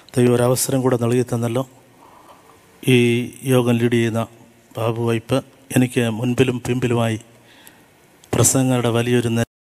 ദൈവം ഒരവസരം കൂടെ നൽകി തന്നല്ലോ. ഈ യോഗം ലീഡ് ചെയ്യുന്ന ബാബു വൈപ്പ് എനിക്ക് മുൻപിലും പിമ്പിലുമായി പ്രസംഗങ്ങളുടെ വലിയൊരു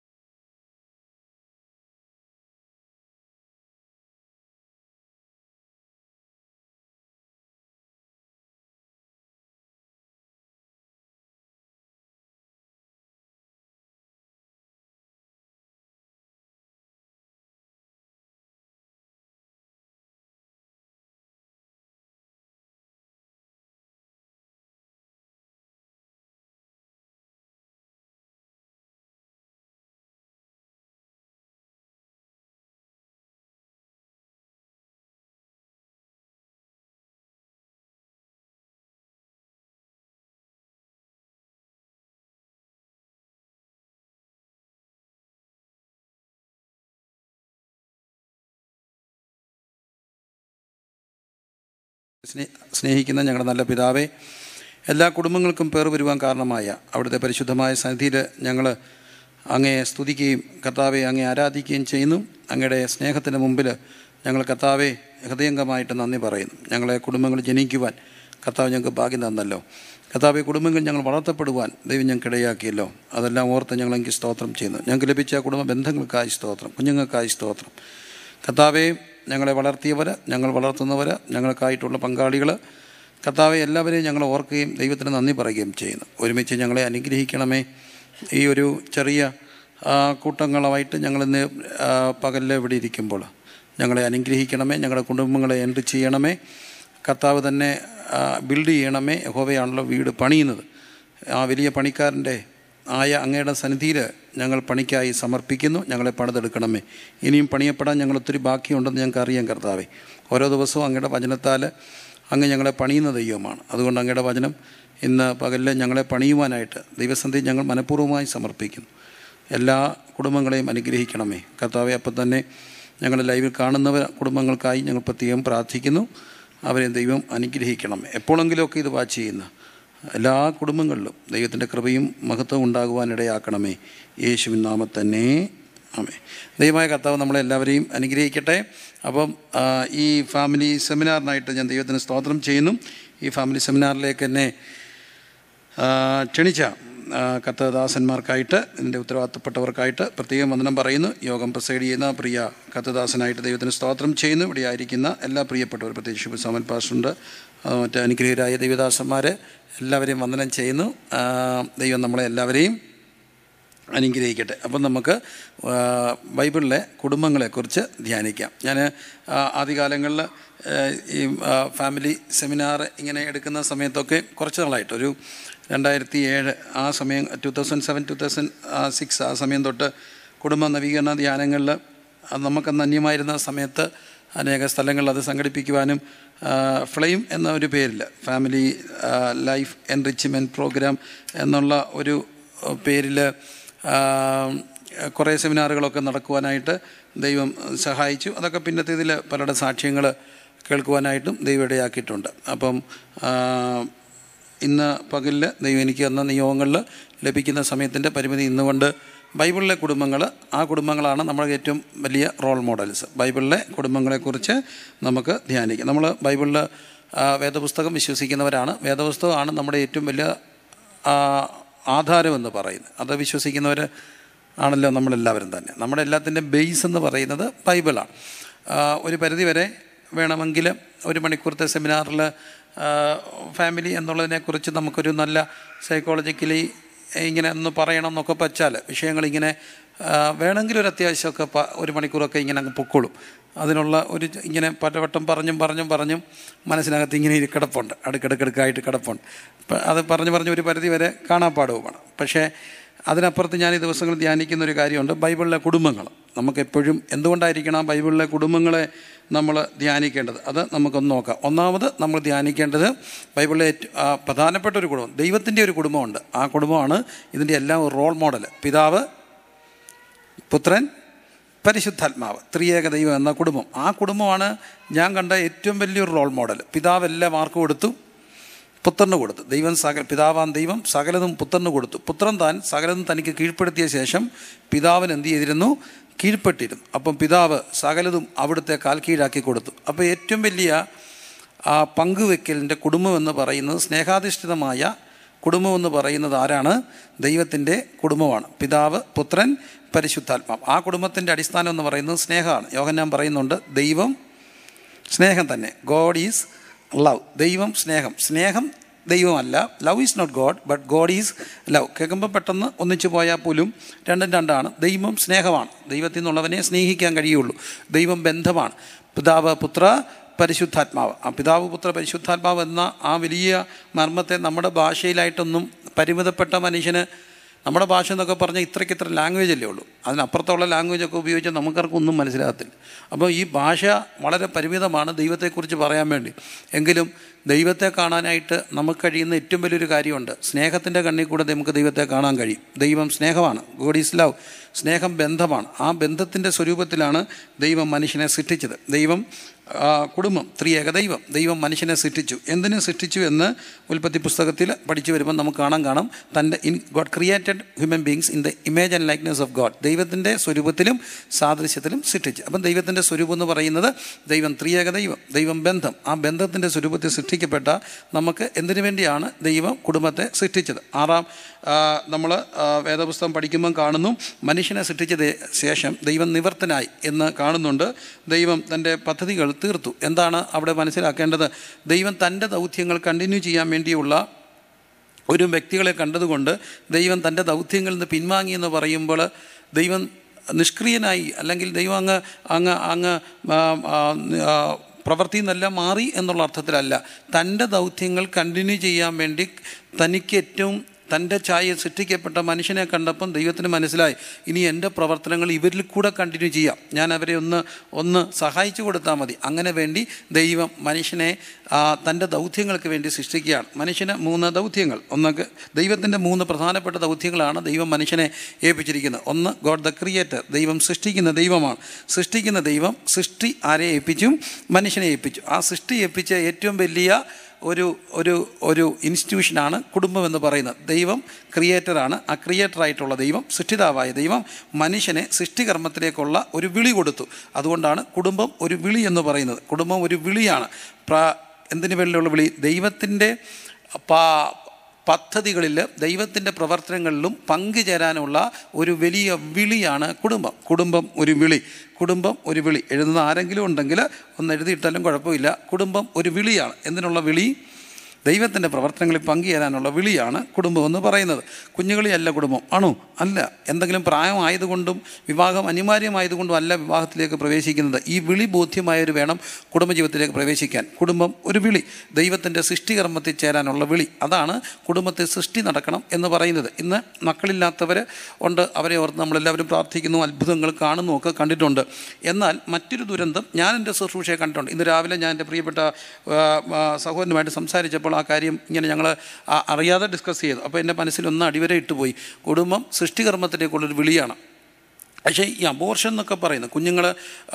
സ്നേഹിക്കുന്ന ഞങ്ങളുടെ നല്ല പിതാവേ, എല്ലാ കുടുംബങ്ങൾക്കും പേർ വരുവാൻ കാരണമായ അവിടുത്തെ പരിശുദ്ധമായ സന്നിധിയിൽ ഞങ്ങൾ അങ്ങയെ സ്തുതിക്കുകയും കർത്താവെ അങ്ങയെ ആരാധിക്കുകയും ചെയ്യുന്നു. അങ്ങയുടെ സ്നേഹത്തിൻ്റെ മുമ്പിൽ ഞങ്ങൾ കർത്താവെ ഹൃദയംഗമായിട്ട് നന്ദി പറയുന്നു. ഞങ്ങളെ കുടുംബങ്ങൾ ജനിക്കുവാൻ കർത്താവ് ഞങ്ങൾക്ക് ഭാഗ്യം തന്നല്ലോ. കർത്താവെ കുടുംബങ്ങൾ ഞങ്ങൾ വളർത്തപ്പെടുവാൻ ദൈവം ഞങ്ങൾക്ക് ഇടയാക്കിയല്ലോ. അതെല്ലാം ഓർത്ത് ഞങ്ങൾ എനിക്ക് സ്തോത്രം ചെയ്യുന്നു. ഞങ്ങൾക്ക് ലഭിച്ച കുടുംബ ബന്ധങ്ങൾക്കായി സ്തോത്രം, കുഞ്ഞുങ്ങൾക്കായി സ്തോത്രം. കർത്താവെ ഞങ്ങളെ വളർത്തിയവർ, ഞങ്ങൾ വളർത്തുന്നവർ, ഞങ്ങൾക്കായിട്ടുള്ള പങ്കാളികൾ, കർത്താവെ എല്ലാവരെയും ഞങ്ങൾ ഓർക്കുകയും ദൈവത്തിന് നന്ദി പറയുകയും ചെയ്യുന്നു. ഒരുമിച്ച് ഞങ്ങളെ അനുഗ്രഹിക്കണമേ. ഈ ഒരു ചെറിയ കൂട്ടങ്ങളായിട്ട് ഞങ്ങളിന്ന് പകലിൽ ഇവിടെ ഇരിക്കുമ്പോൾ ഞങ്ങളെ അനുഗ്രഹിക്കണമേ. ഞങ്ങളുടെ കുടുംബങ്ങളെ എൻഡ് ചെയ്യണമേ. കർത്താവ് തന്നെ ബിൽഡ് ചെയ്യണമേ. യഹോവയാണല്ലോ വീട് പണിയുന്നത്. ആ വലിയ പണിക്കാരൻ്റെ അങ്ങയുടെ സന്നിധിയിൽ ഞങ്ങൾ പണിക്കായി സമർപ്പിക്കുന്നു. ഞങ്ങളെ പണിതെടുക്കണമേ. ഇനിയും പണിയപ്പെടാൻ ഞങ്ങൾ ഒത്തിരി ബാക്കിയുണ്ടെന്ന് ഞങ്ങൾക്ക് അറിയാം കർത്താവേ. ഓരോ ദിവസവും അങ്ങയുടെ വചനത്താൽ അങ്ങ് ഞങ്ങളെ പണിയുന്ന ദൈവമാണ്. അതുകൊണ്ട് അങ്ങയുടെ വചനം ഇന്ന് പകലിൽ ഞങ്ങളെ പണിയുവാനായിട്ട് ദൈവസന്നിധി ഞങ്ങൾ മനഃപൂർവ്വമായി സമർപ്പിക്കുന്നു. എല്ലാ കുടുംബങ്ങളെയും അനുഗ്രഹിക്കണമേ കർത്താവെ. അപ്പം തന്നെ ഞങ്ങളുടെ ലൈവിൽ കാണുന്നവർ കുടുംബങ്ങൾക്കായി ഞങ്ങൾ പ്രത്യേകം പ്രാർത്ഥിക്കുന്നു. അവരെ ദൈവം അനുഗ്രഹിക്കണമേ. എപ്പോഴെങ്കിലുമൊക്കെ ഇത് വാച്ച് ചെയ്യുന്ന എല്ലാ കുടുംബങ്ങളിലും ദൈവത്തിൻ്റെ കൃപയും മഹത്വവും ഉണ്ടാകുവാനിടയാക്കണമേ. യേശുവിൻ നാമത്തിൽ തന്നെ ആമേൻ. ദൈവമായ കർത്താവ് നമ്മളെല്ലാവരെയും അനുഗ്രഹിക്കട്ടെ. അപ്പം ഈ ഫാമിലി സെമിനാറിനായിട്ട് ഞാൻ ദൈവത്തിന് സ്തോത്രം ചെയ്യുന്നു. ഈ ഫാമിലി സെമിനാറിലേക്ക് എന്നെ ക്ഷണിച്ച കർത്തദാസന്മാർക്കായിട്ട്, ഇതിൻ്റെ ഉത്തരവാദിത്തപ്പെട്ടവർക്കായിട്ട് പ്രത്യേകം വന്ദനം പറയുന്നു. യോഗം പ്രസൈഡ് ചെയ്യുന്ന പ്രിയ കർത്തദാസനായിട്ട് ദൈവത്തിന് സ്തോത്രം ചെയ്യുന്നു. ഇവിടെ ആയിരിക്കുന്ന എല്ലാ പ്രിയപ്പെട്ടവർ, പ്രത്യേകിച്ച് സാമൻ പാസ്റ്ററുണ്ട്, മറ്റ് അനുഗ്രഹീതരായ ദൈവദാസന്മാർ എല്ലാവരെയും വന്ദനം ചെയ്യുന്നു. ദൈവം നമ്മളെ എല്ലാവരെയും അനുഗ്രഹിക്കട്ടെ. അപ്പം നമുക്ക് ബൈബിളിലെ കുടുംബങ്ങളെക്കുറിച്ച് ധ്യാനിക്കാം. ഞാൻ ആദ്യകാലങ്ങളിൽ ഈ ഫാമിലി സെമിനാർ ഇങ്ങനെ എടുക്കുന്ന സമയത്തൊക്കെ കുറച്ച് നാളായിട്ട്, ഒരു 2007 ആ സമയം, 2007, 2006 ആ സമയം തൊട്ട് കുടുംബ നവീകരണ ധ്യാനങ്ങളിൽ നമുക്കന്ന് അന്യമായിരുന്ന സമയത്ത് അനേക സ്ഥലങ്ങളിൽ അത് സംഘടിപ്പിക്കുവാനും ഫ്ലെയിം എന്ന ഒരു പേരിൽ ഫാമിലി ലൈഫ് എൻറിച്ച്മെൻറ്റ് പ്രോഗ്രാം എന്നുള്ള ഒരു പേരിൽ കുറേ സെമിനാറുകളൊക്കെ നടക്കുവാനായിട്ട് ദൈവം സഹായിച്ചു. അതൊക്കെ പിന്നത്തെ ഇതിൽ പലരുടെ സാക്ഷ്യങ്ങൾ കേൾക്കുവാനായിട്ടും ദൈവം ഇടയാക്കിയിട്ടുണ്ട്. അപ്പം ഇന്ന് പകലിൽ ദൈവം എനിക്ക് തന്ന നിയോഗങ്ങളിൽ ലഭിക്കുന്ന സമയത്തിൻ്റെ പരിമിതി ഇന്നുകൊണ്ട് ബൈബിളിലെ കുടുംബങ്ങൾ, ആ കുടുംബങ്ങളാണ് നമ്മുടെ ഏറ്റവും വലിയ റോൾ മോഡൽസ്. ബൈബിളിലെ കുടുംബങ്ങളെക്കുറിച്ച് നമുക്ക് ധ്യാനിക്കാം. നമ്മൾ ബൈബിളിൽ വേദപുസ്തകം വിശ്വസിക്കുന്നവരാണ്. വേദപുസ്തകമാണ് നമ്മുടെ ഏറ്റവും വലിയ ആധാരമെന്ന് പറയുന്നത്. അത് വിശ്വസിക്കുന്നവർ ആണല്ലോ നമ്മളെല്ലാവരും തന്നെ. നമ്മുടെ എല്ലാത്തിൻ്റെ ബേസ് എന്ന് പറയുന്നത് ബൈബിളാണ്. ഒരു പരിധിവരെ വേണമെങ്കിൽ 1 മണിക്കൂറത്തെ സെമിനാറിൽ ഫാമിലി എന്നുള്ളതിനെക്കുറിച്ച് നമുക്കൊരു നല്ല സൈക്കോളജിക്കലി ഇങ്ങനെ ഒന്ന് പറയണം എന്നൊക്കെ വെച്ചാൽ വിഷയങ്ങളിങ്ങനെ വേണമെങ്കിൽ ഒരു അത്യാവശ്യമൊക്കെ 1 മണിക്കൂറൊക്കെ ഇങ്ങനെ അങ്ങ് പൊക്കോളും. അതിനുള്ള ഒരു ഇങ്ങനെ പലവട്ടം പറഞ്ഞും മനസ്സിനകത്ത് ഇങ്ങനെ കിടപ്പുണ്ട്, അടുക്കടുക്കായിട്ട് കിടപ്പുണ്ട്. അത് പറഞ്ഞ് ഒരു പരിധി വരെ കാണാപ്പാടുമാണ്. പക്ഷേ അതിനപ്പുറത്ത് ഞാൻ ഈ ദിവസങ്ങളിൽ ധ്യാനിക്കുന്ന ഒരു കാര്യമുണ്ട്, ബൈബിളിലെ കുടുംബങ്ങൾ. നമുക്കെപ്പോഴും എന്തുകൊണ്ടായിരിക്കണം ബൈബിളിലെ കുടുംബങ്ങളെ നമ്മൾ ധ്യാനിക്കേണ്ടത്? അത് നമുക്കൊന്ന് നോക്കാം. ഒന്നാമത് നമ്മൾ ധ്യാനിക്കേണ്ടത് ബൈബിളിലെ പ്രധാനപ്പെട്ട ഒരു കുടുംബം, ദൈവത്തിൻ്റെ ഒരു കുടുംബമുണ്ട്. ആ കുടുംബമാണ് ഇതിൻ്റെ എല്ലാം ഒരു റോൾ മോഡൽ. പിതാവ്, പുത്രൻ, പരിശുദ്ധാത്മാവ്, ത്രിയേക ദൈവം എന്ന കുടുംബം. ആ കുടുംബമാണ് ഞാൻ കണ്ട ഏറ്റവും വലിയൊരു റോൾ മോഡൽ. പിതാവ് എല്ലാ മാർക്കും കൊടുത്തു, പുത്രന് കൊടുത്തു. പിതാവാൻ ദൈവം സകലതും പുത്രന് കൊടുത്തു. പുത്രൻ താൻ സകലതും തനിക്ക് കീഴ്പ്പെടുത്തിയ ശേഷം പിതാവിന് എന്ത് ചെയ്തിരുന്നു? കീഴ്പ്പെട്ടിരുന്നു. അപ്പം പിതാവ് സകലതും അവിടുത്തെ കാൽ കീഴാക്കി കൊടുത്തു. അപ്പോൾ ഏറ്റവും വലിയ പങ്കുവെക്കലിൻ്റെ കുടുംബമെന്ന് പറയുന്നത്, സ്നേഹാധിഷ്ഠിതമായ കുടുംബമെന്ന് പറയുന്നത് ആരാണ്? ദൈവത്തിൻ്റെ കുടുംബമാണ്. പിതാവ്, പുത്രൻ, പരിശുദ്ധാത്മാവ്. ആ കുടുംബത്തിൻ്റെ അടിസ്ഥാനം എന്ന് പറയുന്നത് സ്നേഹമാണ്. യോഹന്നാൻ പറയുന്നുണ്ട്, ദൈവം സ്നേഹം തന്നെ. God is love. ദൈവം സ്നേഹം. സ്നേഹം ദൈവമല്ല. Love is not God, but God is love. കേൾക്കുമ്പോൾ പെട്ടെന്ന് ഒന്നിച്ചു പോയാൽ പോലും രണ്ടും രണ്ടാണ്. ദൈവം സ്നേഹമാണ്. ദൈവത്തിൽ നിന്നുള്ളവനെ സ്നേഹിക്കാൻ കഴിയുള്ളൂ. ദൈവം ബന്ധമാണ്. പിതാവ്, പുത്ര, പരിശുദ്ധാത്മാവ്. ആ പിതാവ്, പുത്ര, പരിശുദ്ധാത്മാവ് എന്ന ആ വലിയ മർമ്മത്തെ നമ്മുടെ ഭാഷയിലായിട്ടൊന്നും പരിമിതപ്പെട്ട മനുഷ്യന്, നമ്മുടെ ഭാഷ എന്നൊക്കെ പറഞ്ഞാൽ ഇത്ര ലാംഗ്വേജ് അല്ലേ ഉള്ളൂ. അതിനപ്പുറത്തുള്ള ലാംഗ്വേജൊക്കെ ഉപയോഗിച്ചാൽ നമുക്കാർക്കും ഒന്നും മനസ്സിലാകത്തില്ല. അപ്പോൾ ഈ ഭാഷ വളരെ പരിമിതമാണ് ദൈവത്തെക്കുറിച്ച് പറയാൻ വേണ്ടി. എങ്കിലും ദൈവത്തെ കാണാനായിട്ട് നമുക്ക് കഴിയുന്ന ഏറ്റവും വലിയൊരു കാര്യമുണ്ട്. സ്നേഹത്തിൻ്റെ കണ്ണിൽ കൂടെ നമുക്ക് ദൈവത്തെ കാണാൻ കഴിയും. ദൈവം സ്നേഹമാണ്. God is love. സ്നേഹം ബന്ധമാണ്. ആ ബന്ധത്തിൻ്റെ സ്വരൂപത്തിലാണ് ദൈവം മനുഷ്യനെ സൃഷ്ടിച്ചത്. ദൈവം കുടുംബം, ത്രിയേക ദൈവം. ദൈവം മനുഷ്യനെ സൃഷ്ടിച്ചു. എന്തിനു സൃഷ്ടിച്ചു എന്ന് ഉൽപ്പത്തി പുസ്തകത്തിൽ പഠിച്ചു വരുമ്പോൾ നമുക്ക് കാണാം. തൻ്റെ God created human beings in the image and likeness of God. ദൈവത്തിൻ്റെ സ്വരൂപത്തിലും സാദൃശ്യത്തിലും സൃഷ്ടിച്ചു. അപ്പം ദൈവത്തിൻ്റെ സ്വരൂപം എന്ന് പറയുന്നത് ദൈവം, ത്രിയേക ദൈവം. ദൈവം ബന്ധം. ആ ബന്ധത്തിൻ്റെ സ്വരൂപത്തിൽ സൃഷ്ടിക്കപ്പെട്ട നമുക്ക് എന്തിനു വേണ്ടിയാണ് ദൈവം കുടുംബത്തെ സൃഷ്ടിച്ചത്? നമ്മൾ വേദപുസ്തകം പഠിക്കുമ്പം കാണുന്നു, മനുഷ്യനെ സൃഷ്ടിച്ച ശേഷം ദൈവം നിവർത്തനായി എന്ന് കാണുന്നുണ്ട്. ദൈവം തൻ്റെ പദ്ധതികൾ തീർത്തു. എന്താണ് അവിടെ മനസ്സിലാക്കേണ്ടത്? ദൈവം തൻ്റെ ദൗത്യങ്ങൾ കണ്ടിന്യൂ ചെയ്യാൻ വേണ്ടിയുള്ള ഒരു വ്യക്തികളെ കണ്ടതുകൊണ്ട് ദൈവം തൻ്റെ ദൗത്യങ്ങളിൽ നിന്ന് പിൻവാങ്ങിയെന്ന് പറയുമ്പോൾ ദൈവം നിഷ്ക്രിയനായി, അല്ലെങ്കിൽ ദൈവം അങ്ങ് പ്രവൃത്തി നിന്നെല്ലാം മാറി എന്നുള്ള അർത്ഥത്തിലല്ല. തൻ്റെ ദൗത്യങ്ങൾ കണ്ടിന്യൂ ചെയ്യാൻ വേണ്ടി തനിക്ക് ഏറ്റവും തൻ്റെ ഛായ സൃഷ്ടിക്കപ്പെട്ട മനുഷ്യനെ കണ്ടപ്പം ദൈവത്തിന് മനസ്സിലായി, ഇനി എൻ്റെ പ്രവർത്തനങ്ങൾ ഇവരിൽ കൂടെ കണ്ടിന്യൂ ചെയ്യാം. ഞാൻ അവരെ ഒന്ന് സഹായിച്ചു കൊടുത്താൽ മതി. അങ്ങനെ വേണ്ടി ദൈവം മനുഷ്യനെ തൻ്റെ ദൗത്യങ്ങൾക്ക് വേണ്ടി സൃഷ്ടിക്കുകയാണ്. മനുഷ്യന് 3 ദൗത്യങ്ങൾ. ദൈവത്തിൻ്റെ 3 പ്രധാനപ്പെട്ട ദൗത്യങ്ങളാണ് ദൈവം മനുഷ്യനെ ഏൽപ്പിച്ചിരിക്കുന്നത്. ഒന്ന്, ഗോഡ് ദ ക്രിയേറ്റർ. ദൈവം സൃഷ്ടിക്കുന്ന ദൈവമാണ്. സൃഷ്ടിക്കുന്ന ദൈവം സൃഷ്ടി ആരെ ഏൽപ്പിച്ചും? മനുഷ്യനെ ഏൽപ്പിച്ചു. ആ സൃഷ്ടി ഏൽപ്പിച്ച ഏറ്റവും വലിയ ഒരു ഇൻസ്റ്റിറ്റ്യൂഷനാണ് കുടുംബം എന്ന് പറയുന്നത്. ദൈവം ക്രിയേറ്ററാണ്. ആ ക്രിയേറ്ററായിട്ടുള്ള ദൈവം, സൃഷ്ടിതാവായ ദൈവം മനുഷ്യനെ സൃഷ്ടികർമ്മത്തിലേക്കുള്ള ഒരു വിളി കൊടുത്തു. അതുകൊണ്ടാണ് കുടുംബം ഒരു വിളി എന്ന് പറയുന്നത്. കുടുംബം ഒരു വിളിയാണ്. എന്തിനു വേണ്ടിയുള്ള വിളി? ദൈവത്തിൻ്റെ പദ്ധതികളിൽ, ദൈവത്തിൻ്റെ പ്രവർത്തനങ്ങളിലും പങ്കുചേരാനുള്ള ഒരു വലിയ വിളിയാണ് കുടുംബം. കുടുംബം ഒരു വിളി. കുടുംബം ഒരു വിളി. എഴുതുന്ന ആരെങ്കിലും ഉണ്ടെങ്കിൽ ഒന്ന് എഴുതിയിട്ടാലും കുഴപ്പമില്ല. കുടുംബം ഒരു വിളിയാണ്. എന്തിനുള്ള വിളി? ദൈവത്തിൻ്റെ പ്രവർത്തനങ്ങളിൽ പങ്കുചേരാനുള്ള വിളിയാണ് കുടുംബം എന്ന് പറയുന്നത്. കുഞ്ഞുകളിയല്ല കുടുംബം. ആണോ? അല്ല. എന്തെങ്കിലും പ്രായമായതുകൊണ്ടും വിവാഹം അനിവാര്യമായതുകൊണ്ടും അല്ല വിവാഹത്തിലേക്ക് പ്രവേശിക്കുന്നത്. ഈ വിളി ബോധ്യമായവർ വേണം കുടുംബജീവിതത്തിലേക്ക് പ്രവേശിക്കാൻ. കുടുംബം ഒരു വിളി, ദൈവത്തിൻ്റെ സൃഷ്ടികർമ്മത്തിൽ ചേരാനുള്ള വിളി. അതാണ് കുടുംബത്തിൽ സൃഷ്ടി നടക്കണം എന്ന് പറയുന്നത്. ഇന്ന് മക്കളില്ലാത്തവർ ഉണ്ട്. അവരെ ഓർത്ത് നമ്മളെല്ലാവരും പ്രാർത്ഥിക്കുന്നു, അത്ഭുതങ്ങൾ കാണുന്നു ഒക്കെ കണ്ടിട്ടുണ്ട്. എന്നാൽ മറ്റൊരു ദുരന്തം ഞാൻ എൻ്റെ ശുശ്രൂഷയെ കണ്ടിട്ടുണ്ട്. ഇന്ന് രാവിലെ ഞാൻ എൻ്റെ പ്രിയപ്പെട്ട സഹോദരനുമായിട്ട് സംസാരിച്ചപ്പോൾ ആ കാര്യം ഇങ്ങനെ ഞങ്ങൾ അറിയാതെ ഡിസ്കസ് ചെയ്തു. അപ്പോൾ എൻ്റെ മനസ്സിലൊന്ന് അടിവരെ ഇട്ടുപോയി. കുടുംബം സൃഷ്ടികർമ്മത്തിലേക്കുള്ളൊരു വിളിയാണ്. പക്ഷേ ഈ അബോർഷൻ എന്നൊക്കെ പറയുന്നത് കുഞ്ഞുങ്ങൾ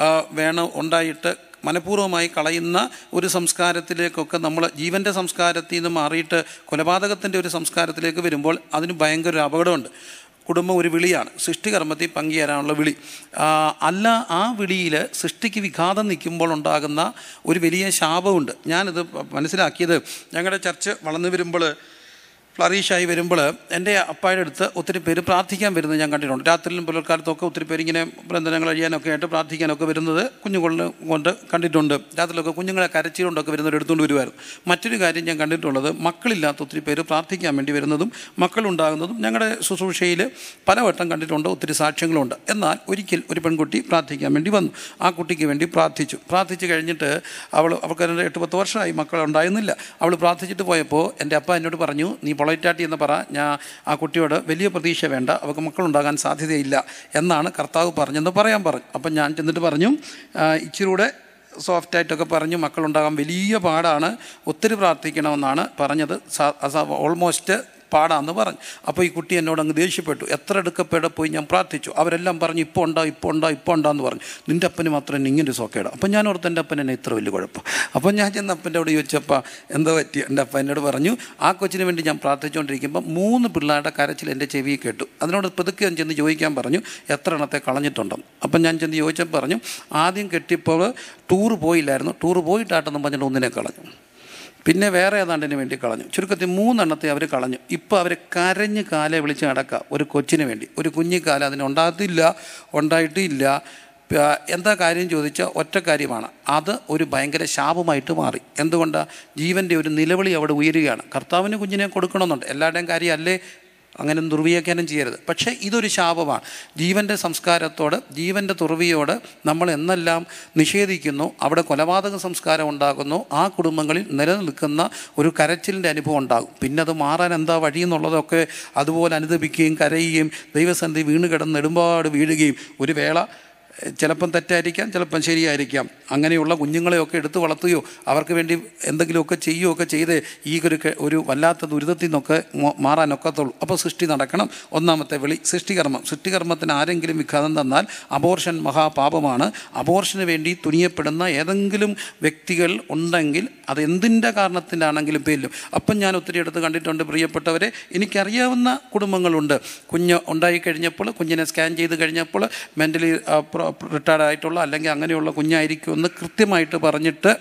ഉണ്ടായിട്ട് മനഃപൂർവ്വമായി കളയുന്ന ഒരു സംസ്കാരത്തിലേക്കൊക്കെ നമ്മൾ ജീവൻ്റെ സംസ്കാരത്തിൽ നിന്ന് മാറിയിട്ട് കൊലപാതകത്തിൻ്റെ ഒരു സംസ്കാരത്തിലേക്ക് വരുമ്പോൾ അതിന് ഭയങ്കര ഒരു അപകടമുണ്ട്. കുടുംബം ഒരു വിളിയാണ്. സൃഷ്ടികർമ്മത്തിൽ പങ്കുചേരാനുള്ള വിളി അല്ല. ആ വിളിയിൽ സൃഷ്ടിക്ക് വിഘാതം നിൽക്കുമ്പോൾ ഉണ്ടാകുന്ന ഒരു വലിയ ശാപമുണ്ട്. ഞാനിത് മനസ്സിലാക്കിയത് ഞങ്ങളുടെ ചർച്ച് വളർന്നു വരുമ്പോൾ, ഫ്ലറീഷായി വരുമ്പോൾ എൻ്റെ അപ്പായുടെ അടുത്ത് ഒത്തിരി പേര് പ്രാർത്ഥിക്കാൻ വരുന്നത് ഞാൻ കണ്ടിട്ടുണ്ട്. രാത്രിയിലും പുലർക്കാലത്തൊക്കെ ഒത്തിരി പേര് ഇങ്ങനെ ബന്ധനങ്ങൾ കഴിയാനൊക്കെ ആയിട്ട് പ്രാർത്ഥിക്കാനൊക്കെ വരുന്നത് കുഞ്ഞുങ്ങളെ കൊണ്ട് കണ്ടിട്ടുണ്ട്. രാത്രിയിലൊക്കെ കുഞ്ഞുങ്ങളെ കരച്ചിലുകൊണ്ടൊക്കെ വരുന്നവർ എടുത്തുകൊണ്ട് വരുമായിരുന്നു. മറ്റൊരു കാര്യം ഞാൻ കണ്ടിട്ടുള്ളത്, മക്കളില്ലാത്ത ഒത്തിരി പേര് പ്രാർത്ഥിക്കാൻ വേണ്ടി വരുന്നതും മക്കളുണ്ടാകുന്നതും ഞങ്ങളുടെ ശുശ്രൂഷയിൽ പലവട്ടം കണ്ടിട്ടുണ്ട്. ഒത്തിരി സാക്ഷ്യങ്ങളുണ്ട്. എന്നാൽ ഒരിക്കൽ ഒരു പെൺകുട്ടി പ്രാർത്ഥിക്കാൻ വേണ്ടി വന്നു. ആ കുട്ടിക്ക് വേണ്ടി പ്രാർത്ഥിച്ചു കഴിഞ്ഞിട്ട് അവൾക്ക് 8-10 വർഷമായി മക്കളുണ്ടായിരുന്നില്ല. അവൾ പ്രാർത്ഥിച്ചിട്ട് പോയപ്പോൾ എൻ്റെ അപ്പ എന്നോട് പറഞ്ഞു, നീ പൊളൈറ്റാട്ടി എന്ന് പറ, ഞാൻ ആ കുട്ടിയോട് വലിയ പ്രതീക്ഷ വേണ്ട, അവൾക്ക് മക്കളുണ്ടാകാൻ സാധ്യതയില്ല എന്നാണ് കർത്താവ് പറഞ്ഞെന്ന് പറയാൻ പറഞ്ഞു. അപ്പം ഞാൻ ചെന്നിട്ട് പറഞ്ഞു, ഇച്ചിരൂടെ സോഫ്റ്റായിട്ടൊക്കെ പറഞ്ഞു, മക്കളുണ്ടാകാൻ വലിയ പാടാണ്, ഒത്തിരി പ്രാർത്ഥിക്കണമെന്നാണ് പറഞ്ഞത്. ഓൾമോസ്റ്റ് പാടാമെന്ന് പറഞ്ഞു. അപ്പോൾ ഈ കുട്ടി എന്നോട് അങ്ങ് ദേഷ്യപ്പെട്ടു. എത്ര എടുക്കപ്പെടെ പോയി ഞാൻ പ്രാർത്ഥിച്ചു. അവരെല്ലാം പറഞ്ഞു ഇപ്പോൾ ഉണ്ടാന്ന് പറഞ്ഞു. നിൻ്റെ അപ്പന് മാത്രം ഇങ്ങനെ സോക്കേടാ. അപ്പം ഞാൻ ഓർത്ത് എൻ്റെ അപ്പൻ എന്നെ ഇത്ര വലിയ കുഴപ്പം. അപ്പം ഞാൻ ചെന്ന് അപ്പൻ്റെ അവിടെ ചോദിച്ചപ്പോൾ എന്താ പറ്റി? എൻ്റെ അപ്പ എന്നോട് പറഞ്ഞു, ആ കൊച്ചിന് വേണ്ടി ഞാൻ പ്രാർത്ഥിച്ചുകൊണ്ടിരിക്കുമ്പോൾ 3 പിള്ളേരുടെ കരച്ചിൽ എൻ്റെ ചെവി കേട്ടു. അതിനോട് പതുക്കെ ഞാൻ ചെന്ന് ചോദിക്കാൻ പറഞ്ഞു എത്ര എണ്ണത്തെ കളഞ്ഞിട്ടുണ്ടെന്ന്. അപ്പം ഞാൻ ചെന്ന് ചോദിച്ചപ്പോൾ പറഞ്ഞു, ആദ്യം കെട്ടിയപ്പോൾ ടൂറ് പോയില്ലായിരുന്നു, ടൂറ് പോയിട്ടാട്ടെന്ന് പറഞ്ഞിട്ട് ഒന്നിനെ കളഞ്ഞു. പിന്നെ വേറെ ഏതാണ്ടിന് വേണ്ടി കളഞ്ഞു. ചുരുക്കത്തിൽ 3 എണ്ണത്തെ അവർ കളഞ്ഞു. ഇപ്പോൾ അവർ കരഞ്ഞ് കാലെ വിളിച്ച് നടക്കുക ഒരു കൊച്ചിന് വേണ്ടി. ഒരു കുഞ്ഞിക്കാല അതിന് ഉണ്ടായിട്ടില്ല. എന്താ കാര്യം ചോദിച്ചാൽ ഒറ്റ കാര്യമാണ്, അത് ഒരു ഭയങ്കര ശാപമായിട്ട് മാറി. എന്തുകൊണ്ടാണ്? ജീവൻ്റെ ഒരു നിലവിളി അവിടെ ഉയരുകയാണ്. കർത്താവിന് കുഞ്ഞിനെ കൊടുക്കണമെന്നുണ്ട്, എല്ലാവരുടെയും കാര്യമല്ലേ, അങ്ങനെ ദുർവ്യാഖ്യാനം ചെയ്യരുത്. പക്ഷേ ഇതൊരു ശാപമാണ്. ജീവൻ്റെ സംസ്കാരത്തോട്, ജീവൻ്റെ തുറവിയോട് നമ്മൾ എന്നെല്ലാം നിഷേധിക്കുന്നു, അവിടെ കൊലപാതക സംസ്കാരം ഉണ്ടാകുന്നു, ആ കുടുംബങ്ങളിൽ നിലനിൽക്കുന്ന ഒരു കരച്ചിലിൻ്റെ അനുഭവം ഉണ്ടാകും. പിന്നെ അത് മാറാൻ എന്താ വഴി എന്നുള്ളതൊക്കെ അതുപോലെ അനുദപിക്കുകയും കരയുകയും ദൈവസന്ധി വീണ് കിടന്ന് നെടുമ്പാട് വീഴുകയും ഒരു വേള ചിലപ്പം തെറ്റായിരിക്കാം, ചിലപ്പം ശരിയായിരിക്കാം. അങ്ങനെയുള്ള കുഞ്ഞുങ്ങളെയൊക്കെ എടുത്ത് വളർത്തുകയോ അവർക്ക് വേണ്ടി എന്തെങ്കിലുമൊക്കെ ചെയ്യുകയൊക്കെ ചെയ്ത് ഈ ഒരു വല്ലാത്ത ദുരിതത്തിൽ നിന്നൊക്കെ മാറാനൊക്കത്തുള്ളൂ. അപ്പോൾ സൃഷ്ടി നടക്കണം. ഒന്നാമത്തെ വിളി സൃഷ്ടികർമ്മം. സൃഷ്ടികർമ്മത്തിന് ആരെങ്കിലും വിഘാതം തന്നാൽ അബോർഷൻ മഹാപാപമാണ്. അബോർഷന് വേണ്ടി തുനിയപ്പെടുന്ന ഏതെങ്കിലും വ്യക്തികൾ ഉണ്ടെങ്കിൽ അതെന്തിൻ്റെ കാരണത്തിലാണെങ്കിലും പേരിലും. അപ്പം ഞാൻ ഒത്തിരി അടുത്ത് കണ്ടിട്ടുണ്ട് പ്രിയപ്പെട്ടവരെ, എനിക്കറിയാവുന്ന കുടുംബങ്ങളുണ്ട്. കുഞ്ഞ് ഉണ്ടായിക്കഴിഞ്ഞപ്പോൾ, കുഞ്ഞിനെ സ്കാൻ ചെയ്ത് കഴിഞ്ഞപ്പോൾ മെൻ്റലി റിട്ടയർഡായിട്ടുള്ള അല്ലെങ്കിൽ അങ്ങനെയുള്ള കുഞ്ഞായിരിക്കുമെന്ന് കൃത്യമായിട്ട് പറഞ്ഞിട്ട്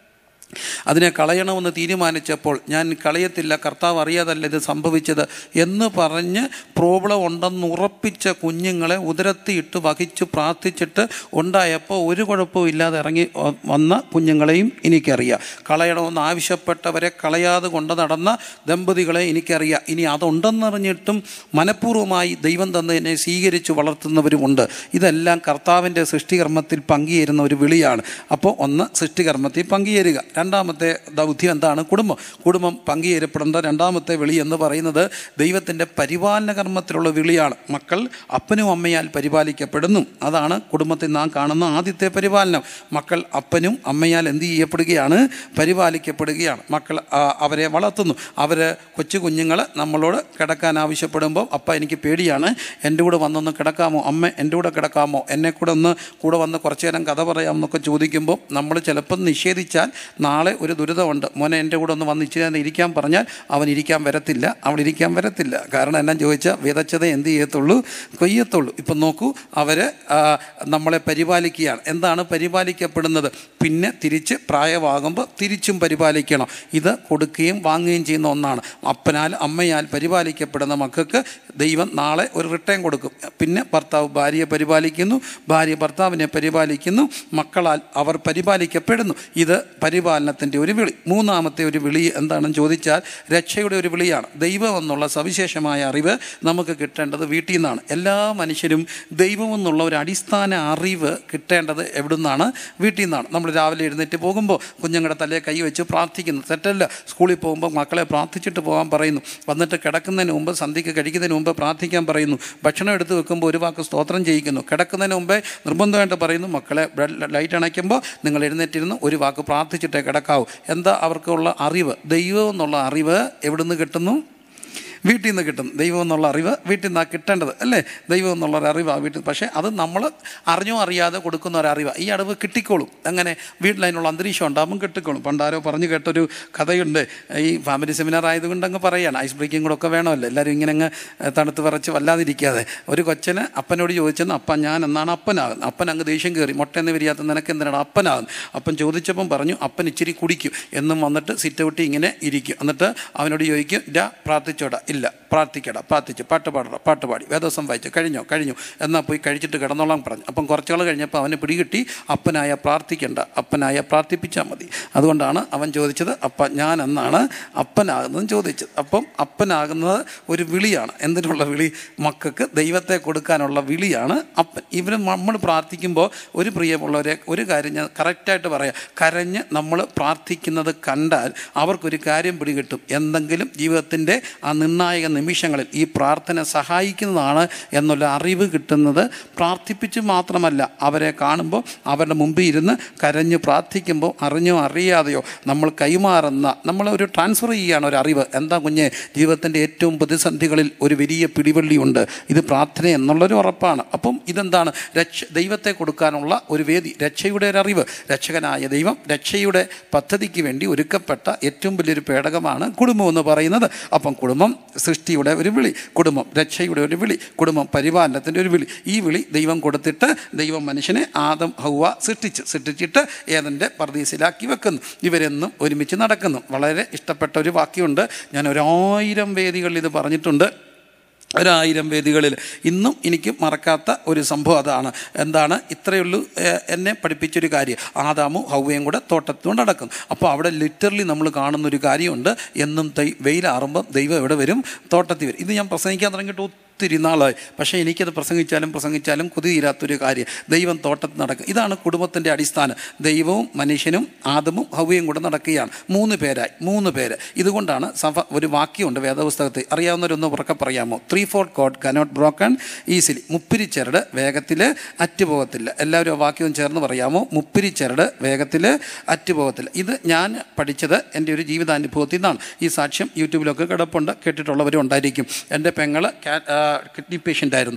അതിനെ കളയണമെന്ന് തീരുമാനിച്ചപ്പോൾ ഞാൻ കളയത്തില്ല, കർത്താവ് അറിയാതല്ല ഇത് സംഭവിച്ചത് എന്ന് പറഞ്ഞ് പ്രോബ്ലം ഉണ്ടെന്ന് ഉറപ്പിച്ച കുഞ്ഞുങ്ങളെ ഉദരത്തിയിട്ട് വഹിച്ച് പ്രാർത്ഥിച്ചിട്ട് ഉണ്ടായപ്പോൾ ഒരു കുഴപ്പവും ഇല്ലാതെ ഇറങ്ങി വന്ന കുഞ്ഞുങ്ങളെയും എനിക്കറിയാം. കളയണമെന്ന് ആവശ്യപ്പെട്ടവരെ കളയാതെ കൊണ്ട് നടന്ന ദമ്പതികളെ എനിക്കറിയാം. ഇനി അതുണ്ടെന്നറിഞ്ഞിട്ടും മനഃപൂർവ്വമായി ദൈവം തന്നതിനെ സ്വീകരിച്ച് വളർത്തുന്നവരുമുണ്ട്. ഇതെല്ലാം കർത്താവിൻ്റെ സൃഷ്ടികർമ്മത്തിൽ പങ്കുചേരുന്ന ഒരു വിളിയാണ്. അപ്പോൾ ഒന്ന് സൃഷ്ടികർമ്മത്തിൽ പങ്കുചേരുക. രണ്ടാമത്തെ ദൗത്യം എന്താണ്? കുടുംബം പങ്കുചേരപ്പെടേണ്ട രണ്ടാമത്തെ വിളി എന്ന് പറയുന്നത് ദൈവത്തിൻ്റെ പരിപാലന കർമ്മത്തിലുള്ള വിളിയാണ്. മക്കൾ അപ്പനും അമ്മയാൽ പരിപാലിക്കപ്പെടുന്നു. അതാണ് കുടുംബത്തിൽ നാം കാണുന്ന ആദ്യത്തെ പരിപാലനം. മക്കൾ അപ്പനും അമ്മയാൽ എന്ത് ചെയ്യപ്പെടുകയാണ്? പരിപാലിക്കപ്പെടുകയാണ്. മക്കൾ അവരെ വളർത്തുന്നു. കൊച്ചു കുഞ്ഞുങ്ങൾ നമ്മളോട് കിടക്കാൻ ആവശ്യപ്പെടുമ്പോൾ, അപ്പ എനിക്ക് പേടിയാണ്, എൻ്റെ കൂടെ വന്നൊന്ന് കിടക്കാമോ, അമ്മ എൻ്റെ കൂടെ കിടക്കാമോ, എന്നെ കൂടെ വന്ന് കുറച്ചു നേരം കഥ പറയാമെന്നൊക്കെ ചോദിക്കുമ്പോൾ നമ്മൾ ചിലപ്പം നിഷേധിച്ചാൽ നാളെ ഒരു ദുരിതമുണ്ട്. മോനെ എൻ്റെ കൂടെ ഒന്ന് വന്ന് ഇച്ചിരി ഇരിക്കാൻ പറഞ്ഞാൽ അവൻ ഇരിക്കാൻ വരത്തില്ല. കാരണം എന്നാ ചോദിച്ചാൽ വിതച്ചതേ എന്ത് ചെയ്യത്തുള്ളൂ? കൊയ്യത്തുള്ളൂ. ഇപ്പം നോക്കൂ, അവർ നമ്മളെ പരിപാലിക്കുകയാണ്. എന്താണ് പരിപാലിക്കപ്പെടുന്നത്? പിന്നെ തിരിച്ച് പ്രായമാകുമ്പോൾ തിരിച്ചും പരിപാലിക്കണം. ഇത് കൊടുക്കുകയും വാങ്ങുകയും ചെയ്യുന്ന ഒന്നാണ്. അമ്മയാൽ പരിപാലിക്കപ്പെടുന്ന മക്കൾക്ക് ദൈവം നാളെ ഒരു റിട്ടേൺ കൊടുക്കും. പിന്നെ ഭർത്താവ് ഭാര്യയെ പരിപാലിക്കുന്നു, ഭാര്യ ഭർത്താവിനെ പരിപാലിക്കുന്നു, മക്കളാൽ അവർ പരിപാലിക്കപ്പെടുന്നു. ഇത് പരിപാലനത്തിൻ്റെ ഒരു വിളി. മൂന്നാമത്തെ ഒരു വിളി എന്താണെന്ന് ചോദിച്ചാൽ രക്ഷയുടെ ഒരു വിളിയാണ്. ദൈവം എന്നുള്ള സവിശേഷമായ അറിവ് നമുക്ക് കിട്ടേണ്ടത് വീട്ടിൽ നിന്നാണ്. എല്ലാ മനുഷ്യരും ദൈവം എന്നുള്ള ഒരു അടിസ്ഥാന അറിവ് കിട്ടേണ്ടത് എവിടെ നിന്നാണ്? വീട്ടിൽ നിന്നാണ്. നമ്മൾ രാവിലെ എഴുന്നേറ്റ് പോകുമ്പോൾ കുഞ്ഞുങ്ങളുടെ തലയെ കൈ വെച്ച് പ്രാർത്ഥിക്കുന്നു, തെറ്റല്ല. സ്കൂളിൽ പോകുമ്പോൾ മക്കളെ പ്രാർത്ഥിച്ചിട്ട് പോകാൻ പറയുന്നു. വന്നിട്ട് കിടക്കുന്നതിന് മുമ്പ്, സന്ധ്യയ്ക്ക് കഴിക്കുന്നതിന് മുമ്പ് പ്രാർത്ഥിക്കാൻ പറയുന്നു. ഭക്ഷണം എടുത്ത് വെക്കുമ്പോൾ ഒരു വാക്ക് സ്തോത്രം ചെയ്യിക്കുന്നു. കിടക്കുന്നതിന് മുമ്പേ നിർബന്ധമായിട്ട് പറയുന്നു, മക്കളെ ലൈറ്റ് അണയ്ക്കുമ്പോൾ നിങ്ങൾ എഴുന്നേറ്റിരുന്ന് ഒരു വാക്ക് പ്രാർത്ഥിച്ചിട്ടേ കിടക്കാവൂ. എന്താ അവർക്കുള്ള അറിവ്? ദൈവം എന്നുള്ള അറിവ് എവിടെ നിന്ന് കിട്ടുന്നു? വീട്ടിൽ നിന്ന് കിട്ടും. ദൈവം എന്നുള്ള അറിവ് വീട്ടിൽ നിന്നാണ് കിട്ടേണ്ടത്, അല്ലേ? ദൈവം എന്നുള്ളൊരു അറിവാണ് വീട്ടിൽ. പക്ഷേ അത് നമ്മൾ അറിഞ്ഞോ അറിയാതെ കൊടുക്കുന്ന ഒരറിവാണ്. ഈ അറിവ് കിട്ടിക്കോളും. അങ്ങനെ വീട്ടിൽ അതിനുള്ള അന്തരീക്ഷം ഉണ്ടാകുമ്പോൾ കിട്ടിക്കോളും. പണ്ടാരോ പറഞ്ഞു കേട്ടൊരു കഥയുണ്ട്. ഈ ഫാമിലി സെമിനാർ ആയതുകൊണ്ട് അങ്ങ് പറയുകയാണ്, ഐസ് ബ്രേക്കിംഗ് കൂടെ ഒക്കെ വേണമല്ലോ, എല്ലാവരും ഇങ്ങനെ അങ്ങ് തണുത്ത് വിറച്ച് വല്ലാതിരിക്കാതെ. ഒരു കൊച്ചന് അപ്പനോട് ചോദിച്ചെന്ന്, അപ്പൻ ഞാൻ എന്നാണ് അപ്പനാകുന്നത്? അപ്പൻ അങ്ങ് ദേഷ്യം കയറി, മുട്ടയെന്ന് വിരിയാത്ത നിനക്ക് എന്തിനാണ് അപ്പനാകുന്നത്? അപ്പൻ ചോദിച്ചപ്പം പറഞ്ഞു, അപ്പൻ ഇച്ചിരി കുടിക്കും എന്നും വന്നിട്ട് സിറ്റ് ഔട്ടി ഇങ്ങനെ ഇരിക്കും. എന്നിട്ട് അവനോട് ചോദിക്കും, പ്രാർത്ഥിച്ചോടാ? ഇല്ല. പ്രാർത്ഥിച്ച് പാട്ട് പാടി വേദോസം വായിച്ചു കഴിഞ്ഞു എന്നാൽ പോയി കഴിച്ചിട്ട് കിടന്നോളാൻ പറഞ്ഞു. അപ്പം കുറച്ചാൾ കഴിഞ്ഞപ്പോൾ അവന് പിടികിട്ടി, അപ്പനായ പ്രാർത്ഥിക്കേണ്ട, അപ്പനായ പ്രാർത്ഥിപ്പിച്ചാൽ മതി. അതുകൊണ്ടാണ് അവൻ ചോദിച്ചത്, ഞാൻ എന്നാണ് അപ്പനാകുന്നതെന്ന് ചോദിച്ചത്. അപ്പം അപ്പനാകുന്നത് ഒരു വിളിയാണ്. എന്തിനുള്ള വിളി? മക്കൾക്ക് ദൈവത്തെ കൊടുക്കാനുള്ള വിളിയാണ് അപ്പൻ. നമ്മൾ പ്രാർത്ഥിക്കുമ്പോൾ ഒരു പ്രിയമുള്ളവരെ ഒരു കാര്യം ഞാൻ കറക്റ്റായിട്ട് പറയാം. കരഞ്ഞ് നമ്മൾ പ്രാർത്ഥിക്കുന്നത് കണ്ടാൽ അവർക്കൊരു കാര്യം പിടികിട്ടും. എന്തെങ്കിലും ജീവിതത്തിൻ്റെ ആ നിർണായക നിമിഷങ്ങളിൽ ഈ പ്രാർത്ഥന സഹായിക്കുന്നതാണ് എന്നുള്ള അറിവ് കിട്ടുന്നത് പ്രാർത്ഥിപ്പിച്ച് മാത്രമല്ല, അവരെ കാണുമ്പോൾ അവരുടെ മുമ്പിൽ ഇരുന്ന് കരഞ്ഞ് പ്രാർത്ഥിക്കുമ്പോൾ അറിഞ്ഞോ അറിയാതെയോ നമ്മൾ കൈമാറുന്ന, നമ്മളൊരു ട്രാൻസ്ഫർ ചെയ്യുകയാണ് ഒരറിവ്. എന്താ കുഞ്ഞെ, ജീവിതത്തിൻ്റെ ഏറ്റവും പ്രതിസന്ധികളിൽ ഒരു വലിയ പിടിവള്ളിയുണ്ട്, ഇത് പ്രാർത്ഥന എന്നുള്ളൊരു ഉറപ്പാണ്. അപ്പം ഇതെന്താണ്? ദൈവത്തെ കൊടുക്കാനുള്ള ഒരു വേദി, രക്ഷയുടെ ഒരറിവ്. രക്ഷകനായ ദൈവം രക്ഷയുടെ പദ്ധതിക്ക് വേണ്ടി ഒരുക്കപ്പെട്ട ഏറ്റവും വലിയൊരു പേടകമാണ് കുടുംബം എന്ന് പറയുന്നത്. അപ്പം കുടുംബം സൃഷ്ടിയുടെ ഒരു വിളി, കുടുംബം രക്ഷയുടെ ഒരു വിളി, കുടുംബം പരിപാലനത്തിൻ്റെ ഒരു വിളി. ഈ വിളി ദൈവം കൊടുത്തിട്ട് ദൈവം മനുഷ്യനെ ആദം ഹൗവ സൃഷ്ടിച്ചിട്ട് ഏദൻ്റെ പർദീസിലാക്കി വെക്കുന്നു. ഇവരെന്നും ഒരുമിച്ച് നടക്കുന്നു. വളരെ ഇഷ്ടപ്പെട്ട ഒരു വാക്യമുണ്ട്, ഞാൻ 1000 വേദികളിൽ ഇത് പറഞ്ഞിട്ടുണ്ട്. 1000 വേദികളിൽ ഇന്നും എനിക്ക് മറക്കാത്ത ഒരു സംഭവം അതാണ്. എന്താണ്? ഇത്രയുള്ളൂ എന്നെ പഠിപ്പിച്ചൊരു കാര്യം. ആദാമും ഹൗവയും കൂടെ തോട്ടത്തുകൊണ്ട് നടക്കുന്നു. അപ്പോൾ അവിടെ ലിറ്ററലി നമ്മൾ കാണുന്നൊരു കാര്യമുണ്ട്, എന്നും വെയിലാറുമ്പം ദൈവം എവിടെ വരും? തോട്ടത്തിൽ വരും. ഇത് ഞാൻ പ്രസംഗിക്കാൻ തുടങ്ങിയിട്ട് ഒത്തിരി നാളായി. പക്ഷേ എനിക്കത് പ്രസംഗിച്ചാലും കൊതി തീരാത്തൊരു കാര്യം. ദൈവം തോട്ടത്തിൽ നടക്കും. ഇതാണ് കുടുംബത്തിൻ്റെ അടിസ്ഥാനം. ദൈവവും മനുഷ്യനും ആദമും ഹൗവയും കൂടെ നടക്കുകയാണ്. 3 പേരായി, 3 പേര്. ഇതുകൊണ്ടാണ് ഒരു വാക്യമുണ്ട് വേദപുസ്തകത്തിൽ, അറിയാവുന്നവരൊന്ന് ഉറക്കെ പറയാമോ? 3/4 കോഡ് കനോട്ട് ബ്രോക്കൺ ഈസിലി. മുപ്പിരിച്ചരട് വേഗത്തിൽ അറ്റുപോകത്തില്ല. എല്ലാവരും ആ വാക്യവും ചേർന്ന് പറയാമോ? മുപ്പിരിച്ചരട് വേഗത്തിൽ അറ്റുപോകത്തില്ല. ഇത് ഞാൻ പഠിച്ചത് എൻ്റെ ഒരു ജീവിതാനുഭവത്തിൽ നിന്നാണ്. ഈ സാക്ഷ്യം യൂട്യൂബിലൊക്കെ കിടപ്പുണ്ട്, കേട്ടിട്ടുള്ളവരും ഉണ്ടായിരിക്കും. എൻ്റെ പെങ്ങൾ കിഡ്നി പേഷ്യൻ്റ് ആയിരുന്നു.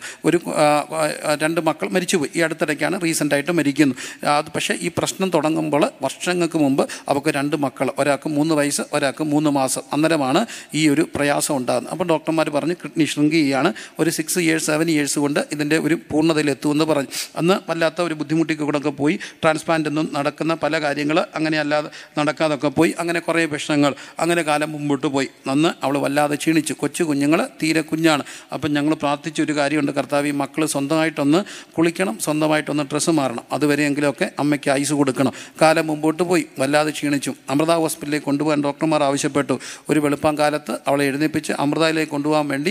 2 മക്കൾ മരിച്ചുപോയി. ഈ അടുത്തിടയ്ക്കാണ് റീസെൻ്റായിട്ട് മരിക്കുന്നു. അത് പക്ഷേ ഈ പ്രശ്നം തുടങ്ങുമ്പോൾ വർഷങ്ങൾക്ക് മുമ്പ് അവർക്ക് 2 മക്കൾ, ഒരാൾക്ക് 3 വയസ്സ്, ഒരാൾക്ക് 3 മാസം. അന്നേരമാണ് ഈ ഒരു പ്രയാസം ഉണ്ടാകുന്നത്. അപ്പോൾ ഡോക്ടർമാർ പറഞ്ഞ് കിഡ്നി ഷ്രിങ്ക് ചെയ്യുകയാണ്, ഒരു 6 ഇയേഴ്സ് 7 ഇയേഴ്സ് കൊണ്ട് ഇതിൻ്റെ ഒരു പൂർണ്ണതയിലെത്തുമെന്ന് പറഞ്ഞു. അന്ന് വല്ലാത്ത ഒരു ബുദ്ധിമുട്ടിക്ക് കൂടെ ഒക്കെ പോയി. ട്രാൻസ്പ്ലാന്റ് ഒന്നും നടക്കുന്ന പല കാര്യങ്ങൾ അങ്ങനെ അല്ലാതെ നടക്കാതൊക്കെ പോയി. അങ്ങനെ കുറേ പ്രശ്നങ്ങൾ, അങ്ങനെ കാലം മുമ്പോട്ട് പോയി. അന്ന് അവൾ വല്ലാതെ ക്ഷീണിച്ചു. കൊച്ചു കുഞ്ഞുങ്ങൾ തീരെ കുഞ്ഞാണ്. അപ്പം ഞങ്ങൾ പ്രാർത്ഥിച്ചൊരു കാര്യമുണ്ട്, കർത്താവ് ഈ മക്കൾ സ്വന്തമായിട്ടൊന്ന് കുളിക്കണം, സ്വന്തമായിട്ടൊന്ന് ഡ്രസ്സ് മാറണം, അതുവരെയെങ്കിലുമൊക്കെ അമ്മയ്ക്ക് ഐസ് കൊടുക്കണം. കാലം മുമ്പോട്ട് പോയി, വല്ലാതെ ക്ഷീണിച്ചു. അമൃത ഹോസ്പിറ്റലിലേക്ക് കൊണ്ടുപോകാൻ ഡോക്ടർമാർ ആവശ്യപ്പെട്ടു. ഒരു വെളുപ്പം കാലത്ത് അവളെ എഴുന്നേൽപ്പിച്ച് അമൃതയിലേക്ക് കൊണ്ടുപോകാൻ വേണ്ടി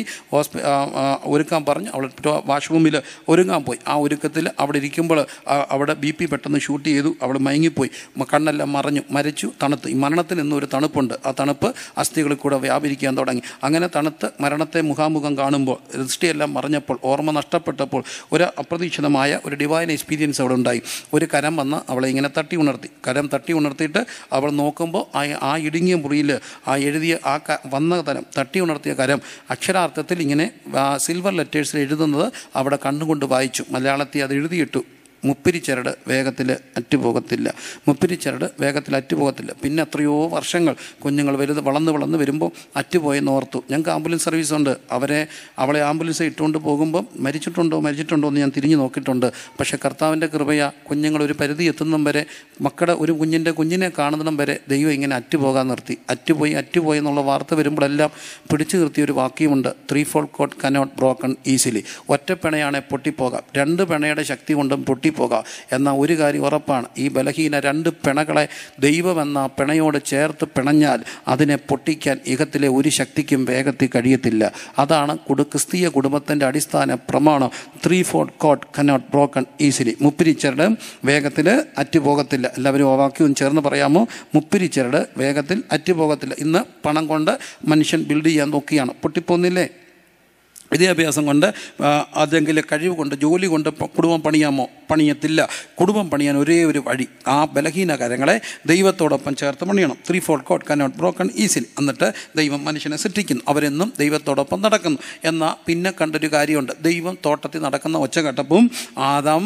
ഒരുക്കാൻ പറഞ്ഞു. അവൾ വാഷ്റൂമിൽ ഒരുങ്ങാൻ പോയി. ആ ഒരുക്കത്തിൽ അവിടെ ഇരിക്കുമ്പോൾ അവിടെ BP പെട്ടെന്ന് ഷൂട്ട് ചെയ്തു. അവൾ മയങ്ങിപ്പോയി, കണ്ണെല്ലാം മരിച്ചു, തണുത്ത്. ഈ മരണത്തിൽ നിന്നും ഒരു തണുപ്പുണ്ട്. ആ തണുപ്പ് അസ്ഥികളിൽ കൂടെ വ്യാപരിക്കാൻ തുടങ്ങി. അങ്ങനെ തണുത്ത് മരണത്തെ മുഖാമുഖം കാണുമ്പോൾ, ദൃഷ്ടിയെല്ലാം മറഞ്ഞപ്പോൾ, ഓർമ്മ നഷ്ടപ്പെട്ടപ്പോൾ ഒരു അപ്രതീക്ഷിതമായ ഒരു ഡിവൈൻ എക്സ്പീരിയൻസ് അവിടെ ഉണ്ടായി. ഒരു കരം വന്ന് അവളെ ഇങ്ങനെ തട്ടി ഉണർത്തി. കരം തട്ടി ഉണർത്തിയിട്ട് അവൾ നോക്കുമ്പോൾ ആ ഇടുങ്ങിയ മുറിയിൽ ആ എഴുതിയ വന്ന തരം, തട്ടി ഉണർത്തിയ കരം അക്ഷരാർത്ഥത്തിൽ ഇങ്ങനെ സിൽവർ ലെറ്റേഴ്സിൽ എഴുതുന്നത് അവിടെ കണ്ണുകൊണ്ട് വായിച്ചു. മലയാളത്തിൽ അത് എഴുതിയിട്ടു, മുപ്പിരിച്ചരട് വേഗത്തിൽ അറ്റുപോകത്തില്ല, മുപ്പിരിച്ചരട് വേഗത്തിൽ അറ്റുപോകത്തില്ല. പിന്നെ എത്രയോ വർഷങ്ങൾ കുഞ്ഞുങ്ങൾ വളർന്ന് വരുമ്പോൾ അറ്റുപോയെന്ന് ഓർത്തു. ഞങ്ങൾക്ക് ആംബുലൻസ് സർവീസ് ഉണ്ട്. അവളെ ആംബുലൻസ് ഇട്ടുകൊണ്ട് പോകുമ്പോൾ മരിച്ചിട്ടുണ്ടോ എന്ന് ഞാൻ തിരിഞ്ഞു നോക്കിയിട്ടുണ്ട്. പക്ഷേ കർത്താവിൻ്റെ കൃപയാ, കുഞ്ഞുങ്ങൾ ഒരു പരിധി എത്തുന്നതും വരെ, മക്കളുടെ ഒരു കുഞ്ഞിനെ കാണുന്നിടം വരെ ദൈവം ഇങ്ങനെ അറ്റുപോകാൻ നിർത്തി. അറ്റുപോയി എന്നുള്ള വാർത്ത വരുമ്പോഴെല്ലാം പിടിച്ചു നിർത്തിയൊരു വാക്യമുണ്ട്, 3/4 കോഡ് കനോട്ട് ബ്രോക്കൺ ഈസിലി. ഒറ്റ പിണയാണെ പൊട്ടിപ്പോകാം, 2 പിണയുടെ ശക്തി കൊണ്ടും പൊട്ടിപ്പോകാം. എന്നാൽ ഒരു കാര്യം ഉറപ്പാണ്, ഈ ബലഹീന 2 പിണകളെ ദൈവമെന്ന പിണയോട് ചേർത്ത് പിണഞ്ഞാൽ അതിനെ പൊട്ടിക്കാൻ ഇഹത്തിലെ ഒരു ശക്തിക്കും വേഗത്തിൽ കഴിയത്തില്ല. അതാണ് ക്രിസ്തീയ കുടുംബത്തിൻ്റെ അടിസ്ഥാന പ്രമാണം. 3/4 കോഡ് കനോട്ട് ബ്രോക്കൺ ഈസിലി. മുപ്പിരിച്ചരട് വേഗത്തിൽ അറ്റുപോകത്തില്ല. എല്ലാവരും ആ വാക്യവും ചേർന്ന് പറയാമോ? മുപ്പിരിച്ചരട് വേഗത്തിൽ അറ്റുപോകത്തില്ല. ഇന്ന് പണം കൊണ്ട് മനുഷ്യൻ ബിൽഡ് ചെയ്യാൻ നോക്കിയാണ്, പൊട്ടിപ്പോന്നില്ലേ? വിദ്യാഭ്യാസം കൊണ്ട്, അതെങ്കിലും കഴിവ് കൊണ്ട്, ജോലി കൊണ്ട് കുടുംബം പണിയത്തില്ല. കുടുംബം പണിയാൻ ഒരേ ഒരു വഴി, ആ ബലഹീന കരങ്ങളെ ദൈവത്തോടൊപ്പം ചേർത്ത് പണിയണം. 3/4 കോഡ് കനോട്ട് ബ്രോക്കൺ ഈസിലി. എന്നിട്ട് ദൈവം മനുഷ്യനെ സൃഷ്ടിക്കുന്നു, അവരെന്നും ദൈവത്തോടൊപ്പം നടക്കുന്നു. എന്നാൽ പിന്നെ കണ്ടൊരു കാര്യമുണ്ട്, ദൈവം തോട്ടത്തിൽ നടക്കുന്ന ഒച്ച കേട്ടപ്പോൾ ആദാം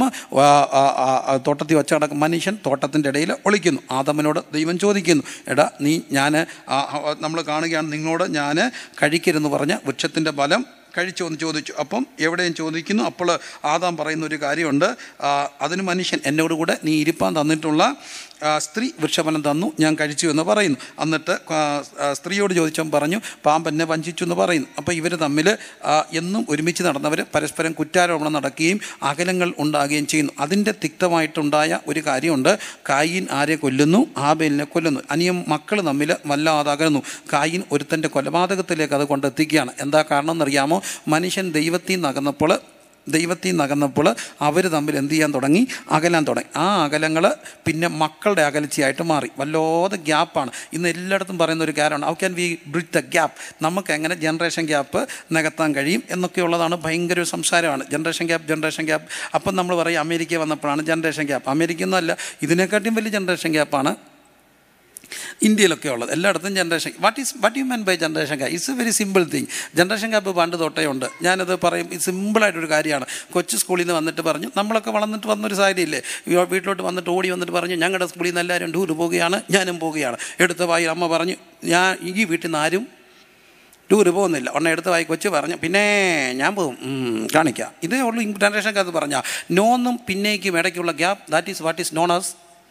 തോട്ടത്തിൽ ഒച്ച കിടക്കും, മനുഷ്യൻ തോട്ടത്തിൻ്റെ ഇടയിൽ ഒളിക്കുന്നു. ആദാമിനോട് ദൈവം ചോദിക്കുന്നു, എടാ നമ്മൾ കാണുകയാണ്, നിങ്ങളോട് ഞാൻ കഴിക്കരുതെന്ന് പറഞ്ഞ വൃക്ഷത്തിൻ്റെ ഫലം കഴിച്ചോ എന്ന് ചോദിച്ചു. അപ്പം എവിടെയും ചോദിക്കുന്നു. അപ്പോൾ ആദാം പറയുന്ന ഒരു കാര്യമുണ്ട്, അതിന് മനുഷ്യൻ എന്നോടുകൂടെ നീ ഇരിപ്പാൻ തന്നിട്ടുള്ള സ്ത്രീ വൃക്ഷഫലം തന്നു, ഞാൻ കഴിച്ചു എന്ന് പറയുന്നു. എന്നിട്ട് സ്ത്രീയോട് ചോദിച്ചവൻ പറഞ്ഞു, പാമ്പ് എന്നെ വഞ്ചിച്ചു എന്ന് പറയുന്നു. അപ്പോൾ ഇവർ തമ്മിൽ എന്നും ഒരുമിച്ച് നടന്നവർ പരസ്പരം കുറ്റാരോപണം നടക്കുകയും അകലങ്ങൾ ഉണ്ടാകുകയും ചെയ്യുന്നു. അതിൻ്റെ തിക്തമായിട്ടുണ്ടായ ഒരു കാര്യമുണ്ട്, കായീൻ ആരെ കൊല്ലുന്നു? ഹാബേലിനെ കൊല്ലുന്നു. മക്കൾ തമ്മിൽ വല്ലാതെ അകലുന്നു. കായീൻ ഒരുത്തൻ്റെ കൊലപാതകത്തിലേക്ക് അത് കൊണ്ടെത്തിക്കുകയാണ്. എന്താ കാരണം എന്നറിയാമോ? മനുഷ്യൻ ദൈവത്തിൽ നിന്ന് അകന്നപ്പോൾ ദൈവത്തിൽ നിന്ന് അകന്നപ്പോൾ അവർ തമ്മിൽ എന്ത് ചെയ്യാൻ തുടങ്ങി? അകലാൻ തുടങ്ങി. ആ അകലങ്ങൾ പിന്നെ മക്കളുടെ അകൽച്ചയായിട്ട് മാറി. വല്ലാതെ ഗ്യാപ്പാണ്. ഇന്ന് എല്ലായിടത്തും പറയുന്ന ഒരു കാര്യമാണ്, how can we bridge the gap? നമുക്ക് എങ്ങനെ ജനറേഷൻ ഗ്യാപ്പ് നികത്താൻ കഴിയും എന്നൊക്കെയുള്ളതാണ്. ഭയങ്കര ഒരു സംസാരമാണ്, ജനറേഷൻ ഗ്യാപ്പ്. അപ്പം നമ്മൾ പറയും അമേരിക്ക വന്നപ്പോഴാണ് ജനറേഷൻ ഗ്യാപ്പ്. അമേരിക്ക ഒന്നുമല്ല, ഇതിനെക്കാട്ടിയും വലിയ ജനറേഷൻ ഗ്യാപ്പാണ് ഇന്ത്യയിലൊക്കെ ഉള്ളത്. എല്ലായിടത്തും generation. What you mean by generation gap? It's a very simple thing. Generation gap പണ്ട് തൊട്ടേ ഉണ്ട്. ഞാനത് പറയും, സിമ്പിളായിട്ടൊരു കാര്യമാണ്. കൊച്ചു സ്കൂളിൽ നിന്ന് വന്നിട്ട് പറഞ്ഞു, നമ്മളൊക്കെ വളർന്നിട്ട് വന്നൊരു സാഹചര്യമില്ലേ, വീട്ടിലോട്ട് വന്നിട്ട് ഓടി വന്നിട്ട് പറഞ്ഞു, ഞങ്ങളുടെ സ്കൂളിൽ നിന്ന് എല്ലാവരും ടൂർ പോവുകയാണ്, ഞാനും പോവുകയാണ്. എടുത്ത വായി അമ്മ പറഞ്ഞു, ഞാൻ ഈ വീട്ടിൽ നിന്ന് ആരും ടൂറ് പോകുന്നില്ല. എടുത്ത വായി കൊച്ചു പറഞ്ഞു, പിന്നെ ഞാൻ പോവും, കാണിക്കാം. ഇതേ ഉള്ളൂ ജനറേഷൻ ഗ്യാപ്പ് പറഞ്ഞാൽ. നോന്നും പിന്നേക്കും ഇടയ്ക്കുള്ള gap, that is what is known as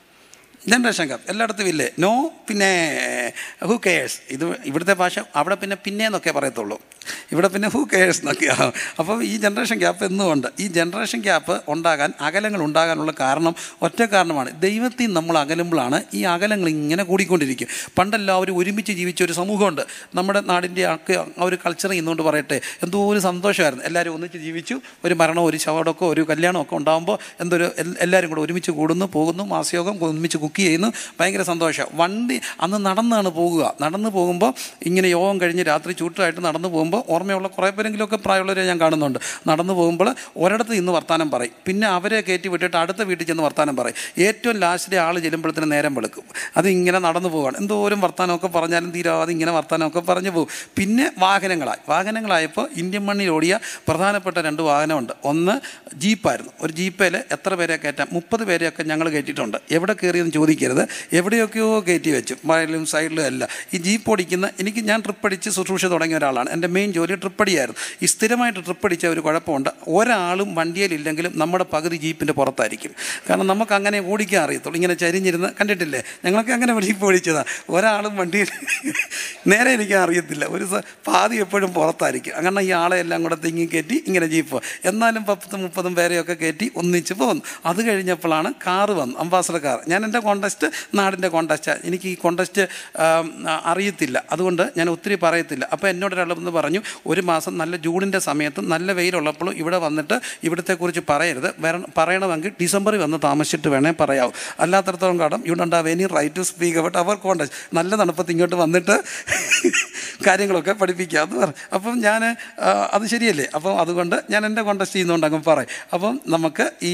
generation gap. എല്ലായിടത്തും ഇല്ലേ? നോ, പിന്നെ ഹൂ കെയേഴ്സ്. ഇത് ഇവിടുത്തെ ഭാഷ. അവിടെ പിന്നെ എന്നൊക്കെ പറയത്തുള്ളൂ, ഇവിടെ പിന്നെ ഹൂ കെയേഴ്സ് എന്നൊക്കെയാണ്. അപ്പോൾ ഈ ജനറേഷൻ ഗ്യാപ്പ് എന്നും ഉണ്ട്. ഈ ജനറേഷൻ ഗ്യാപ്പ് ഉണ്ടാകാൻ, അകലങ്ങൾ ഉണ്ടാകാനുള്ള കാരണം ഒറ്റ കാരണമാണ്. ദൈവത്തിൽ നമ്മൾ അകലുമ്പോഴാണ് ഈ അകലങ്ങൾ ഇങ്ങനെ കൂടിക്കൊണ്ടിരിക്കും. പണ്ടെല്ലാവരും ഒരുമിച്ച് ജീവിച്ച ഒരു സമൂഹമുണ്ട്. നമ്മുടെ നാടിൻ്റെ ആ ഒരു കൾച്ചർ ഇന്നുകൊണ്ട് പറയട്ടെ, എന്തോ ഒരു സന്തോഷമായിരുന്നു. എല്ലാവരും ഒന്നിച്ച് ജീവിച്ചു. ഒരു മരണമോ ഒരു ശവടക്കോ ഒരു കല്യാണമൊക്കെ ഉണ്ടാകുമ്പോൾ എല്ലാവരും കൂടെ ഒരുമിച്ച് കൂടുന്നു, പോകുന്നു, മാസയോഗം ഒരുമിച്ച് കുക്ക് ചെയ്യുന്നു, ഭയങ്കര സന്തോഷം. വണ്ടി അന്ന് നടന്നു പോകുമ്പോൾ ഇങ്ങനെ യോഗം കഴിഞ്ഞ് രാത്രി ചൂട്ടായിട്ട് നടന്നു പോകുമ്പോൾ, ഓർമ്മയുള്ള കുറേ പേരെങ്കിലുമൊക്കെ പ്രായമുള്ളവരെ ഞാൻ കാണുന്നുണ്ട്, നടന്നു പോകുമ്പോൾ ഒരിടത്ത് ഇന്ന് വർത്താനം പറയും, പിന്നെ അവരെ കയറ്റി വിട്ടിട്ട് അടുത്ത വീട്ടിൽ ചെന്ന് വർത്താനം പറയും. ഏറ്റവും ലാസ്റ്റിലെ ആൾ ചെല്ലുമ്പോഴത്തേന് നേരം വെളുക്കും. അതിങ്ങനെ നടന്നു പോവുകയാണ്. എന്തോരം വർത്താനമൊക്കെ പറഞ്ഞാലും തീരാതെ ഇങ്ങനെ വർത്താനമൊക്കെ പറഞ്ഞു പോകും. പിന്നെ വാഹനങ്ങളായപ്പോൾ ഇന്ത്യൻ മണ്ണിൽ ഓടിയ പ്രധാനപ്പെട്ട 2 വാഹനമുണ്ട്. ഒന്ന് ജീപ്പായിരുന്നു. ഒരു ജീപ്പയിൽ എത്ര പേരെ കയറ്റാം? 30 പേരെയൊക്കെ ഞങ്ങൾ കയറ്റിയിട്ടുണ്ട്. എവിടെ കയറിയെന്ന് ചോദിക്കരുത്, എവിടെയൊക്കെയോ കയറ്റി വെച്ചു, മഴയിലും സൈഡിലും അല്ല. ഈ ജീപ്പ് ഓടിക്കുന്ന ഞാൻ ട്രിപ്പടിച്ച് ശുശ്രൂഷ തുടങ്ങിയ ഒരാളാണ്. എൻ്റെ മെയിൻ ജോലി ട്രിപ്പടിയായിരുന്നു. ഈ സ്ഥിരമായിട്ട് ട്രിപ്പടിച്ച ഒരു കുഴപ്പമുണ്ട്, ഒരാളും വണ്ടിയിലില്ലെങ്കിലും നമ്മുടെ പകുതി ജീപ്പിൻ്റെ പുറത്തായിരിക്കും. കാരണം നമുക്ക് അങ്ങനെ ഓടിക്കാൻ അറിയത്തുള്ളൂ. ഇങ്ങനെ ചരിഞ്ഞിരുന്ന് കണ്ടിട്ടില്ലേ? ഞങ്ങളൊക്കെ അങ്ങനെ ജീപ്പ് ഓടിച്ചതാണ്. ഒരാളും വണ്ടിയിൽ നേരെ ഇരിക്കാൻ അറിയത്തില്ല, ഒരു പാതി എപ്പോഴും പുറത്തായിരിക്കും. അങ്ങനെ ഈ ആളെ എല്ലാം കൂടെ തിങ്ങി കയറ്റി ഇങ്ങനെ ജീപ്പ്, എന്നാലും 10-30 പേരെയൊക്കെ കയറ്റി ഒന്നിച്ച് പോകുന്നു. അത് കഴിഞ്ഞപ്പോഴാണ് കാറ് വന്നു, അംബാസഡർ കാർ. ഞാൻ എൻ്റെ കോണ്ടസ്റ്റ് നാടിൻ്റെ കോണ്ടസ്റ്റാണ്. എനിക്ക് ഈ കോണ്ടസ്റ്റ് അറിയത്തില്ല, അതുകൊണ്ട് ഞാൻ ഒത്തിരി പറയത്തില്ല. അപ്പോൾ എന്നോടൊരാളെന്ന് പറഞ്ഞു, ഒരു മാസം നല്ല ജൂണിൻ്റെ സമയത്ത് നല്ല വെയിലുള്ളപ്പോൾ ഇവിടെ വന്നിട്ട് ഇവിടത്തെക്കുറിച്ച് പറയരുത്, പറയണമെങ്കിൽ ഡിസംബറിൽ വന്ന് താമസിച്ചിട്ട് വേണേൽ പറയാവൂ, അല്ലാത്തടത്തോളം കാലം you don't have any right to speak about our contest. നല്ല തണുപ്പത്ത് ഇങ്ങോട്ട് വന്നിട്ട് കാര്യങ്ങളൊക്കെ പഠിപ്പിക്കാമെന്ന് പറഞ്ഞു. അപ്പം ഞാൻ അത് ശരിയല്ലേ, അപ്പം അതുകൊണ്ട് ഞാൻ എൻ്റെ കോണ്ടസ്റ്റ് ചെയ്യുന്നതുകൊണ്ട് അങ്ങ് പറയും. അപ്പം നമുക്ക് ഈ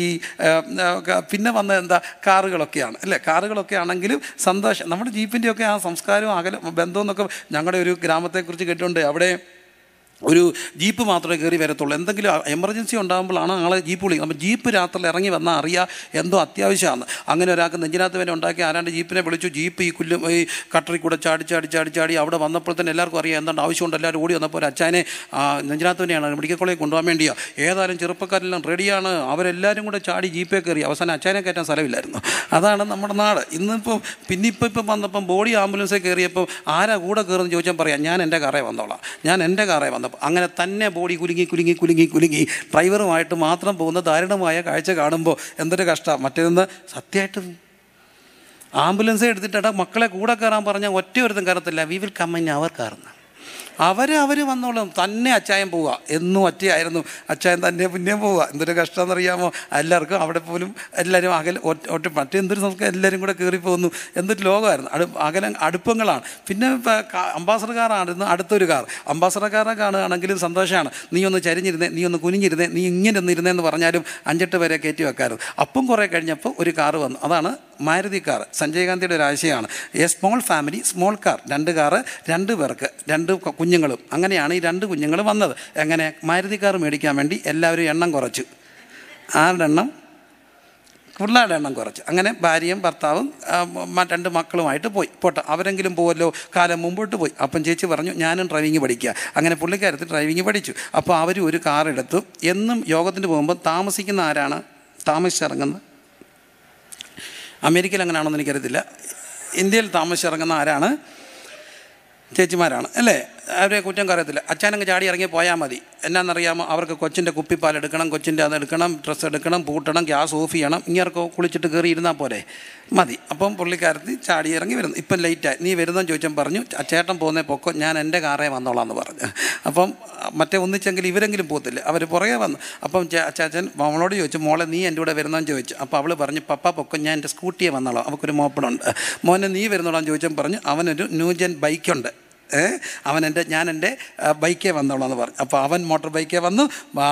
പിന്നെ വന്ന എന്താ കാറുകളൊക്കെയാണ് അല്ലേ? കാറുകളൊക്കെ ആണെങ്കിലും സന്തോഷം. നമ്മുടെ ജീപ്പിൻ്റെയൊക്കെ ആ സംസ്കാരവും ബന്ധവും എന്നൊക്കെ ഞങ്ങളുടെ ഒരു ഗ്രാമത്തെക്കുറിച്ച് കേട്ടിട്ടുണ്ട്. അവിടെ ഒരു ജീപ്പ് മാത്രമേ കയറി വരത്തുള്ളൂ. എന്തെങ്കിലും എമർജൻസി ഉണ്ടാകുമ്പോഴാണ് ആളെ ജീപ്പ് വിളിക്കുന്നത്. അപ്പോൾ ജീപ്പ് രാത്രിയിൽ ഇറങ്ങി വന്നാൽ അറിയാം എന്തോ അത്യാവശ്യമാണ്. അങ്ങനെ ഒരാൾക്ക് നെഞ്ചിനകത്ത് വരെ ഉണ്ടാക്കി ആരാണ്ട് ജീപ്പിനെ വിളിച്ചു. ജീപ്പ് ഈ കട്ടറിൽ കൂടെ ചാടി അവിടെ വന്നപ്പോൾ തന്നെ എല്ലാവർക്കും അറിയാം എന്താണ്ട് ആവശ്യമുണ്ട്. എല്ലാവരും ഓടി വന്നപ്പോൾ ഒരു അച്ചായനെ നെഞ്ചിനകത്ത് തന്നെയാണ് മെഡിക്കൽ കോളേജിൽ കൊണ്ടുപോകാൻ വേണ്ടിയോ. ഏതായാലും ചെറുപ്പക്കാരെല്ലാം റെഡിയാണ്. അവരെല്ലാവരും കൂടെ ചാടി ജീപ്പേ കയറി. അവസാനം അച്ചായനെ കയറ്റാൻ സ്ഥലമില്ലായിരുന്നു. അതാണ് നമ്മുടെ നാട്. ഇന്നിപ്പം ഇപ്പം വന്നപ്പം ബോഡി ആംബുലൻസിൽ കയറിയപ്പോൾ ആരാ കൂടെ കയറുമെന്ന് ചോദിച്ചാൽ പറയാം, ഞാൻ എൻ്റെ കാറേ വന്നോളാം. അങ്ങനെ തന്നെ ബോഡി കുലുങ്ങി ഡ്രൈവറുമായിട്ട് മാത്രം പോകുന്ന ദാരുണമായ കാഴ്ച കാണുമ്പോൾ എന്തൊരു കഷ്ടമാണ്. മറ്റേതെന്ന് സത്യമായിട്ട് ആംബുലൻസേ എടുത്തിട്ടാ മക്കളെ കൂടെ കയറാൻ പറഞ്ഞാൽ ഒറ്റ ഒരുത്തും കയറത്തില്ല. We will come in our കാർന്ന്. അവർ വന്നോളും. തന്നെ അച്ചായൻ പോവുക. എന്നും ഒറ്റയായിരുന്നു, അച്ചായൻ തന്നെ പിന്നെയും പോവുക. എന്തൊരു കഷ്ടമെന്നറിയാമോ? എല്ലാവർക്കും അവിടെ പോലും എല്ലാവരും മറ്റെന്തൊരു സംസ്കാരം, എല്ലാവരും കൂടെ കയറിപ്പോകുന്നു. എന്തൊരു ലോകമായിരുന്നു. അടുപ്പങ്ങളാണ്. പിന്നെ അംബാസഡർ കാറായിരുന്നു അടുത്തൊരു കാർ. അംബാസഡർ കാറെ കാണുകയാണെങ്കിലും സന്തോഷമാണ്. നീ ഒന്ന് ചരിഞ്ഞിരുന്നേ, നീ ഒന്ന് കുനിഞ്ഞിരുന്നേ, നീ ഇങ്ങനെ ഒന്നിരുന്നേന്ന് പറഞ്ഞാലും 5-8 പേരെ കയറ്റി വെക്കാറുണ്ട്. അപ്പം കുറേ കഴിഞ്ഞപ്പോൾ ഒരു കാറ് വന്നു. അതാണ് മാരുതി കാർ. സഞ്ജയ് ഗാന്ധിയുടെ ഒരു ആശയമാണ്. A small family small car. 2 car 2 പേർക്ക്, 2 കുഞ്ഞുങ്ങളും. അങ്ങനെയാണ് ഈ 2 കുഞ്ഞുങ്ങൾ വന്നത്. എങ്ങനെ? മാരുതി കാർ മേടിക്കാൻ വേണ്ടി എല്ലാവരും എണ്ണം കുറച്ചു. പിള്ളേരുടെ എണ്ണം കുറച്ച്. അങ്ങനെ ഭാര്യയും ഭർത്താവും 2 മക്കളുമായിട്ട് പോട്ടെ, അവരെങ്കിലും പോവല്ലോ, കാലം മുമ്പോട്ട് പോയി. അപ്പം ചേച്ചി പറഞ്ഞു ഞാനും ഡ്രൈവിങ് പഠിക്കുക. അങ്ങനെ പുള്ളിക്കാരത്തിൽ ഡ്രൈവിങ് പഠിച്ചു. അപ്പോൾ അവർ ഒരു കാർ എടുത്തു. എന്നും യോഗത്തിന് പോകുമ്പോൾ താമസിക്കുന്ന ആരാണ്? താമസിച്ചിറങ്ങുന്നത് അമേരിക്കയിൽ അങ്ങനെയാണെന്ന് എനിക്കറിയത്തില്ല. ഇന്ത്യയിൽ താമസിച്ചിറങ്ങുന്ന ആരാണ്? ചേച്ചിമാരാണ് അല്ലേ? അവരെ കുറ്റം കറിയത്തില്ല. അച്ഛനങ്ങ് ചാടി ഇറങ്ങി പോയാൽ മതി. എന്നാണെന്നറിയാമോ, അവർക്ക് കൊച്ചിൻ്റെ കുപ്പിപ്പാൽ എടുക്കണം, കൊച്ചിൻ്റെ അതെടുക്കണം, ഡ്രസ്സ് എടുക്കണം, പൂട്ടണം, ഗ്യാസ് ഓഫ് ചെയ്യണം, ഇങ്ങനെയൊക്കെ കുളിച്ചിട്ട് കയറി ഇരുന്നാൽ പോരെ, മതി. അപ്പം പുള്ളിക്കാരത്തി ചാടി ഇറങ്ങി വരുന്നു. ഇപ്പം ലേറ്റായി, നീ വരുന്നതെന്ന് ചോദിച്ചാൽ പറഞ്ഞു, ചേട്ടൻ പോകുന്നേ പൊക്കോ, ഞാൻ എൻ്റെ കാറേ വന്നോളാം എന്ന് പറഞ്ഞു. അപ്പം മറ്റേ ഒന്നിച്ചെങ്കിൽ ഇവരെങ്കിലും പോകത്തില്ല, അവർ പുറകെ വന്നു. അപ്പം അച്ചാച്ചൻ അവളോട് ചോദിച്ചു, മോളെ നീ എൻ്റെ കൂടെ വരുന്നതെന്ന് ചോദിച്ചു. അപ്പോൾ അവൾ പറഞ്ഞു, പപ്പ പൊക്കോ, ഞാൻ എൻ്റെ സ്കൂട്ടിയെ വന്നോളാം, അവൾക്കൊരു മോപ്പണുണ്ട്. മോനെ നീ വരുന്നോളാന്ന് ചോദിച്ചാൽ പറഞ്ഞു, അവനൊരു ന്യൂജൻ ബൈക്കുണ്ട്, ഞാൻ എൻ്റെ ബൈക്കേ വന്നോളാം എന്ന് പറഞ്ഞു. അപ്പോൾ അവൻ മോട്ടോർ ബൈക്കേ വന്നു,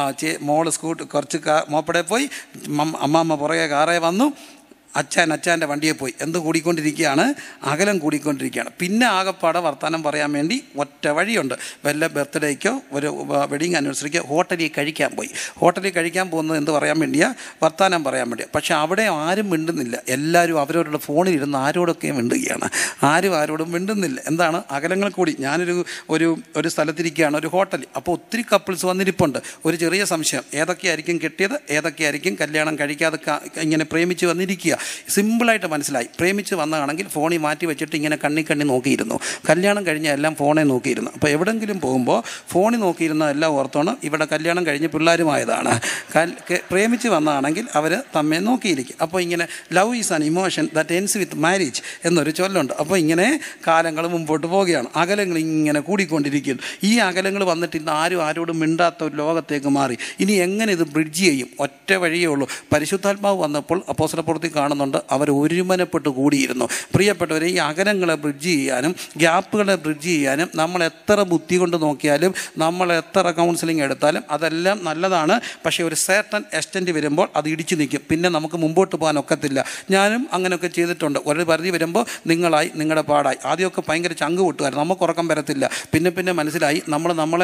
മോള് കുറച്ച് മോപ്പടെ പോയി, അമ്മാമ്മ പുറകെ കാറേ വന്നു, അച്ഛൻ്റെ വണ്ടിയെ പോയി. എന്ത് കൂടിക്കൊണ്ടിരിക്കുകയാണ്, അകലം കൂടിക്കൊണ്ടിരിക്കുകയാണ്. പിന്നെ ആകെപ്പാടെ വർത്തമാനം പറയാൻ വേണ്ടി ഒറ്റ വഴിയുണ്ട്. വല്ല ബർത്ത്ഡേക്കോ ഒരു വെഡിങ് ആനിവേഴ്സറിക്കോ ഹോട്ടലിൽ കഴിക്കാൻ പോയി. ഹോട്ടലിൽ കഴിക്കാൻ പോകുന്നത് എന്ത് പറയാൻ വേണ്ടിയാണ്, വർത്തമാനം പറയാൻ വേണ്ടിയാണ്. പക്ഷേ അവിടെ ആരും മിണ്ടുന്നില്ല, എല്ലാവരും അവരവരുടെ ഫോണിൽ ഇരുന്ന് ആരോടൊക്കെ മിണ്ടുകയാണ്, ആരോടും മിണ്ടുന്നില്ല. എന്താണ്, അകലങ്ങൾ കൂടി. ഞാനൊരു ഒരു സ്ഥലത്തിരിക്കുകയാണ്, ഒരു ഹോട്ടൽ. അപ്പോൾ ഒത്തിരി കപ്പിൾസ് വന്നിരിപ്പുണ്ട്. ഒരു ചെറിയ സംശയം, ഏതൊക്കെയായിരിക്കും കെട്ടിയത്, ഏതൊക്കെയായിരിക്കും കല്യാണം കഴിക്കാതെ ഇങ്ങനെ പ്രേമിച്ച് വന്നിരിക്കുക. സിമ്പിളായിട്ട് മനസ്സിലായി. പ്രേമിച്ച് വന്നതാണെങ്കിൽ ഫോണിൽ മാറ്റി വെച്ചിട്ട് ഇങ്ങനെ കണ്ണി നോക്കിയിരുന്നു. കല്യാണം കഴിഞ്ഞ എല്ലാം ഫോണെ നോക്കിയിരുന്നു. അപ്പോൾ എവിടെയെങ്കിലും പോകുമ്പോൾ ഫോണിൽ നോക്കിയിരുന്ന എല്ലാം ഓർത്തോണം, ഇവിടെ കല്യാണം കഴിഞ്ഞ് പിള്ളേരുമായതാണ്. പ്രേമിച്ച് വന്നതാണെങ്കിൽ അവർ തമ്മെ നോക്കിയിരിക്കും. അപ്പോൾ ഇങ്ങനെ love is an emotion that ends with marriage എന്നൊരു ചൊല്ലുണ്ട്. അപ്പോൾ ഇങ്ങനെ കാലങ്ങൾ മുമ്പോട്ട് പോവുകയാണ്, അകലങ്ങൾ ഇങ്ങനെ കൂടിക്കൊണ്ടിരിക്കുന്നു. ഈ അകലങ്ങൾ വന്നിട്ട് ഇന്ന് ആരോടും മിണ്ടാത്ത ഒരു ലോകത്തേക്ക് മാറി. ഇനി എങ്ങനെ ഇത് ബ്രിഡ്ജ് ചെയ്യും? ഒറ്റ വഴിയേ ഉള്ളൂ. പരിശുദ്ധാത്മാവ് വന്നപ്പോൾ അപ്പോസ്തലപ്രവൃത്തി കാണുന്നുണ്ട്, അവർ ഒരുമനപ്പെട്ട് കൂടിയിരുന്നു. പ്രിയപ്പെട്ടവരെ, ഈ അകലങ്ങളെ ബ്രിഡ്ജ് ചെയ്യാനും ഗ്യാപ്പുകളെ ബ്രിഡ്ജ് ചെയ്യാനും നമ്മൾ എത്ര ബുദ്ധി കൊണ്ട് നോക്കിയാലും, നമ്മൾ എത്ര കൗൺസിലിംഗ് എടുത്താലും അതെല്ലാം നല്ലതാണ്. പക്ഷേ ഒരു സർട്ടൻ എക്സ്റ്റൻറ്റ് വരുമ്പോൾ അത് ഇടിച്ചു നിൽക്കും. പിന്നെ നമുക്ക് മുമ്പോട്ട് പോകാൻ ഒക്കത്തില്ല. ഞാനും അങ്ങനെയൊക്കെ ചെയ്തിട്ടുണ്ട്. ഒരു പരിധി വരുമ്പോൾ നിങ്ങളുടെ പാടായി. ആദ്യമൊക്കെ ഭയങ്കര ചങ്ക് പൊട്ടുമായിരുന്നു, നമുക്ക് ഉറക്കം വരത്തില്ല. പിന്നെ മനസ്സിലായി, നമ്മളെ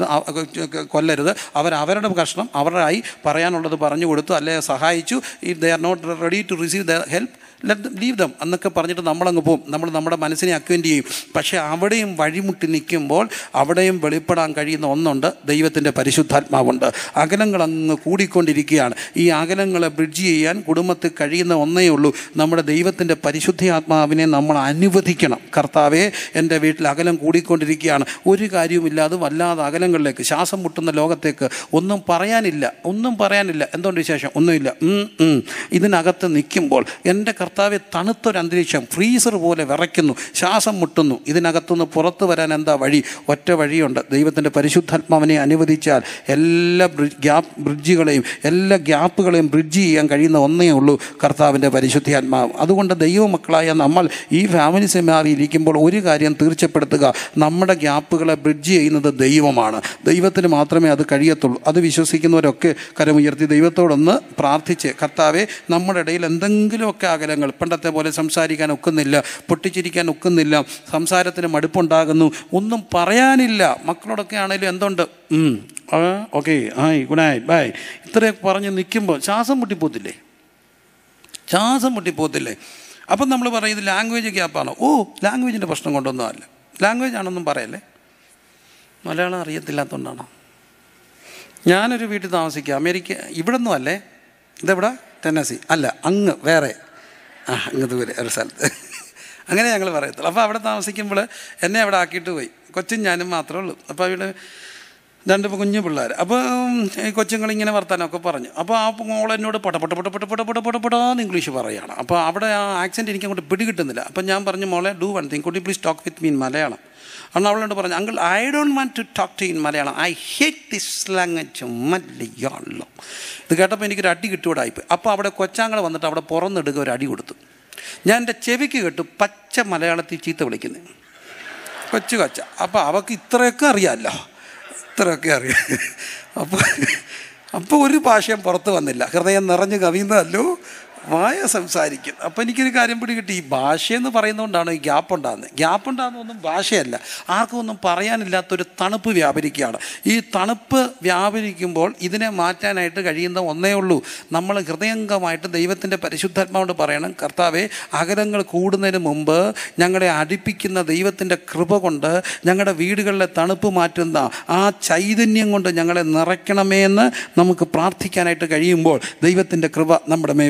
കൊല്ലരുത്, അവരുടെ കഷ്ണം അവരായി പറയാനുള്ളത് പറഞ്ഞു കൊടുത്തു, അല്ലെ സഹായിച്ചു. If they are not ready to receive their help, let them leave them എന്നൊക്കെ പറഞ്ഞിട്ട് നമ്മളങ്ങ് പോകും. നമ്മുടെ മനസ്സിനെ അക്വൻറ്റ് ചെയ്യും. പക്ഷേ അവിടെയും വഴിമുട്ടി നിൽക്കുമ്പോൾ അവിടെയും വെളിപ്പെടാൻ കഴിയുന്ന ഒന്നുണ്ട്, ദൈവത്തിൻ്റെ പരിശുദ്ധാത്മാവുണ്ട്. അകലങ്ങൾ അങ്ങ് കൂടിക്കൊണ്ടിരിക്കുകയാണ്. ഈ അകലങ്ങളെ ബ്രിഡ്ജ് ചെയ്യാൻ കുടുംബത്തിൽ കഴിയുന്ന ഒന്നേ ഉള്ളൂ, നമ്മുടെ ദൈവത്തിൻ്റെ പരിശുദ്ധാത്മാവിനെ നമ്മൾ അനുവദിക്കണം. കർത്താവേ, എൻ്റെ വീട്ടിൽ അകലം കൂടിക്കൊണ്ടിരിക്കുകയാണ്, ഒരു കാര്യവുമില്ലാതെ വല്ലാതെ അകലങ്ങളിലേക്ക്, ശ്വാസം മുട്ടുന്ന ലോകത്തേക്ക്, ഒന്നും പറയാനില്ല. എന്തുകൊണ്ട് വിശേഷം? ഒന്നുമില്ല. ഇതിനകത്ത് നിൽക്കുമ്പോൾ എൻ്റെ കർത്താവെ, തണുത്തൊരു അന്തരീക്ഷം, ഫ്രീസർ പോലെ വിറയ്ക്കുന്നു, ശ്വാസം മുട്ടുന്നു. ഇതിനകത്തുനിന്ന് പുറത്തു വരാൻ എന്താ വഴി? ഒറ്റ വഴിയുണ്ട്. ദൈവത്തിൻ്റെ പരിശുദ്ധാത്മാവിനെ അനുവദിച്ചാൽ എല്ലാ ബ്രിഡ്ജുകളെയും എല്ലാ ഗ്യാപ്പുകളെയും ബ്രിഡ്ജ് ചെയ്യാൻ കഴിയുന്ന ഒന്നേ ഉള്ളൂ, കർത്താവിൻ്റെ പരിശുദ്ധാത്മാവ്. അതുകൊണ്ട് ദൈവമക്കളായ നമ്മൾ ഈ ഫാമിലി സെമിനാറിൽ ഇരിക്കുമ്പോൾ ഒരു കാര്യം തീർച്ചപ്പെടുത്തുക, നമ്മുടെ ഗ്യാപ്പുകളെ ബ്രിഡ്ജ് ചെയ്യുന്നത് ദൈവമാണ്. ദൈവത്തിന് മാത്രമേ അത് കഴിയത്തുള്ളൂ. അത് വിശ്വസിക്കുന്നവരൊക്കെ കരമുയർത്തി ദൈവത്തോടൊന്ന് പ്രാർത്ഥിച്ച്, കർത്താവെ, നമ്മുടെ ഇടയിൽ എന്തെങ്കിലുമൊക്കെ അകലങ്ങൾ, പണ്ടത്തെ പോലെ സംസാരിക്കാൻ ഒക്കുന്നില്ല, പൊട്ടിച്ചിരിക്കാൻ ഒക്കുന്നില്ല, സംസാരത്തിന് മടുപ്പുണ്ടാകുന്നു, ഒന്നും പറയാനില്ല. മക്കളോടൊക്കെ ആണെങ്കിലും എന്തുണ്ട്, okay, hi, good night, bye, ഇത്രയൊക്കെ പറഞ്ഞ് നിൽക്കുമ്പോൾ ശ്വാസം മുട്ടിപ്പോത്തില്ലേ? അപ്പം നമ്മൾ പറയും ഇത് ലാംഗ്വേജ് ഗ്യാപ്പാണോ? ലാംഗ്വേജിൻ്റെ പ്രശ്നം കൊണ്ടൊന്നും അല്ല. ലാംഗ്വേജ് ആണൊന്നും പറയല്ലേ, മലയാളം അറിയത്തില്ലാത്തതുകൊണ്ടാണോ? ഞാനൊരു വീട്ടിൽ താമസിക്കുക, അമേരിക്ക, ഇവിടെ ഒന്നും അല്ലേ, ഇതെവിടെ, ടെന്നസി അല്ല, അങ്ങ് വേറെ, അങ്ങ് ദൂരെ ഒരു സ്ഥലത്ത്, അങ്ങനെ ഞങ്ങൾ പറയത്തുള്ളൂ. അപ്പോൾ അവിടെ താമസിക്കുമ്പോൾ എന്നെ അവിടെ ആക്കിയിട്ട് പോയി, കൊച്ചും ഞാനും മാത്രമേ ഉള്ളൂ. അപ്പോൾ അവിടെ 2 കുഞ്ഞു പിള്ളേർ. അപ്പോൾ ഈ കൊച്ചുങ്ങളിങ്ങനെ വർത്താനമൊക്കെ പറഞ്ഞു. അപ്പോൾ ആ മോളെന്നോട് പൊട്ടന്ന് ഇംഗ്ലീഷ് പറയുകയാണ്. അപ്പോൾ അവിടെ ആ ആക്സെൻറ്റ് എനിക്ക് അങ്ങോട്ട് പിടികിട്ടുന്നില്ല. അപ്പം ഞാൻ പറഞ്ഞു, മോളെ, do one thing, could you please talk with me in Malayalam? അന്ന് അവളോട് പറഞ്ഞു, uncle, I don't want to talk to in Malayalam, I hate this language Malayalam. ഇത് കേട്ടപ്പോൾ എനിക്കൊരു അടി കിട്ടുകൂടായിപ്പോയി. അപ്പോൾ അവിടെ കൊച്ചാങ്ങൾ വന്നിട്ട് അവിടെ പുറന്നിടുക ഒരു അടി കൊടുത്തു. ഞാൻ എൻ്റെ ചെവിക്ക് കേട്ടു പച്ച മലയാളത്തിൽ ചീത്ത വിളിക്കുന്നത്, കൊച്ച. അപ്പോൾ അവൾക്ക് ഇത്രയൊക്കെ അറിയാമല്ലോ, അപ്പോൾ ഒരു ഭാഷയും പുറത്ത് വന്നില്ല. ഹൃദയം നിറഞ്ഞ് കവിയുന്നതല്ലോ വായ സംസാരിക്കും. അപ്പോൾ എനിക്കൊരു കാര്യം പിടികിട്ടി, ഈ ഭാഷയെന്ന് പറയുന്നതുകൊണ്ടാണ് ഈ ഗ്യാപ്പ് ഉണ്ടാകുന്നതൊന്നും ഭാഷയല്ല, ആർക്കും ഒന്നും പറയാനില്ലാത്തൊരു തണുപ്പ് വ്യാപരിക്കുകയാണ്. ഈ തണുപ്പ് വ്യാപരിക്കുമ്പോൾ ഇതിനെ മാറ്റാനായിട്ട് കഴിയുന്ന ഒന്നേ ഉള്ളൂ, നമ്മൾ ഹൃദയംഗമായിട്ട് ദൈവത്തിൻ്റെ പരിശുദ്ധാത്മാവോട് പറയണം, കർത്താവെ, അകലങ്ങൾ കൂടുന്നതിന് മുമ്പ് ഞങ്ങളെ അടുപ്പിക്കുന്ന ദൈവത്തിൻ്റെ കൃപ കൊണ്ട് ഞങ്ങളുടെ വീടുകളിലെ തണുപ്പ് മാറ്റുന്ന ആ ചൈതന്യം കൊണ്ട് ഞങ്ങളെ നിറയ്ക്കണമേ എന്ന് നമുക്ക് പ്രാർത്ഥിക്കാനായിട്ട് കഴിയുമ്പോൾ ദൈവത്തിൻ്റെ കൃപ നമ്മുടെ മേൽ വ്യാപരിക്കും.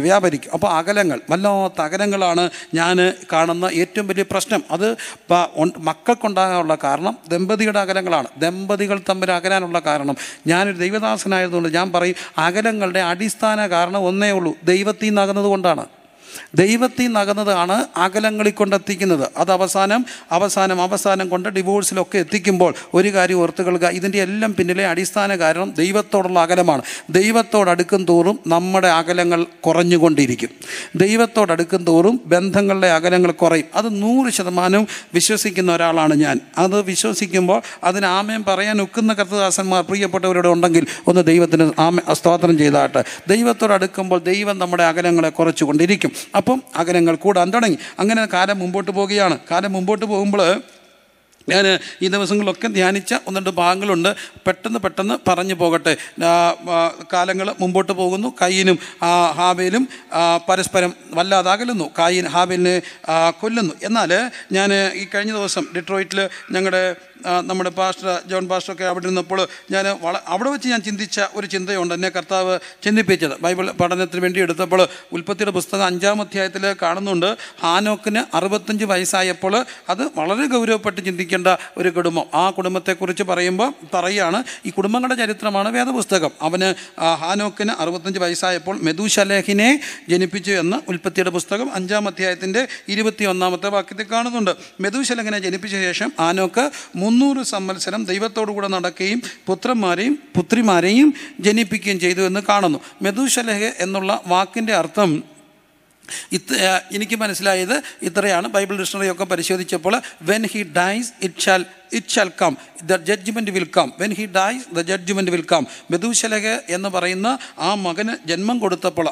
വയ്ക്കും. അപ്പോൾ അകലങ്ങൾ, വല്ലാത്ത അകലങ്ങളാണ് ഞാൻ കാണുന്ന ഏറ്റവും വലിയ പ്രശ്നം. അത് മക്കൾക്കുണ്ടാകാനുള്ള കാരണം ദമ്പതികളുടെ അകലങ്ങളാണ്. ദമ്പതികൾ തമ്മിൽ അകലാനുള്ള കാരണം, ഞാനൊരു ദൈവദാസനായതുകൊണ്ട് ഞാൻ പറയും, അകലങ്ങളുടെ അടിസ്ഥാന കാരണം ഒന്നേ ഉള്ളൂ, ദൈവത്തിൽ നിന്ന് അകന്നത് കൊണ്ടാണ്. ദൈവത്തിൽ നിന്ന് അകന്നതാണ് അകലങ്ങളിൽ കൊണ്ടെത്തിക്കുന്നത്. അത് അവസാനം കൊണ്ട് ഡിവോഴ്സിലൊക്കെ എത്തിക്കുമ്പോൾ ഒരു കാര്യം ഓർത്ത് കൊള്ളുക, ഇതിൻ്റെ എല്ലാം പിന്നിലെ അടിസ്ഥാന കാരണം ദൈവത്തോടുള്ള അകലമാണ്. ദൈവത്തോടടുക്കും തോറും നമ്മുടെ അകലങ്ങൾ കുറഞ്ഞുകൊണ്ടിരിക്കും. ദൈവത്തോടടുക്കും തോറും ബന്ധങ്ങളുടെ അകലങ്ങൾ കുറയും. അത് 100% വിശ്വസിക്കുന്ന ഒരാളാണ് ഞാൻ. അത് വിശ്വസിക്കുമ്പോൾ അതിന് ആമേൻ പറയാൻ ഒക്കുന്ന കർത്തദാസന്മാർ പ്രിയപ്പെട്ടവരോട് ഉണ്ടെങ്കിൽ ഒന്ന് ദൈവത്തിന് സ്തോത്രം ചെയ്താട്ടെ. ദൈവത്തോടടുക്കുമ്പോൾ ദൈവം നമ്മുടെ അകലങ്ങളെ കുറച്ചുകൊണ്ടിരിക്കും. അപ്പം അകലങ്ങൾ കൂടാൻ തുടങ്ങി. അങ്ങനെ കാലം മുമ്പോട്ട് പോവുകയാണ്. കാലം മുമ്പോട്ട് പോകുമ്പോൾ ഞാൻ ഈ ദിവസങ്ങളിലൊക്കെ ധ്യാനിച്ച 1-2 ഭാഗങ്ങളുണ്ട്. പെട്ടെന്ന് പറഞ്ഞു പോകട്ടെ. കാലങ്ങൾ മുമ്പോട്ട് പോകുന്നു. കയീനും ഹാബേലും പരസ്പരം വല്ലാതെ അകലുന്നു. കയീൻ ഹാബേലിനെ കൊല്ലുന്നു. എന്നാൽ ഞാൻ ഈ കഴിഞ്ഞ ദിവസം ഡിട്രോയിറ്റിൽ നമ്മുടെ പാസ്റ്റർ ജോൺ പാസ്റ്ററൊക്കെ അവിടെ ഇരുന്നപ്പോൾ അവിടെ വെച്ച് ഞാൻ ചിന്തിച്ച ഒരു ചിന്തയുണ്ട്, എന്നെ കർത്താവ് ചിന്തിപ്പിച്ചത്. ബൈബിൾ പഠനത്തിന് വേണ്ടി എടുത്തപ്പോൾ ഉൽപ്പത്തിയുടെ പുസ്തകം 5-ാം അധ്യായത്തിൽ കാണുന്നുണ്ട്, ഹാനോക്കിന് 65 വയസ്സായപ്പോൾ. അത് വളരെ ഗൗരവപ്പെട്ട് ചിന്തിക്കേണ്ട ഒരു കുടുംബം. ആ കുടുംബത്തെക്കുറിച്ച് പറയുകയാണ്, ഈ കുടുംബങ്ങളുടെ ചരിത്രമാണ് വേദപുസ്തകം. അവന് ഹാനോക്കിന് 65 വയസ്സായപ്പോൾ മെഥൂശലഹിനെ ജനിപ്പിച്ചു എന്ന് ഉൽപ്പത്തിയുടെ പുസ്തകം 5-ാം അധ്യായത്തിൻ്റെ 21-ാമത്തെ വാക്യത്തിൽ കാണുന്നുണ്ട്. മെഥൂശലഹിനെ ജനിപ്പിച്ച ശേഷം ഹാനോക്ക് 300 സംവത്സരം ദൈവത്തോടു കൂടെ നടക്കുകയും പുത്രന്മാരെയും പുത്രിമാരെയും ജനിപ്പിക്കുകയും ചെയ്തു എന്ന് കാണുന്നു. മെഥൂശലഹ് എന്നുള്ള വാക്കിൻ്റെ അർത്ഥം എനിക്ക് മനസ്സിലായത് ഇത്രയാണ്. ബൈബിൾ ഡിക്ഷണറിയൊക്കെ പരിശോധിച്ചപ്പോൾ when he dies it shall come, the judgment will come. When he dies the judgment will come. Methuselah എന്ന് പറയുന്ന ആ മകന് ജന്മം കൊടുത്തപ്പോൾ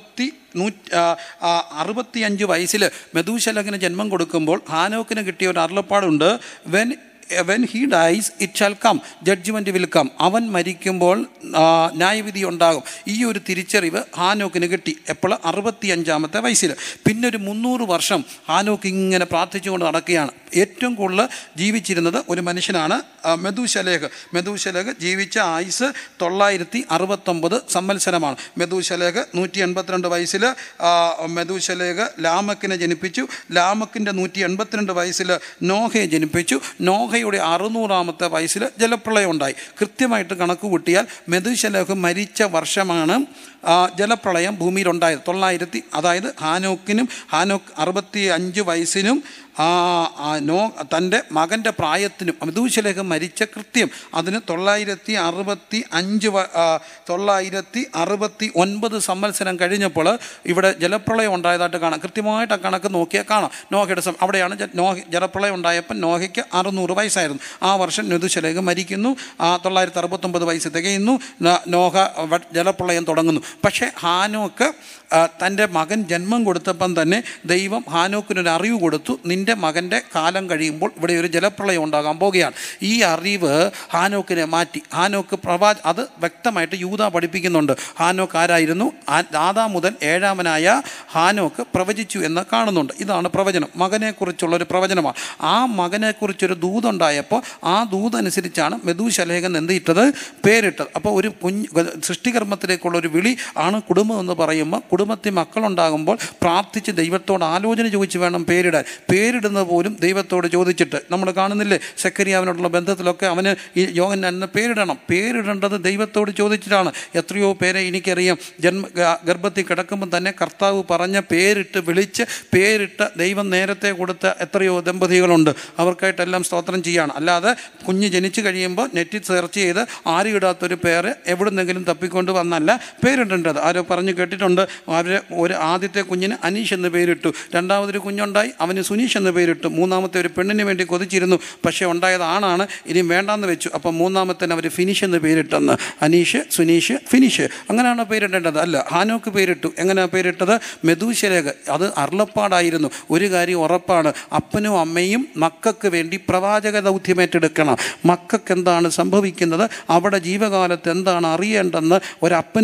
65 വയസ്സിൽ മെഥൂശലഹിന് ജന്മം കൊടുക്കുമ്പോൾ ഹാനോക്കിന് കിട്ടിയ ഒരു അരുളപ്പാടുണ്ട്, when he dies it shall come, judgment will come. അവൻ മരിക്കുമ്പോൾ ന്യായവിധി ഉണ്ടാകും. ഈ ഒരു തിരിച്ചറിവ് ഹാനോക്കിന് കിട്ടി. എപ്പോൾ? 65-ാമത്തെ വയസ്സിൽ. പിന്നെ ഒരു 300 വർഷം ഹാനോക്ക് ഇങ്ങനെ പ്രാർത്ഥിച്ചുകൊണ്ട് നടക്കുകയാണ്. ഏറ്റവും കൂടുതൽ ജീവിച്ചിരുന്നത് ഒരു മനുഷ്യനാണ്, മെഥൂശലഹ്. മെഥൂശലഹ് ജീവിച്ച ആയുസ് 969 സംവത്സരമാണ്. മെഥൂശലഹ് 182 വയസ്സിൽ മെഥൂശലഹ് ലാമക്കിനെ ജനിപ്പിച്ചു. ലാമക്കിൻ്റെ 182 വയസ്സിൽ നോഹയെ ജനിപ്പിച്ചു. നോഹയുടെ 600-ാമത്തെ വയസ്സിൽ ജലപ്രളയം ഉണ്ടായി. കൃത്യമായിട്ട് കണക്ക് കൂട്ടിയാൽ മെഥൂശലഹ് മരിച്ച വർഷമാണ് ജലപ്രളയം ഭൂമിയിലുണ്ടായത്. അതായത് ഹാനോക്ക് 65 വയസ്സിനും തൻ്റെ മകൻ്റെ പ്രായത്തിനും മെഥൂശലഹ് മരിച്ച കൃത്യം അതിന് 969 സംവത്സരം കഴിഞ്ഞപ്പോൾ ഇവിടെ ജലപ്രളയം ഉണ്ടായതായിട്ട് കാണാം. കൃത്യമായിട്ട് ആ കണക്ക് നോക്കിയാൽ കാണാം. നോഹയുടെ അവിടെയാണ് ജലപ്രളയം ഉണ്ടായപ്പോൾ നോഹയ്ക്ക് 600 വയസ്സായിരുന്നു. ആ വർഷം മെഥൂശലഹ് മരിക്കുന്നു. 969 വയസ്സ് തികയുന്നു. നോഹ ജലപ്രളയം തുടങ്ങുന്നു. പക്ഷേ ഹാനോക്ക് തൻ്റെ മകൻ ജന്മം കൊടുത്തപ്പം തന്നെ ദൈവം ഹാനോക്കിനൊരു അറിവ് കൊടുത്തു, നിൻ്റെ മകൻ്റെ കാലം കഴിയുമ്പോൾ ഇവിടെ ഒരു ജലപ്രളയം ഉണ്ടാകാൻ പോവുകയാണ്. ഈ അറിവ് ഹാനോക്കിനെ മാറ്റി. ഹാനോക്ക് അത് വ്യക്തമായിട്ട് യൂദ പഠിപ്പിക്കുന്നുണ്ട്. ഹാനോക്ക് ആരായിരുന്നു? ആദാം മുതൽ 7-ാമനായ ഹാനോക്ക് പ്രവചിച്ചു എന്ന് കാണുന്നുണ്ട്. ഇതാണ് പ്രവചനം, മകനെക്കുറിച്ചുള്ളൊരു പ്രവചനമാണ്. ആ മകനെക്കുറിച്ചൊരു ദൂതുണ്ടായപ്പോൾ ആ ദൂതനുസരിച്ചാണ് മെഥൂശലഹ് പേരിട്ടത്. അപ്പോൾ ഒരു സൃഷ്ടികർമ്മത്തിലേക്കുള്ളൊരു വിളി ആണ് കുടുംബം എന്ന് പറയുമ്പോൾ, കുടുംബത്തിൽ മക്കളുണ്ടാകുമ്പോൾ പ്രാർത്ഥിച്ച് ദൈവത്തോട് ആലോചന ചോദിച്ച് വേണം പേരിടാൻ. പേരിടുന്നത് പോലും ദൈവത്തോട് ചോദിച്ചിട്ട്. നമ്മൾ കാണുന്നില്ലേ സെക്കറിയാവിനോടുള്ള ബന്ധത്തിലൊക്കെ അവന് ഈ യോഹന്നാനെ പേരിടണം. പേരിടേണ്ടത് ദൈവത്തോട് ചോദിച്ചിട്ടാണ്. എത്രയോ പേരെ എനിക്കറിയാം ഗർഭത്തിൽ കിടക്കുമ്പോൾ തന്നെ കർത്താവ് പറഞ്ഞ പേരിട്ട് പേരിട്ട് ദൈവം നേരത്തെ കൊടുത്ത എത്രയോ ദമ്പതികളുണ്ട്. അവർക്കായിട്ടെല്ലാം സ്തോത്രം ചെയ്യാണ്. അല്ലാതെ കുഞ്ഞ് ജനിച്ചു കഴിയുമ്പോൾ നെറ്റിൽ സെർച്ച് ചെയ്ത് ആരും ഇടാത്തൊരു പേര് എവിടുന്നെങ്കിലും തപ്പിക്കൊണ്ട് വന്നല്ല പേരിടേണ്ടത്. ആരോ പറഞ്ഞു കേട്ടിട്ടുണ്ട്, ആദ്യത്തെ കുഞ്ഞിന് അനീഷ് എന്ന് പേരിട്ടു, രണ്ടാമതൊരു കുഞ്ഞുണ്ടായി അവന് സുനീഷ് എന്ന് പേരിട്ടു, മൂന്നാമത്തെ ഒരു പെണ്ണിന് വേണ്ടി കൊതിച്ചിരുന്നു, പക്ഷേ ഉണ്ടായത് ആണാണ്, ഇനി വേണ്ടാന്ന് വെച്ചു. അപ്പം മൂന്നാമത്തെ അവർ ഫിനിഷ് എന്ന് പേരിട്ടെന്ന്. അനീഷ്, സുനീഷ്, ഫിനിഷ്, അങ്ങനെയാണ് പേരിടേണ്ടത്. അല്ല, ഹാനോക്ക് പേരിട്ടു. എങ്ങനെയാണ് പേരിട്ടത്? മെഥൂശലഹ്. അത് അരുളപ്പാടായിരുന്നു. ഒരു കാര്യം ഉറപ്പാണ്, അപ്പനും അമ്മയും മക്കൾക്ക് വേണ്ടി പ്രവാചക ദൗത്യം ഏറ്റെടുക്കണം. മക്കൾക്ക് എന്താണ് സംഭവിക്കുന്നത്, അവിടെ ജീവകാലത്ത് എന്താണ് അറിയേണ്ടെന്ന് ഒരപ്പനും അമ്മയും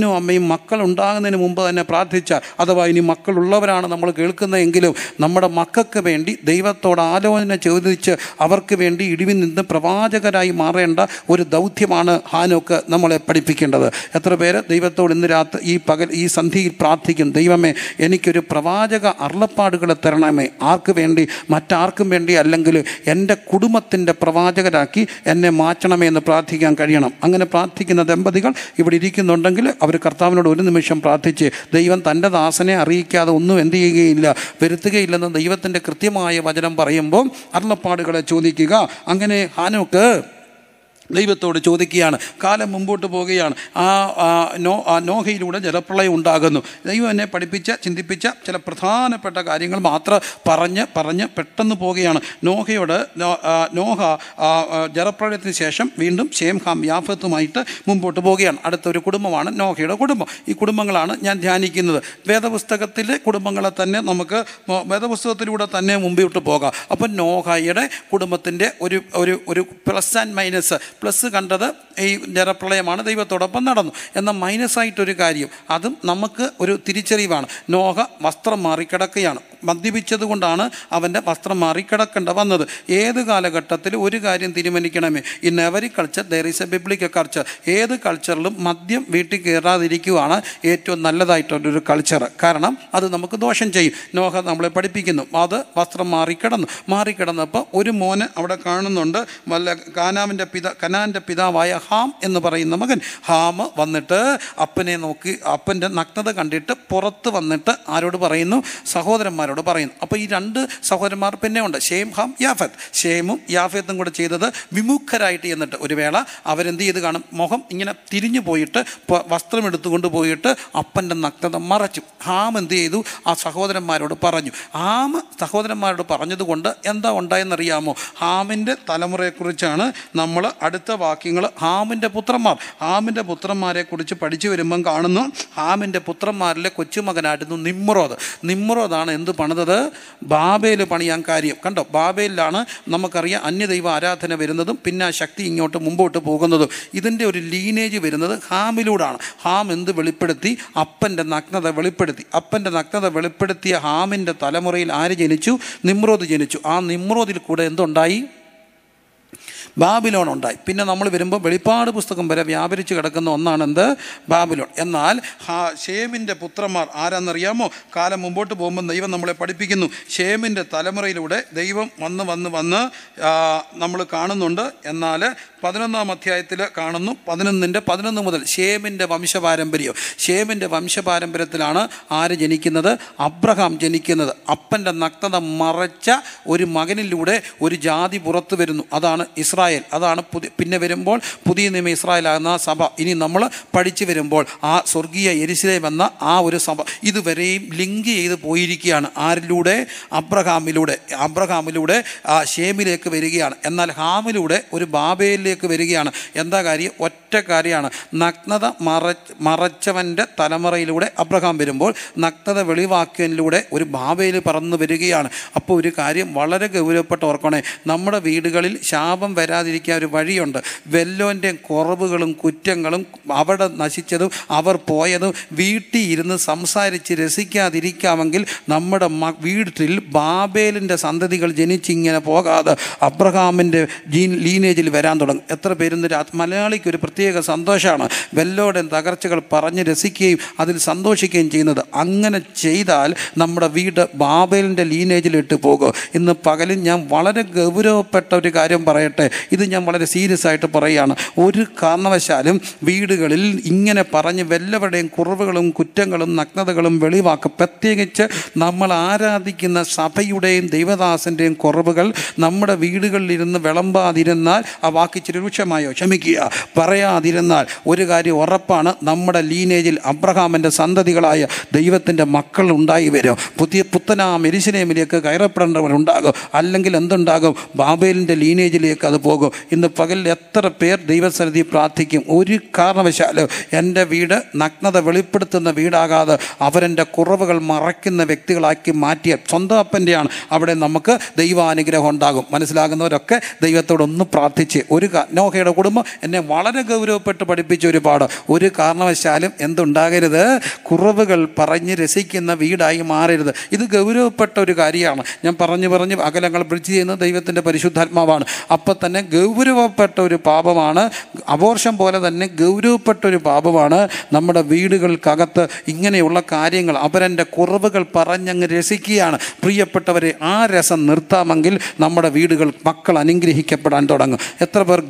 മക്കൾ ഉണ്ടാകുന്നതിന് മുമ്പ് തന്നെ പ്രാർത്ഥിച്ചാൽ, അഥവാ ഇനി മക്കളുള്ളവരാണ് നമ്മൾ കേൾക്കുന്നതെങ്കിലും നമ്മുടെ മക്കൾക്ക് വേണ്ടി ദൈവത്തോട് ആലോചന ചോദിച്ച് അവർക്ക് വേണ്ടി ഇടിവിൽ നിന്ന് പ്രവാചകരായി മാറേണ്ട ഒരു ദൗത്യമാണ് ഹാനോക്ക് നമ്മളെ പഠിപ്പിക്കേണ്ടത്. എത്ര പേര് ദൈവത്തോട് ഇന്ന് രാത്രി ഈ സന്ധിയിൽ പ്രാർത്ഥിക്കും, ദൈവമേ എനിക്കൊരു പ്രവാചക അരുളപ്പാടുകളെ തരണമേ, ആർക്ക് വേണ്ടി? മറ്റാർക്കും വേണ്ടി അല്ലെങ്കിൽ എൻ്റെ കുടുംബത്തിൻ്റെ പ്രവാചകരാക്കി എന്നെ മാറ്റണമേ എന്ന് പ്രാർത്ഥിക്കാൻ കഴിയണം. അങ്ങനെ പ്രാർത്ഥിക്കുന്ന ദമ്പതികൾ ഇവിടെ ഇരിക്കുന്നുണ്ടെങ്കിൽ അവർ കർത്താവിനോട് ഒരു നിമിഷം പ്രാർത്ഥിച്ച്, ദൈവം തൻ്റെ ദാസനെ അറിയിക്കാതെ ഒന്നും എന്ത് ചെയ്യുകയില്ല, വരുത്തുകയില്ലെന്ന് ദൈവത്തിൻ്റെ കൃത്യമായ വചനം പറയുമ്പോൾ അരുളപ്പാടുകളെ ചോദിക്കുക. അങ്ങനെ ഹാനോക്ക് ദൈവത്തോട് ചോദിക്കുകയാണ്. കാലം മുമ്പോട്ട് പോവുകയാണ്. നോഹയിലൂടെ ജലപ്രളയം ഉണ്ടാകുന്നു. ദൈവം എന്നെ പഠിപ്പിച്ച ചിന്തിപ്പിച്ച ചില പ്രധാനപ്പെട്ട കാര്യങ്ങൾ മാത്രം പറഞ്ഞ് പെട്ടെന്ന് പോവുകയാണ്. നോഹ ജലപ്രളയത്തിന് ശേഷം വീണ്ടും ശേം ഹാം യാഫത്തുമായിട്ട് മുമ്പോട്ട് പോവുകയാണ്. അടുത്തൊരു കുടുംബമാണ് നോഹയുടെ കുടുംബം. ഈ കുടുംബങ്ങളാണ് ഞാൻ ധ്യാനിക്കുന്നത്. വേദപുസ്തകത്തിലെ കുടുംബങ്ങളെ തന്നെ നമുക്ക് വേദപുസ്തകത്തിലൂടെ തന്നെ മുമ്പോട്ട് പോകാം. അപ്പം നോഹയുടെ കുടുംബത്തിൻ്റെ ഒരു പ്ലസ് ആൻഡ് മൈനസ്. പ്ലസ് കണ്ടത് ഈ ജലപ്രളയമാണ്, ദൈവത്തോടൊപ്പം നടന്നു. എന്നാൽ മൈനസായിട്ടൊരു കാര്യം, അതും നമുക്ക് ഒരു തിരിച്ചറിവാണ്. നോഹ വസ്ത്രം മാറിക്കിടക്കുകയാണ്. മദ്യപിച്ചത് കൊണ്ടാണ് അവൻ്റെ വസ്ത്രം മാറിക്കിടക്കേണ്ട വന്നത്. ഏത് കാലഘട്ടത്തിൽ ഒരു കാര്യം തീരുമാനിക്കണമേ, in every culture there is a biblical culture. ഏത് കൾച്ചറിലും മദ്യം വീട്ടിൽ കയറാതിരിക്കുവാണ് ഏറ്റവും നല്ലതായിട്ടുള്ളൊരു കൾച്ചർ. കാരണം അത് നമുക്ക് ദോഷം ചെയ്യും. നോഹ നമ്മളെ പഠിപ്പിക്കുന്നു. അത് വസ്ത്രം മാറിക്കിടന്നപ്പോൾ ഒരു മോന് അവിടെ കാണുന്നുണ്ട്. കനാൻ്റെ പിതാവായ ഹാം എന്ന് പറയുന്ന മകൻ. ഹാം വന്നിട്ട് അപ്പനെ നോക്കി, അപ്പൻ്റെ നഗ്നത കണ്ടിട്ട് പുറത്ത് വന്നിട്ട് ആരോട് പറയുന്നു? സഹോദരന്മാരോട് പറയുന്നു. അപ്പോൾ ഈ രണ്ട് സഹോദരന്മാർ പിന്നെ ഉണ്ട്, ഷേം ഹാം യാഫത്ത്. ഷേമും യാഫത്തും കൂടെ ചെയ്തത് വിമുഖരായിട്ട് എന്നിട്ട് ഒരു വേള അവരെന്ത് ചെയ്ത് കാണും? മുഖം ഇങ്ങനെ തിരിഞ്ഞു പോയിട്ട് വസ്ത്രം എടുത്തുകൊണ്ട് പോയിട്ട് അപ്പൻ്റെ നഗ്നത മറച്ചു. ഹാം എന്ത് ചെയ്തു? ആ സഹോദരന്മാരോട് പറഞ്ഞു. ഹാം സഹോദരന്മാരോട് പറഞ്ഞതുകൊണ്ട് എന്താ ഉണ്ടായെന്നറിയാമോ? ഹാമിൻ്റെ തലമുറയെക്കുറിച്ചാണ് നമ്മൾ അടുത്ത വാക്യങ്ങൾ. ഹാമിൻ്റെ പുത്രന്മാരെ കുറിച്ച് പഠിച്ചു വരുമ്പം കാണുന്നു, ഹാമിൻ്റെ പുത്രന്മാരിലെ കൊച്ചുമകനായിരുന്നു നിമ്രോദാണ് എന്ത് പണിതത്? ബാബേൽ പണിയാൻ കാര്യം. കണ്ടോ, ബാബേലിലാണ് നമുക്കറിയാം അന്യദൈവ ആരാധന വരുന്നതും പിന്നെ ആ ശക്തി ഇങ്ങോട്ട് മുമ്പോട്ട് പോകുന്നതും. ഇതിൻ്റെ ഒരു ലീനേജ് വരുന്നത് ഹാമിലൂടെയാണ്. ഹാം എന്ത് വെളിപ്പെടുത്തി? അപ്പൻ്റെ നഗ്നത വെളിപ്പെടുത്തി. അപ്പൻ്റെ നഗ്നത വെളിപ്പെടുത്തിയ ഹാമിൻ്റെ തലമുറയിൽ ആര് ജനിച്ചു? നിമ്രോദ് ജനിച്ചു. ആ നിമ്രോദിൽ കൂടെ എന്തുണ്ടായി? ബാബിലോൺ ഉണ്ടായി. പിന്നെ നമ്മൾ വരുമ്പോൾ വെളിപ്പാട് പുസ്തകം വരെ വ്യാപരിച്ച് കിടക്കുന്ന ഒന്നാണ് എന്ത്? ബാബിലോൺ. എന്നാൽ ഷേമിൻ്റെ പുത്രന്മാർ ആരാന്നറിയാമോ? കാലം മുമ്പോട്ട് പോകുമ്പോൾ ദൈവം നമ്മളെ പഠിപ്പിക്കുന്നു. ഷേമിൻ്റെ തലമുറയിലൂടെ ദൈവം വന്ന് നമ്മൾ കാണുന്നുണ്ട്. എന്നാൽ 11-ാം അധ്യായത്തിൽ കാണുന്നു, 11 മുതൽ ഷേമിൻ്റെ വംശപാരമ്പര്യത്തിലാണ് ആര് ജനിക്കുന്നത്? അബ്രഹാം ജനിക്കുന്നത്. അപ്പൻ്റെ നഗ്നത മറച്ച ഒരു മകനിലൂടെ ഒരു ജാതി പുറത്തു വരുന്നു. അതാണ് ഇസ്രായേൽ. അതാണ് പിന്നെ വരുമ്പോൾ പുതിയ നിയമ ഇസ്രായേലാകുന്ന സഭ. ഇനി നമ്മൾ പഠിച്ചു വരുമ്പോൾ ആ സ്വർഗീയ യെരുശലേം എന്ന ആ ഒരു സഭ ഇതുവരെയും ലിങ്ക് ചെയ്ത് പോയിരിക്കുകയാണ്. ആരിലൂടെ? അബ്രഹാമിലൂടെ ഷേമിലേക്ക് വരികയാണ്. എന്നാൽ ഹാമിലൂടെ ഒരു ബാബേലിലേക്ക് വരികയാണ്. എന്താ കാര്യം? ഒറ്റ കാര്യമാണ്. നഗ്നത മറച്ചവൻ്റെ തലമുറയിലൂടെ അബ്രഹാം വരുമ്പോൾ നഗ്നത വെളിവാക്കിയതിലൂടെ ഒരു ബാബേൽ പറന്നു വരികയാണ്. അപ്പോൾ ഒരു കാര്യം വളരെ ഗൗരവപ്പെട്ട് ഓർക്കണേ, നമ്മുടെ വീടുകളിൽ ശാപം വരാതിരിക്കാൻ ഒരു വഴിയുണ്ട്. വെല്ലോൻ്റെയും കുറവുകളും കുറ്റങ്ങളും അവിടെ നശിച്ചതും അവർ പോയതും വീട്ടിൽ ഇരുന്ന് സംസാരിച്ച് രസിക്കാതിരിക്കാമെങ്കിൽ നമ്മുടെ വീട്ടിൽ ബാബേലിൻ്റെ സന്തതികൾ ജനിച്ചിങ്ങനെ പോകാതെ അബ്രഹാമിൻ്റെ ലീനേജിൽ വരാൻ തുടങ്ങും. എത്ര പേരുന്ന് മലയാളിക്ക് ഒരു പ്രത്യേക സന്തോഷമാണ് വെല്ലോടെ തകർച്ചകൾ പറഞ്ഞ് രസിക്കുകയും അതിൽ സന്തോഷിക്കുകയും ചെയ്യുന്നത്. അങ്ങനെ ചെയ്താൽ നമ്മുടെ വീട് ബാബേലിൻ്റെ ലീനേജിലിട്ട് പോകും. ഇന്ന് പകലും ഞാൻ വളരെ ഗൗരവപ്പെട്ട ഒരു കാര്യം പറയട്ടെ, ഇത് ഞാൻ വളരെ സീരിയസ് ആയിട്ട് പറയുകയാണ്. ഒരു കാരണവശാലും വീടുകളിൽ ഇങ്ങനെ പറഞ്ഞ് വല്ലവരുടെയും കുറവുകളും കുറ്റങ്ങളും നഗ്നതകളും വെളിവാക്കും. പ്രത്യേകിച്ച് നമ്മൾ ആരാധിക്കുന്ന സഭയുടെയും ദൈവദാസൻ്റെയും കുറവുകൾ നമ്മുടെ വീടുകളിലിരുന്ന് വിളമ്പാതിരുന്നാൽ, ആ വാക്കിച്ചിരി രൂക്ഷമായോ ക്ഷമിക്കുക, പറയാതിരുന്നാൽ ഒരു കാര്യം ഉറപ്പാണ്, നമ്മുടെ ലീനേജിൽ അബ്രഹാമിൻ്റെ സന്തതികളായ ദൈവത്തിൻ്റെ മക്കൾ ഉണ്ടായി വരും. പുത്തനാം യെരുശലേമിലേക്ക് കയറപ്പെടേണ്ടവരുണ്ടാകും. അല്ലെങ്കിൽ എന്തുണ്ടാകും? ബാബേലിൻ്റെ ലീനേജിലേക്ക് അത് പോകും. ഇന്ന് പകലിൽ എത്ര പേർ ദൈവസന്നിധി പ്രാർത്ഥിക്കും? ഒരു കാരണവശാലും എൻ്റെ വീട് നഗ്നത വെളിപ്പെടുത്തുന്ന വീടാകാതെ അവരെൻ്റെ കുറവുകൾ മറയ്ക്കുന്ന വ്യക്തികളാക്കി മാറ്റിയ സ്വന്തം അപ്പൻ്റെയാണ്, അവിടെ നമുക്ക് ദൈവാനുഗ്രഹം ഉണ്ടാകും. മനസ്സിലാകുന്നവരൊക്കെ ദൈവത്തോടൊന്ന് പ്രാർത്ഥിച്ച് നോഹയുടെ കുടുംബം എന്നെ വളരെ ഗൗരവപ്പെട്ട് പഠിപ്പിച്ച ഒരു പാഠം. ഒരു കാരണവശാലും എന്തുണ്ടാകരുത്? കുറവുകൾ പറഞ്ഞ് രസിക്കുന്ന വീടായി മാറരുത്. ഇത് ഗൗരവപ്പെട്ട ഒരു കാര്യമാണ്. ഞാൻ പറഞ്ഞു അകലങ്ങൾ ബ്രിഡ്ജ് ചെയ്യുന്നത് ദൈവത്തിൻ്റെ പരിശുദ്ധാത്മാവാണ്. അപ്പം തന്നെ ഗൗരവപ്പെട്ട ഒരു പാപമാണ് അബോർഷൻ പോലെ തന്നെ ഗൗരവപ്പെട്ട ഒരു പാപമാണ് നമ്മുടെ വീടുകൾക്കകത്ത് ഇങ്ങനെയുള്ള കാര്യങ്ങൾ. അവരെൻ്റെ കുറവുകൾ പറഞ്ഞങ്ങ് രസിക്കുകയാണ്. പ്രിയപ്പെട്ടവരെ, ആ രസം നിർത്താമെങ്കിൽ നമ്മുടെ വീടുകൾ മക്കൾ അനുഗ്രഹിക്കപ്പെടാൻ തുടങ്ങും. എത്ര പേർ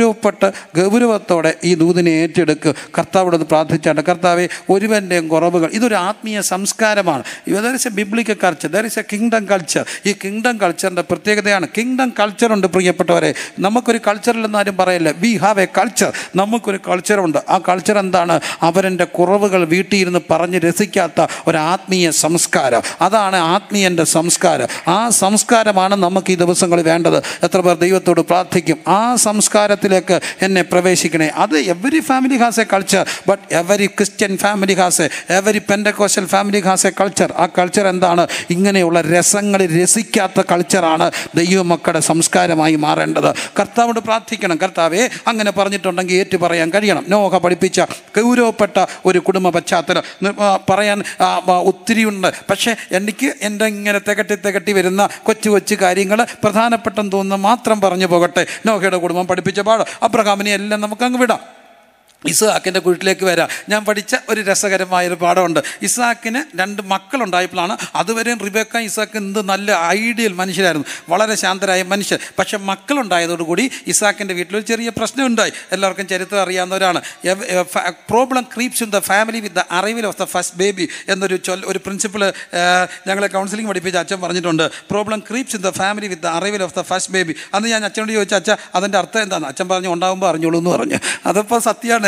ഗൗരവത്തോടെ ഈ ദൂതിനെ ഏറ്റെടുക്കുക? കർത്താവോട് പ്രാർത്ഥിച്ചാണ്, കർത്താവെ ഒരുവൻ്റെയും കുറവുകൾ. ഇതൊരു ആത്മീയ സംസ്കാരമാണ്. There is a biblical culture, there is a kingdom culture. ഈ കിങ്ഡം കൾച്ചറിൻ്റെ പ്രത്യേകതയാണ്. കിങ്ഡം കൾച്ചറുണ്ട് പ്രിയപ്പെട്ടവരെ. നമുക്കൊരു കൾച്ചറില്ലെന്ന് ആരും പറയില്ല. We have a culture. നമുക്കൊരു കൾച്ചറുണ്ട്. ആ കൾച്ചർ എന്താണ്? അവരെൻ്റെ കുറവുകൾ വീട്ടിലിരുന്ന് പറഞ്ഞ് രസിക്കാത്ത ഒരു ആത്മീയ സംസ്കാരം. അതാണ് ആത്മീയൻ്റെ സംസ്കാരം. ആ സംസ്കാരമാണ് നമുക്ക് ഈ ദിവസങ്ങളിൽ വേണ്ടത്. എത്ര പേർ ദൈവത്തോട് പ്രാർത്ഥിക്കും, ആ സംസ്കാരത്തിലേക്ക് എന്നെ പ്രവേശിക്കണേ? അത് every family has a culture, but every Christian family has every Pentecostal family has a culture. ആ കൾച്ചർ എന്താണ്? ഇങ്ങനെയുള്ള രസങ്ങളിൽ രസിക്കാത്ത കൾച്ചറാണ് ദൈവമക്കളുടെ സംസ്കാരമായി മാറേണ്ടത്. കർത്താവോട് പ്രാർത്ഥിക്കണം, കർത്താവെ അങ്ങനെ പറഞ്ഞിട്ടുണ്ടെങ്കിൽ ഏറ്റു പറയാൻ കഴിയണം. നോഹ പഠിപ്പിച്ച ഗൗരവപ്പെട്ട ഒരു കുടുംബ പശ്ചാത്തലം പറയാൻ ഒത്തിരിയുണ്ട്. പക്ഷേ എനിക്ക് എൻ്റെ ഇങ്ങനെ തികട്ടി വരുന്ന കൊച്ചു കാര്യങ്ങൾ പ്രധാനപ്പെട്ടെന്ന് തോന്നുന്ന മാത്രം പറഞ്ഞു പോകട്ടെ. നോഹയുടെ കുടുംബം പഠിപ്പിച്ച പാഠം. അബ്രഹാമിനെ എല്ലാം നമുക്കങ്ങ് വിടാം. ഇസ്ഹാക്കിൻ്റെ വീട്ടിലേക്ക് വരാം. ഞാൻ പഠിച്ച ഒരു രസകരമായൊരു പാഠമുണ്ട്. ഇസ്ഹാക്കിന് 2 മക്കളുണ്ടായപ്പോഴാണ്. അതുവരെയും റിബേക്ക ഇസ്ഹാക്ക് എന്ത് നല്ല ഐഡിയൽ മനുഷ്യരായിരുന്നു, വളരെ ശാന്തരായ മനുഷ്യർ. പക്ഷേ മക്കളുണ്ടായതോടുകൂടി ഇസ്ഹാക്കിൻ്റെ വീട്ടിലൊരു ചെറിയ പ്രശ്നമുണ്ടായി. എല്ലാവർക്കും ചരിത്രം അറിയാവുന്നവരാണ്. Problem creeps in the family with the arrival of the first baby എന്നൊരു ഒരു പ്രിൻസിപ്പിൾ ഞങ്ങളെ കൗൺസിലിംഗ് പഠിപ്പിച്ച അച്ഛൻ പറഞ്ഞിട്ടുണ്ട്. Problem creeps in the family with the arrival of the first baby. അന്ന് ഞാൻ അച്ഛനോട് ചോദിച്ച, അച്ഛ അതിൻ്റെ അർത്ഥം എന്താണ്? അച്ഛൻ പറഞ്ഞു, ഉണ്ടാകുമ്പോൾ അറിഞ്ഞോളൂ എന്ന് പറഞ്ഞു. അതപ്പോൾ സത്യമാണ്.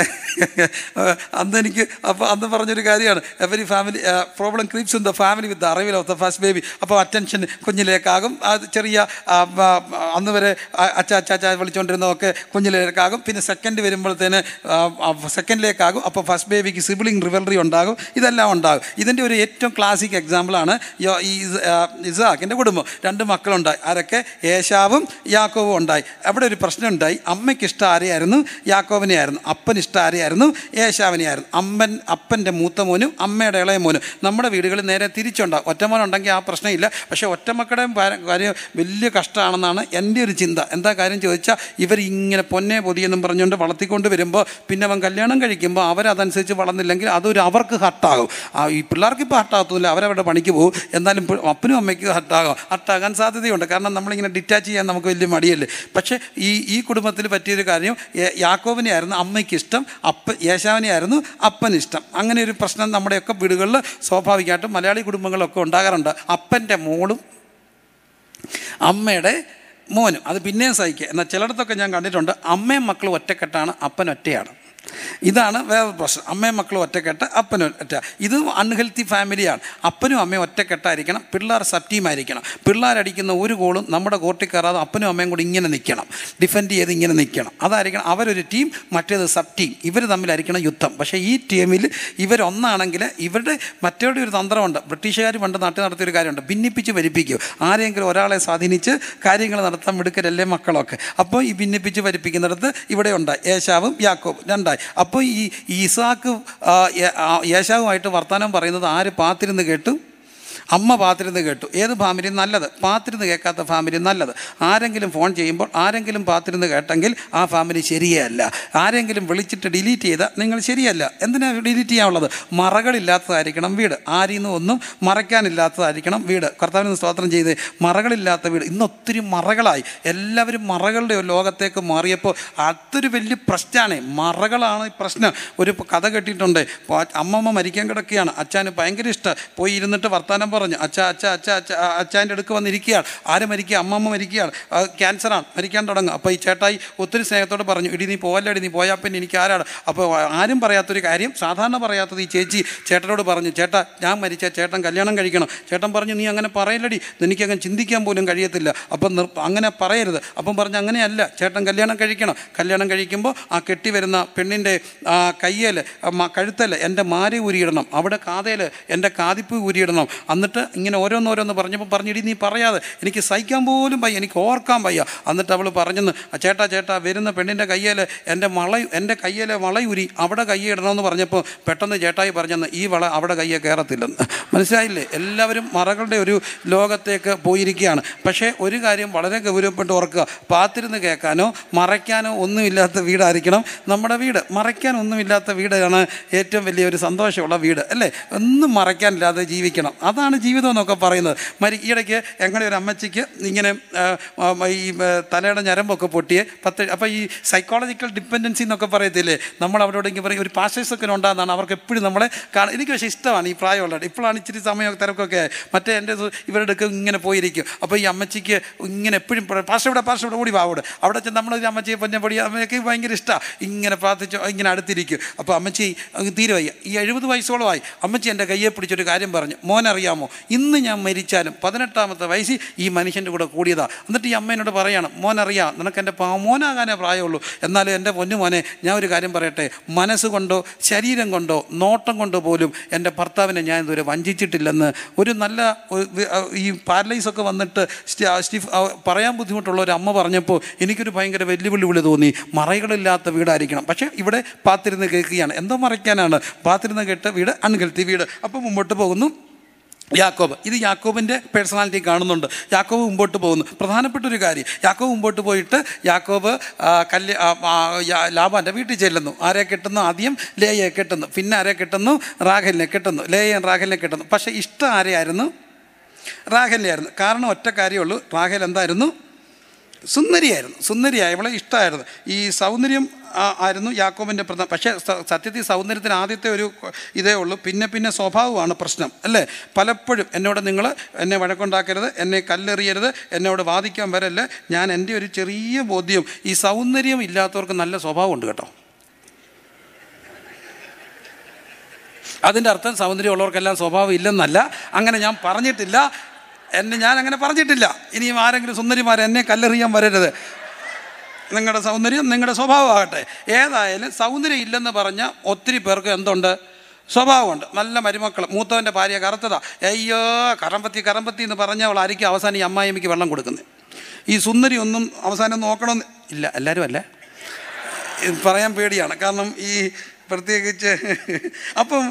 അന്ന് പറഞ്ഞൊരു കാര്യമാണ്, every family problem creeps in the family with the arrival of the first baby. അപ്പോൾ അറ്റൻഷൻ കുഞ്ഞിലേക്കാകും. അത് ചെറിയ അന്ന് വരെ അച്ചാ വിളിച്ചുകൊണ്ടിരുന്നതൊക്കെ കുഞ്ഞിലേക്കാകും. പിന്നെ സെക്കൻഡ് വരുമ്പോഴത്തേന് സെക്കൻഡിലേക്കാകും. അപ്പോൾ ഫസ്റ്റ് ബേബിക്ക് സിബിളിംഗ് റിവൽറി ഉണ്ടാകും. ഇതെല്ലാം ഉണ്ടാകും. ഇതിൻ്റെ ഒരു ഏറ്റവും ക്ലാസിക് എക്സാമ്പിളാണ് ഈ ഇസ്ഹാക്കിൻ്റെ കുടുംബം. 2 മക്കളുണ്ടായി. ആരൊക്കെ? ഏശാവും യാക്കോവും ഉണ്ടായി. അവിടെ ഒരു പ്രശ്നം ഉണ്ടായി. അമ്മയ്ക്ക് ഇഷ്ടം ആരെയായിരുന്നു? യാക്കോവിനെ ആയിരുന്നു. അപ്പൻ ഇഷ്ടം ആരെയായിരുന്നു? ഏശാവിനെയായിരുന്നു. അപ്പൻ്റെ മൂത്ത മോനും അമ്മയുടെ ഇളയ മോനും. നമ്മുടെ വീടുകളിൽ നേരെ തിരിച്ചുണ്ടാകും. ഒറ്റമോനുണ്ടെങ്കിൽ ആ പ്രശ്നമില്ല. പക്ഷേ ഒറ്റമക്കളുടെയും കാര്യം വലിയ കഷ്ടമാണെന്നാണ് എൻ്റെ ഒരു ചിന്ത. എന്താ കാര്യം ചോദിച്ചാൽ, ഇവർ ഇങ്ങനെ പൊന്നെ പൊതിയെന്നും പറഞ്ഞുകൊണ്ട് വളർത്തിക്കൊണ്ട് വരുമ്പോൾ പിന്നെ അവൻ കല്യാണം കഴിക്കുമ്പോൾ അവരതനുസരിച്ച് വളർന്നില്ലെങ്കിൽ അതൊരു അവർക്ക് ഹർട്ടാകും. ഈ പിള്ളേർക്ക് ഇപ്പോൾ ഹർട്ടാകത്തില്ല, അവരവരുടെ പണിക്ക് പോകും. എന്നാലും അപ്പനും അമ്മയ്ക്ക് ഹർട്ടാകാൻ സാധ്യതയുണ്ട്. കാരണം നമ്മളിങ്ങനെ ഡിറ്റാച്ച് ചെയ്യാൻ നമുക്ക് വലിയ മടിയല്ലേ. പക്ഷേ ഈ കുടുംബത്തിൽ പറ്റിയൊരു കാര്യം, യാക്കോബിനെ ആയിരുന്നു അമ്മയ്ക്ക് ഇഷ്ടം, യേശാവിനെ ആയിരുന്നു അപ്പന് ഇഷ്ടം. അങ്ങനെ ഒരു പ്രശ്നം നമ്മുടെയൊക്കെ വീടുകളിൽ സ്വാഭാവികമായിട്ടും മലയാളി കുടുംബങ്ങളിലൊക്കെ ഉണ്ടാകാറുണ്ട്. അപ്പൻ്റെ മോളും അമ്മയുടെ മോനും അത് പിന്നെയും സഹിക്കുക. എന്നാൽ ചിലയിടത്തൊക്കെ ഞാൻ കണ്ടിട്ടുണ്ട്, അമ്മയും മക്കളും ഒറ്റക്കെട്ടാണ്, അപ്പൻ ഒറ്റയാണ്. ഇതാണ് വേറൊരു പ്രശ്നം. അമ്മയും മക്കളും ഒറ്റക്കെട്ട്, അപ്പനും ഒറ്റ. ഇത് അൺഹെൽത്തി ഫാമിലിയാണ്. അപ്പനും അമ്മയും ഒറ്റക്കെട്ടായിരിക്കണം, പിള്ളേർ സബ് ടീമായിരിക്കണം. പിള്ളേരടിക്കുന്ന ഒരു ഗോളും നമ്മുടെ കോർട്ടിൽ കയറാതെ അപ്പനും അമ്മയും കൂടി ഇങ്ങനെ നിൽക്കണം, ഡിഫെൻഡ് ചെയ്ത് ഇങ്ങനെ നിൽക്കണം. അതായിരിക്കണം അവരൊരു ടീം, മറ്റേത് സബ് ടീം. ഇവർ തമ്മിലായിരിക്കണം യുദ്ധം. പക്ഷേ ഈ ടീമിൽ ഇവരൊന്നാണെങ്കിൽ ഇവരുടെ മറ്റൊരു ഒരു തന്ത്രമുണ്ട്. ബ്രിട്ടീഷുകാർ പണ്ട് നടത്തിയൊരു കാര്യമുണ്ട്, ഭിന്നിപ്പിച്ച് ഭരിപ്പിക്കും. ആരെങ്കിലും ഒരാളെ സ്വാധീനിച്ച് കാര്യങ്ങൾ നടത്താൻ മിടുക്കരല്ലേ മക്കളൊക്കെ. അപ്പോൾ ഈ ഭിന്നിപ്പിച്ച് ഭരിപ്പിക്കുന്നിടത്ത് ഇവിടെ ഉണ്ടായി ഏശാവും യാക്കോബും രണ്ടായി. അപ്പോൾ ഈ ഇസ്ഹാക്ക് യേശാവുമായിട്ട് വർത്തമാനം പറയുന്നത് ആര് പാത്തിരുന്ന് കേട്ടു? അമ്മ പാത്തിരുന്ന് കേട്ടു. ഏത് ഫാമിലി നല്ലത്? പാത്തിരുന്ന് കേൾക്കാത്ത ഫാമിലി നല്ലത്. ആരെങ്കിലും ഫോൺ ചെയ്യുമ്പോൾ ആരെങ്കിലും പാത്തിരുന്ന് കേട്ടെങ്കിൽ ആ ഫാമിലി ശരിയല്ല. ആരെങ്കിലും വിളിച്ചിട്ട് ഡിലീറ്റ് ചെയ്താൽ നിങ്ങൾ ശരിയല്ല. എന്തിനാണ് ഡിലീറ്റ് ചെയ്യാനുള്ളത്? മറകളില്ലാത്തതായിരിക്കണം വീട്. ആരിന്ന് ഒന്നും മറയ്ക്കാനില്ലാത്തതായിരിക്കണം വീട്. കർത്താവിന് സ്തോത്രം ചെയ്ത് മറകളില്ലാത്ത വീട്. ഇന്നൊത്തിരി മറകളായി. എല്ലാവരും മറകളുടെ ലോകത്തേക്ക് മാറിയപ്പോൾ അതൊരു വലിയ പ്രശ്നമാണ്. മറകളാണ് ഈ പ്രശ്നം. ഒരു കഥ കേട്ടിട്ടുണ്ട്. അമ്മമ്മ മരിക്കാൻ കിടക്കുകയാണ്. അച്ഛന് ഭയങ്കര ഇഷ്ടം. പോയി ഇരുന്നിട്ട് വർത്താനം പറഞ്ഞു. പറഞ്ഞു. അച്ഛൻ്റെ അടുക്ക് വന്നിരിക്കുകയാണ്. ആര് മരിക്കുക? അമ്മമ്മ മരിക്കുകയാണ്, ക്യാൻസറാണ്, മരിക്കാൻ തുടങ്ങുക. അപ്പോൾ ഈ ചേട്ടായി ഒത്തിരി സ്നേഹത്തോട് പറഞ്ഞു, ഇടി നീ പോവല്ലടി, നീ പോയാൽ പിന്നെ എനിക്ക് ആരാണ്? അപ്പോൾ ആരും പറയാത്തൊരു കാര്യം, സാധാരണ പറയാത്തത് ഈ ചേച്ചി ചേട്ടനോട് പറഞ്ഞു, ചേട്ടാ ഞാൻ മരിച്ച ചേട്ടൻ കല്യാണം കഴിക്കണം. ചേട്ടൻ പറഞ്ഞു, നീ അങ്ങനെ പറയല്ലടി, എനിക്കങ്ങനെ ചിന്തിക്കാൻ പോലും കഴിയത്തില്ല, അപ്പം അങ്ങനെ പറയരുത്. അപ്പം പറഞ്ഞു, അങ്ങനെയല്ല, ചേട്ടൻ കല്യാണം കഴിക്കണം. കല്യാണം കഴിക്കുമ്പോൾ ആ കെട്ടി വരുന്ന പെണ്ണിൻ്റെ കയ്യേൽ കഴുത്തൽ എൻ്റെ മാരി ഊരിയിടണം, അവിടെ കാതയിൽ എൻ്റെ കാതിപ്പ് ഊരിയിടണം. എന്നിട്ട് ഇങ്ങനെ ഓരോന്നോരോന്ന് പറഞ്ഞപ്പോൾ പറഞ്ഞിടി നീ പറയാതെ, എനിക്ക് സഹിക്കാൻ പോലും വയ്യ, എനിക്ക് ഓർക്കാൻ വയ്യ. എന്നിട്ട് അവൾ പറഞ്ഞെന്ന്, ചേട്ടാ വരുന്ന പെണ്ണിൻ്റെ കയ്യേൽ എൻ്റെ കയ്യിലെ വളയൂരി അവിടെ കയ്യിടണമെന്ന് പറഞ്ഞപ്പോൾ പെട്ടെന്ന് ചേട്ടായി പറഞ്ഞെന്ന്, ഈ വള അവിടെ കയ്യെ കയറത്തില്ലെന്ന്. മനസ്സിലായില്ലേ? എല്ലാവരും മറകളുടെ ഒരു ലോകത്തേക്ക് പോയിരിക്കുകയാണ്. പക്ഷേ ഒരു കാര്യം വളരെ ഗൗരവപ്പെട്ട് ഓർക്കുക, പാത്തിരുന്ന് കേൾക്കാനോ മറയ്ക്കാനോ ഒന്നുമില്ലാത്ത വീടായിരിക്കണം നമ്മുടെ വീട്. മറയ്ക്കാൻ ഒന്നുമില്ലാത്ത വീടാണ് ഏറ്റവും വലിയൊരു സന്തോഷമുള്ള വീട്, അല്ലേ? ഒന്നും മറയ്ക്കാനില്ലാതെ ജീവിക്കണം, അതാണ് ജീവിതം എന്നൊക്കെ പറയുന്നത്. ഈയിടയ്ക്ക് ഞങ്ങളുടെ ഒരു അമ്മച്ചിക്ക് ഇങ്ങനെ ഈ തലയുടെ ഞരമ്പൊക്കെ പൊട്ടിയെ അപ്പോൾ ഈ സൈക്കോളജിക്കൽ ഡിപ്പെൻഡൻസി എന്നൊക്കെ പറയത്തില്ലേ, നമ്മൾ അവരോടെങ്കിൽ പറയും ഒരു പാസ്റ്റേഴ്സൊക്കെ ഉണ്ടാകുന്നതാണ്, അവർക്ക് എപ്പോഴും നമ്മളെ എനിക്ക് പക്ഷേ ഇഷ്ടമാണ് ഈ പ്രായമുള്ളത്. ഇപ്പോഴാണ് ഇച്ചിരി സമയമൊക്കെ തിരക്കൊക്കെ മറ്റേ എൻ്റെ ഇവരുടെ ഇങ്ങനെ പോയിരിക്കും. അപ്പോൾ ഈ അമ്മച്ചിക്ക് ഇങ്ങനെ എപ്പോഴും പാസ്റ്റർ ഇവിടെ ഓടി വാവോട് അവിടെ ചെന്ന് നമ്മളൊരു അമ്മച്ചിയെ പൊന്നപ്പൊടി അമ്മയ്ക്ക് ഭയങ്കര ഇഷ്ടമാണ്, ഇങ്ങനെ പ്രാർത്ഥിച്ചു ഇങ്ങനെ അടുത്തിരിക്കും. അപ്പോൾ അമ്മച്ചി തീരെ വയ്യ, ഈ 70 വയസ്സോളമായി. അമ്മച്ചി എൻ്റെ കയ്യെ പിടിച്ചൊരു കാര്യം പറഞ്ഞു, മോനറിയാമോ, ഇന്ന് ഞാൻ മരിച്ചാലും 18ാമത്തെ വയസ്സിൽ ഈ മനുഷ്യൻ്റെ കൂടെ കൂടിയതാ. എന്നിട്ട് ഈ അമ്മേനോട് പറയാണ്, മോനറിയാം നിനക്ക് എൻ്റെ മോനാകാനേ പ്രായമുള്ളൂ, എന്നാലും എൻ്റെ പൊന്നു മോനെ ഞാൻ ഒരു കാര്യം പറയട്ടെ, മനസ്സുകൊണ്ടോ ശരീരം കൊണ്ടോ നോട്ടം കൊണ്ടോ പോലും എൻ്റെ ഭർത്താവിനെ ഞാൻ ഇതുവരെ വഞ്ചിച്ചിട്ടില്ലെന്ന് ഒരു നല്ല ഈ പാരലൈസൊക്കെ വന്നിട്ട് പറയാൻ ബുദ്ധിമുട്ടുള്ള ഒരു അമ്മ പറഞ്ഞപ്പോൾ എനിക്കൊരു ഭയങ്കര വെല്ലുവിളി തോന്നി. മറകളില്ലാത്ത വീടായിരിക്കണം. പക്ഷേ ഇവിടെ പാത്തിരുന്ന് കേൾക്കുകയാണ്, എന്തോ മറയ്ക്കാനാണ്, പാത്തിരുന്ന് കേട്ട വീട് അൺഹെൽത്തി വീട്. അപ്പോൾ മുമ്പോട്ട് പോകുന്നു യാക്കോബ്. ഇത് യാക്കോബിൻ്റെ പേഴ്സണാലിറ്റി കാണുന്നുണ്ട്. യാക്കോബ് മുമ്പോട്ട് പോകുന്നു. പ്രധാനപ്പെട്ട ഒരു കാര്യം, യാക്കോബ് മുമ്പോട്ട് പോയിട്ട് യാക്കോബ് ലാബാൻ്റെ വീട്ടിൽ ചെല്ലുന്നു. ആരെ കെട്ടുന്നു? ആദ്യം ലേയെ കെട്ടുന്നു, പിന്നെ ആരെ കെട്ടുന്നു? റാഹേലിനെ കെട്ടുന്നു. ലേയും റാഹേലിനെ കെട്ടുന്നു. പക്ഷേ ഇഷ്ടം ആരെയായിരുന്നു? റാഹേലിനെ ആയിരുന്നു. കാരണം ഒറ്റ കാര്യമുള്ളൂ, റാഹേൽ എന്തായിരുന്നു? സുന്ദരിയായി, അവളെ ഇഷ്ടമായിരുന്നു. ഈ സൗന്ദര്യം ആയിരുന്നു യാക്കോബിൻ്റെ പ്രധാന. പക്ഷേ സത്യത്തിൽ സൗന്ദര്യത്തിന് ആദ്യത്തെ ഒരു ഇതേ ഉള്ളൂ, പിന്നെ സ്വഭാവമാണ് പ്രശ്നം, അല്ലേ? പലപ്പോഴും എന്നോട് നിങ്ങൾ എന്നെ വഴക്കുണ്ടാക്കരുത്, എന്നെ കല്ലെറിയരുത്, എന്നോട് വാദിക്കാൻ വരല്ല. ഞാൻ എൻ്റെ ഒരു ചെറിയ ബോധ്യം, ഈ സൗന്ദര്യം ഇല്ലാത്തവർക്ക് നല്ല സ്വഭാവമുണ്ട് കേട്ടോ. അതിൻ്റെ അർത്ഥം സൗന്ദര്യമുള്ളവർക്കെല്ലാം സ്വഭാവം ഇല്ലെന്നല്ല, അങ്ങനെ ഞാൻ പറഞ്ഞിട്ടില്ല. ഞാൻ അങ്ങനെ പറഞ്ഞിട്ടില്ല. ഇനിയും ആരെങ്കിലും സുന്ദരിമാരെ എന്നെ കല്ലെറിയാൻ വരരുത്. നിങ്ങളുടെ സൗന്ദര്യം നിങ്ങളുടെ സ്വഭാവമാകട്ടെ. ഏതായാലും സൗന്ദര്യം ഇല്ലെന്ന് പറഞ്ഞ ഒത്തിരി പേർക്ക് എന്തുണ്ട്? സ്വഭാവമുണ്ട്. നല്ല മരുമക്കൾ, മൂത്തവൻ്റെ ഭാര്യ കറുത്തതാ, അയ്യോ കറമ്പത്തി എന്ന് പറഞ്ഞവളായിരിക്കും അവസാനം ഈ അമ്മായിമ്മയ്ക്ക് വെള്ളം കൊടുക്കുന്നത്. ഈ സുന്ദരി ഒന്നും അവസാനം നോക്കണമെന്ന് ഇല്ല. എല്ലാവരും അല്ല, പറയാൻ പേടിയാണ്. കാരണം ഈ പ്രത്യേകിച്ച് അപ്പം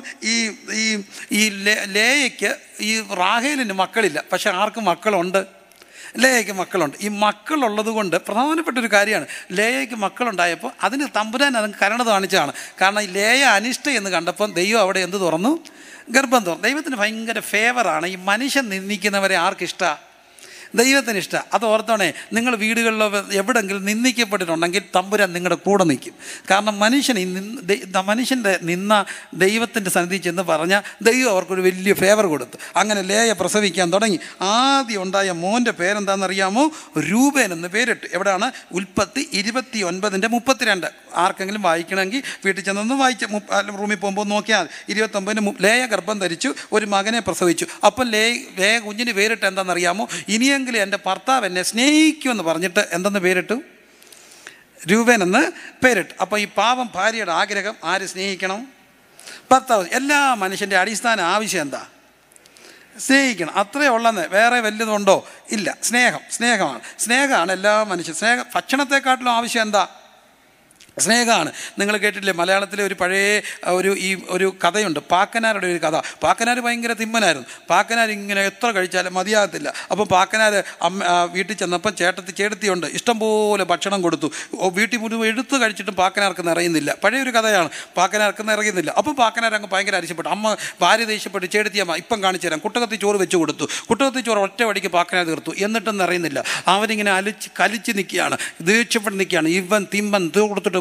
ഈ ലേയയ്ക്ക് ഈ റാഹേലിന് മക്കളില്ല, പക്ഷെ ആർക്ക് മക്കളുണ്ട്? ലേയയ്ക്ക് മക്കളുണ്ട്. ഈ മക്കളുള്ളത് കൊണ്ട് പ്രധാനപ്പെട്ടൊരു കാര്യമാണ്, ലേയയ്ക്ക് മക്കളുണ്ടായപ്പോൾ അതിന് തമ്പുരാൻ അത് കരുണ കാണിച്ചതാണ്. കാരണം ഈ ലേയ അനിഷ്ട എന്ന് കണ്ടപ്പം ദൈവം അവിടെ എന്ത് തുറന്നു? ഗർഭം തുറന്നു. ദൈവത്തിന് ഭയങ്കര ഫേവറാണ്. ഈ മനുഷ്യൻ നിന്ദിക്കുന്നവരെ ആർക്കിഷ്ടമാണ്? ദൈവത്തിന് ഇഷ്ടമാണ്. അത് ഓർത്തോണേ, നിങ്ങൾ വീടുകളിലോ എവിടെങ്കിലും നിന്ദിക്കപ്പെട്ടിട്ടുണ്ടെങ്കിൽ തമ്പുരാൻ നിങ്ങളുടെ കൂടെ നിൽക്കും. കാരണം മനുഷ്യൻ്റെ നിന്ന ദൈവത്തിൻ്റെ സന്നിധി ചെന്ന് പറഞ്ഞാൽ ദൈവം അവർക്കൊരു വലിയ ഫേവർ കൊടുത്തു. അങ്ങനെ ലേയ പ്രസവിക്കാൻ തുടങ്ങി. ആദ്യം ഉണ്ടായ മോൻ്റെ പേരെന്താണെന്നറിയാമോ? രൂപേൻ എന്ന് പേരിട്ട്. എവിടെയാണ്? ഉൽപ്പത്തി 29:32. ആർക്കെങ്കിലും വായിക്കണമെങ്കിൽ വീട്ടിൽ ചെന്നൊന്ന് വായിച്ച് റൂമിൽ പോകുമ്പോൾ നോക്കിയാൽ 29 ലേയ ഗർഭം ധരിച്ചു, ഒരു മകനെ പ്രസവിച്ചു. അപ്പം ലേയ കുഞ്ഞിന് പേരിട്ട് എന്താണെന്നറിയാമോ? ഇനിയെങ്കിലും എൻ്റെ ഭർത്താവ് എന്നെ സ്നേഹിക്കുമെന്ന് പറഞ്ഞിട്ട് എന്തെന്ന് പേരിട്ടു? രൂപേൻ എന്ന് പേരിട്ടു. അപ്പോൾ ഈ പാവം ഭാര്യയുടെ ആഗ്രഹം ആര് സ്നേഹിക്കണം? ഭർത്താവ്. എല്ലാ മനുഷ്യൻ്റെ അടിസ്ഥാന ആവശ്യം എന്താ? സ്നേഹിക്കണം. അത്രേ ഉള്ളെന്ന്. വേറെ വലുതുണ്ടോ? ഇല്ല. സ്നേഹമാണ് എല്ലാ മനുഷ്യരും. ഭക്ഷണത്തെക്കാട്ടിലും ആവശ്യം എന്താ? സ്നേഹമാണ്. നിങ്ങൾ കേട്ടിട്ടില്ലേ മലയാളത്തിലെ ഒരു പഴയ ഒരു കഥയുണ്ട്, പാക്കനാരുടെ ഒരു കഥ. പാക്കനാർ ഭയങ്കര തിമ്മനായിരുന്നു. പാക്കനാർ ഇങ്ങനെ എത്ര കഴിച്ചാലും മതിയാകത്തില്ല. അപ്പം പാക്കനാർ വീട്ടിൽ ചെന്നപ്പം ചേട്ടത്തിയുണ്ട്, ഇഷ്ടംപോലെ ഭക്ഷണം കൊടുത്തു. വീട്ടിൽ മുഴുവൻ എടുത്ത് കഴിച്ചിട്ടും പാക്കനാർക്ക് നിറയുന്നില്ല. പഴയൊരു കഥയാണ്. പാക്കനാർക്ക് നിറയുന്നില്ല. അപ്പം പാക്കനാർ അങ്ങ് ഭയങ്കര അരിശപ്പെട്ടു. അമ്മ ഭാര്യ ദേഷ്യപ്പെട്ട് ചേട്ടത്തിയമ്മ ഇപ്പം കാണിച്ചു തരാം, കുട്ടകത്തി ചോറ് വെച്ച് കൊടുത്തു. കുട്ടകത്തി ചോറ് ഒറ്റ വടിക്ക് പാക്കനാർ തീർത്തു. എന്നിട്ടും നിറയുന്നില്ല. അവനിങ്ങനെ കലിച്ച് നിൽക്കുകയാണ്, ദേഷ്യപ്പെട്ട് നിൽക്കുകയാണ്. ഇവൻ തിമ്പൻ കൊടുത്തിട്ട്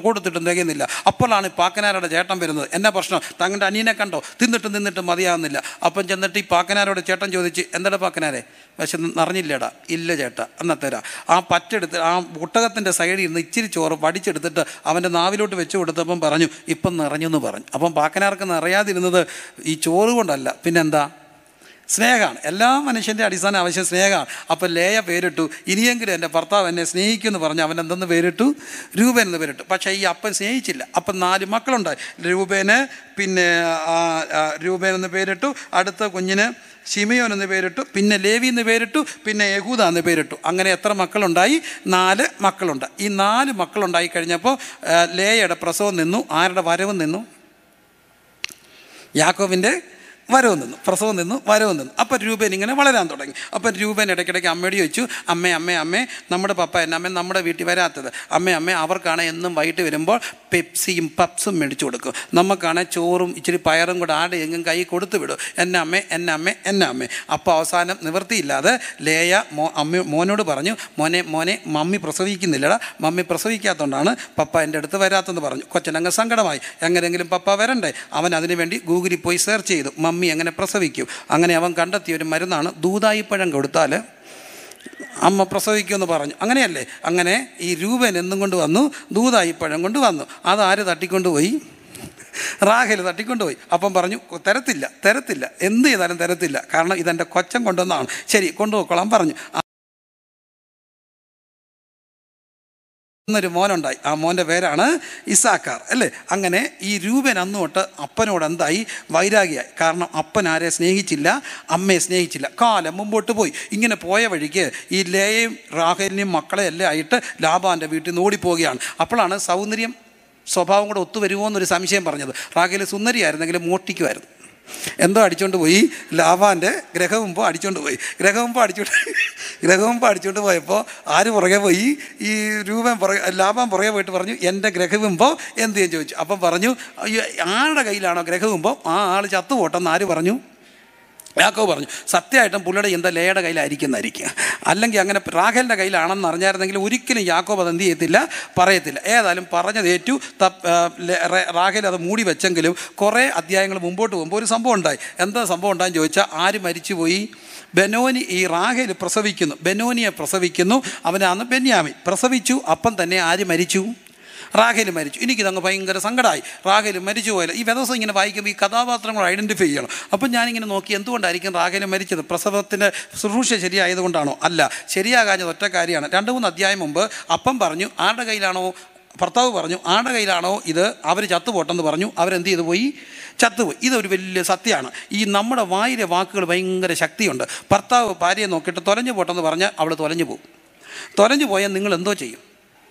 കൊടുത്തിട്ടും തികയുന്നില്ല. അപ്പോഴാണ് ഈ പാക്കനാരുടെ ചേട്ടൻ വരുന്നത്. എന്നാ പ്രശ്നം? തങ്ങളുടെ അനിയനെ കണ്ടോ? തിന്നിട്ടും മതിയാകുന്നില്ല. അപ്പം ചെന്നിട്ട് ഈ പാക്കനാരോട് ചേട്ടൻ ചോദിച്ച്, എന്താടാ പാക്കനാരെ, പക്ഷെ നിറഞ്ഞില്ലേടാ? ഇല്ല ചേട്ടാ, എന്നാ തരാം. ആ പറ്റെടുത്ത് ആ ഒട്ടകത്തിൻ്റെ സൈഡിൽ നിന്ന് ഇച്ചിരി ചോറ് വടിച്ചെടുത്തിട്ട് അവൻ്റെ നാവിലോട്ട് വെച്ച് കൊടുത്തപ്പം പറഞ്ഞു, ഇപ്പം നിറഞ്ഞെന്ന് പറഞ്ഞു. അപ്പം പാക്കനാർക്ക് നിറയാതിരുന്നത് ഈ ചോറ് കൊണ്ടല്ല, പിന്നെന്താ? സ്നേഹമാണ്. എല്ലാ മനുഷ്യൻ്റെ അടിസ്ഥാന ആവശ്യം സ്നേഹമാണ്. അപ്പം ലേയ പേരിട്ടു, ഇനിയെങ്കിലും എൻ്റെ ഭർത്താവ് എന്നെ സ്നേഹിക്കുമെന്ന് പറഞ്ഞ് അവൻ എന്തെന്ന് പേരിട്ടു? രൂപൻ എന്ന് പേരിട്ടു. പക്ഷേ ഈ അപ്പൻ സ്നേഹിച്ചില്ല. അപ്പം 4 മക്കളുണ്ടായി. രൂപേന്, പിന്നെ രൂപേൻ എന്ന് പേരിട്ടു, അടുത്ത കുഞ്ഞിന് ശിമിയോൻ എന്ന് പേരിട്ടു, പിന്നെ ലേവി എന്ന് പേരിട്ടു, പിന്നെ യഹൂദ എന്ന് പേരിട്ടു. അങ്ങനെ എത്ര മക്കളുണ്ടായി? 4 മക്കളുണ്ട്. ഈ 4 മക്കളുണ്ടായി കഴിഞ്ഞപ്പോൾ ലേയയുടെ പ്രസവം നിന്നു. ആരുടെ വരവും നിന്നു? യാക്കോബിൻ്റെ വരവും നിന്നു. പ്രസവം നിന്നു, വരവും നിന്നു. അപ്പം രൂപൻ ഇങ്ങനെ വളരാൻ തുടങ്ങി. അപ്പം രൂപൻ ഇടയ്ക്കിടയ്ക്ക് അമ്മയോട് ചോദിച്ചു, അമ്മേ നമ്മുടെ പപ്പ എന്നെ അമ്മ നമ്മുടെ വീട്ടിൽ വരാത്തത്? അമ്മേ അവർക്കാണ് എന്നും വൈകിട്ട് വരുമ്പോൾ പെപ്സിയും പപ്സും മേടിച്ചു കൊടുക്കും. നമുക്കാണ് ചോറും ഇച്ചിരി പയറും കൂടെ ആട് എങ്ങും കൈ കൊടുത്തു വിടും. എന്നെ അമ്മേ. അപ്പോൾ അവസാനം നിവൃത്തിയില്ലാതെ ലേയ മോനോട് പറഞ്ഞു, മോനെ മമ്മി പ്രസവിക്കുന്നില്ലടാ, മമ്മി പ്രസവിക്കാത്തതുകൊണ്ടാണ് പപ്പ എൻ്റെ അടുത്ത് വരാത്തെന്ന് പറഞ്ഞു. കൊച്ചനങ്ങ് സങ്കടമായി. എങ്ങനെയെങ്കിലും പപ്പ വരണ്ടേ? അവൻ അതിനു വേണ്ടി ഗൂഗിളിൽ പോയി സെർച്ച് ചെയ്തു, മമ്മി എങ്ങനെ പ്രസവിക്കും. അങ്ങനെ അവൻ കണ്ടെത്തിയ ഒരു മരുന്നാണ് ദൂതായിപ്പഴം കൊടുത്താൽ അമ്മ പ്രസവിക്കുമെന്ന് പറഞ്ഞു. അങ്ങനെയല്ലേ? അങ്ങനെ ഈ രൂപൻ എന്നും കൊണ്ട് വന്നു, ദൂതായിപ്പഴം കൊണ്ട് വന്നു. അതാര് തട്ടിക്കൊണ്ടുപോയി? റാഹേൽ തട്ടിക്കൊണ്ടുപോയി. അപ്പം പറഞ്ഞു, തരത്തില്ല, എന്ത് ചെയ്താലും തരത്തില്ല, കാരണം ഇതെൻ്റെ കൊച്ചൻ കൊണ്ടുവന്നാണ്. ശരി, കൊണ്ടുപോയിക്കോളാൻ പറഞ്ഞു. എന്നൊരു മോനുണ്ടായി. ആ മോൻ്റെ പേരാണ് ഇസാക്കാർ, അല്ലേ? അങ്ങനെ ഈ രൂപൻ അന്ന് തൊട്ട് അപ്പനോട് എന്തായി? വൈരാഗിയായി. കാരണം അപ്പൻ ആരെ സ്നേഹിച്ചില്ല? അമ്മയെ സ്നേഹിച്ചില്ല. കാലം മുമ്പോട്ട് പോയി. ഇങ്ങനെ പോയ വഴിക്ക് ഈ ലേയയും റാഹേലിനെയും മക്കളെ എല്ലാം ആയിട്ട് ലാബാൻ്റെ വീട്ടിൽ നിന്ന് ഓടിപ്പോവുകയാണ്. അപ്പോഴാണ് സൗന്ദര്യം സ്വഭാവം കൂടെ ഒത്തുവരുമോ എന്നൊരു സംശയം പറഞ്ഞത്. റാഹേൽ സുന്ദരിയായിരുന്നെങ്കിലും മോട്ടിക്കുമായിരുന്നു. എന്തോ അടിച്ചുകൊണ്ട് പോയി, ലാബാൻ്റെ ഗ്രഹമുമ്പോ അടിച്ചുകൊണ്ട് പോയി. ഗ്രഹമുമ്പോ അടിച്ചുകൊണ്ട് പോയപ്പോൾ ആര് പുറകെ പോയി? ഈ ലാബാൻ പുറകെ പോയിട്ട് പറഞ്ഞു, എൻ്റെ ഗ്രഹമുമ്പോ എന്ത് ചെയ്യാൻ ചോദിച്ചു. അപ്പം പറഞ്ഞു, ആരുടെ കയ്യിലാണോ ഗ്രഹമുമ്പോ ആ ആൾ ചത്തുപോട്ടെന്ന് ആര് പറഞ്ഞു? യാക്കോബ് പറഞ്ഞു. സത്യമായിട്ടും പുള്ളിയുടെ എന്താ ലേയുടെ കയ്യിലായിരിക്കുന്നതായിരിക്കും. അല്ലെങ്കിൽ അങ്ങനെ റാഹേലിൻ്റെ കയ്യിലാണെന്ന് അറിഞ്ഞായിരുന്നെങ്കിൽ ഒരിക്കലും യാക്കോബ് അത് എന്ത് ചെയ്യത്തില്ല, പറയത്തില്ല. ഏതായാലും പറഞ്ഞതേറ്റു. റാഹേൽ അത് മൂടി വെച്ചെങ്കിലും കുറേ അധ്യായങ്ങൾ മുമ്പോട്ട് പോകുമ്പോൾ ഒരു സംഭവം ഉണ്ടായി. എന്താ സംഭവം ഉണ്ടായെന്ന് ചോദിച്ചാൽ, ആര് മരിച്ചുപോയി? ബെനോനി. ഈ റാഹേൽ പ്രസവിക്കുന്നു, ബെനോനിയെ പ്രസവിക്കുന്നു. അവനാണ് ബെന്യാമിൻ. പ്രസവിച്ചു. അപ്പം തന്നെ ആര് മരിച്ചു? റാഹേൽ മരിച്ചു. എനിക്കിതങ്ങ് ഭയങ്കര സങ്കടമായി. റാഹേൽ മരിച്ചു പോയാലും ഈ ദിവസം ഇങ്ങനെ വായിക്കുമ്പോൾ ഈ കഥാപാത്രങ്ങൾ ഐഡൻറ്റിഫൈ ചെയ്യണം. അപ്പം ഞാനിങ്ങനെ നോക്കി, എന്തുകൊണ്ടായിരിക്കും റാഹേൽ മരിച്ചത്? പ്രസവത്തിൻ്റെ ശുശ്രൂഷ ശരിയായതുകൊണ്ടാണോ? അല്ല, ശരിയാകാഞ്ഞത് ഒറ്റ കാര്യമാണ്. 2-3 അധ്യായം മുമ്പ് അപ്പം പറഞ്ഞു, ആരുടെ കയ്യിലാണോ, ഭർത്താവ് പറഞ്ഞു ആരുടെ കയ്യിലാണോ ഇത്, അവർ ചത്തുപോട്ടെന്ന് പറഞ്ഞു. അവരെന്ത് ചെയ്തു പോയി? ചത്തുപോയി. ഇതൊരു വലിയ സത്യമാണ്. ഈ നമ്മുടെ വായിലെ വാക്കുകൾ ഭയങ്കര ശക്തിയുണ്ട്. ഭർത്താവ് ഭാര്യയെ നോക്കിയിട്ട് തൊലഞ്ഞു പോട്ടെന്ന് പറഞ്ഞാൽ അവൾ തൊലഞ്ഞു പോകും. തൊലഞ്ഞു പോയാൽ നിങ്ങൾ എന്തോ ചെയ്യും?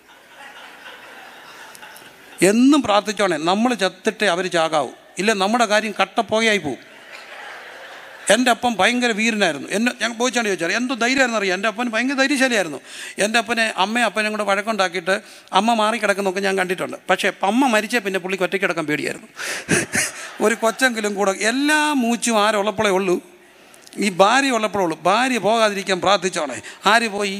എന്നും പ്രാർത്ഥിച്ചോണേ, നമ്മൾ ചത്തിട്ടേ അവർ ചാകാവൂ, ഇല്ല നമ്മുടെ കാര്യം കട്ടപ്പോകയായി പോവും. എൻ്റെ അപ്പൻ ഭയങ്കര വീരനായിരുന്നു. ഞാൻ പോയിച്ചാണ്ട് ചോദിച്ചാൽ എന്തോ ധൈര്യമായിരുന്നു അറിയാം. എൻ്റെ അപ്പൻ ഭയങ്കര ധൈര്യശാലിയായിരുന്നു. എൻ്റെ അപ്പനെ അപ്പനും കൂടെ വഴക്കുണ്ടാക്കിയിട്ട് അമ്മ മാറിക്കിടക്കുന്നൊക്കെ ഞാൻ കണ്ടിട്ടുണ്ട്. പക്ഷേ അമ്മ മരിച്ചേ പിന്നെ പുള്ളിക്ക് ഒറ്റയ്ക്ക് കിടക്കാൻ പേടിയായിരുന്നു. ഒരു കൊച്ചെങ്കിലും കൂടെ, എല്ലാ മൂച്ചും ആരുള്ളപ്പോഴേ ഉള്ളൂ, ഈ ഭാര്യ ഉള്ളപ്പോഴേ ഉള്ളൂ. ഭാര്യ പോകാതിരിക്കാൻ പ്രാർത്ഥിച്ചോണേ. ആര് പോയി?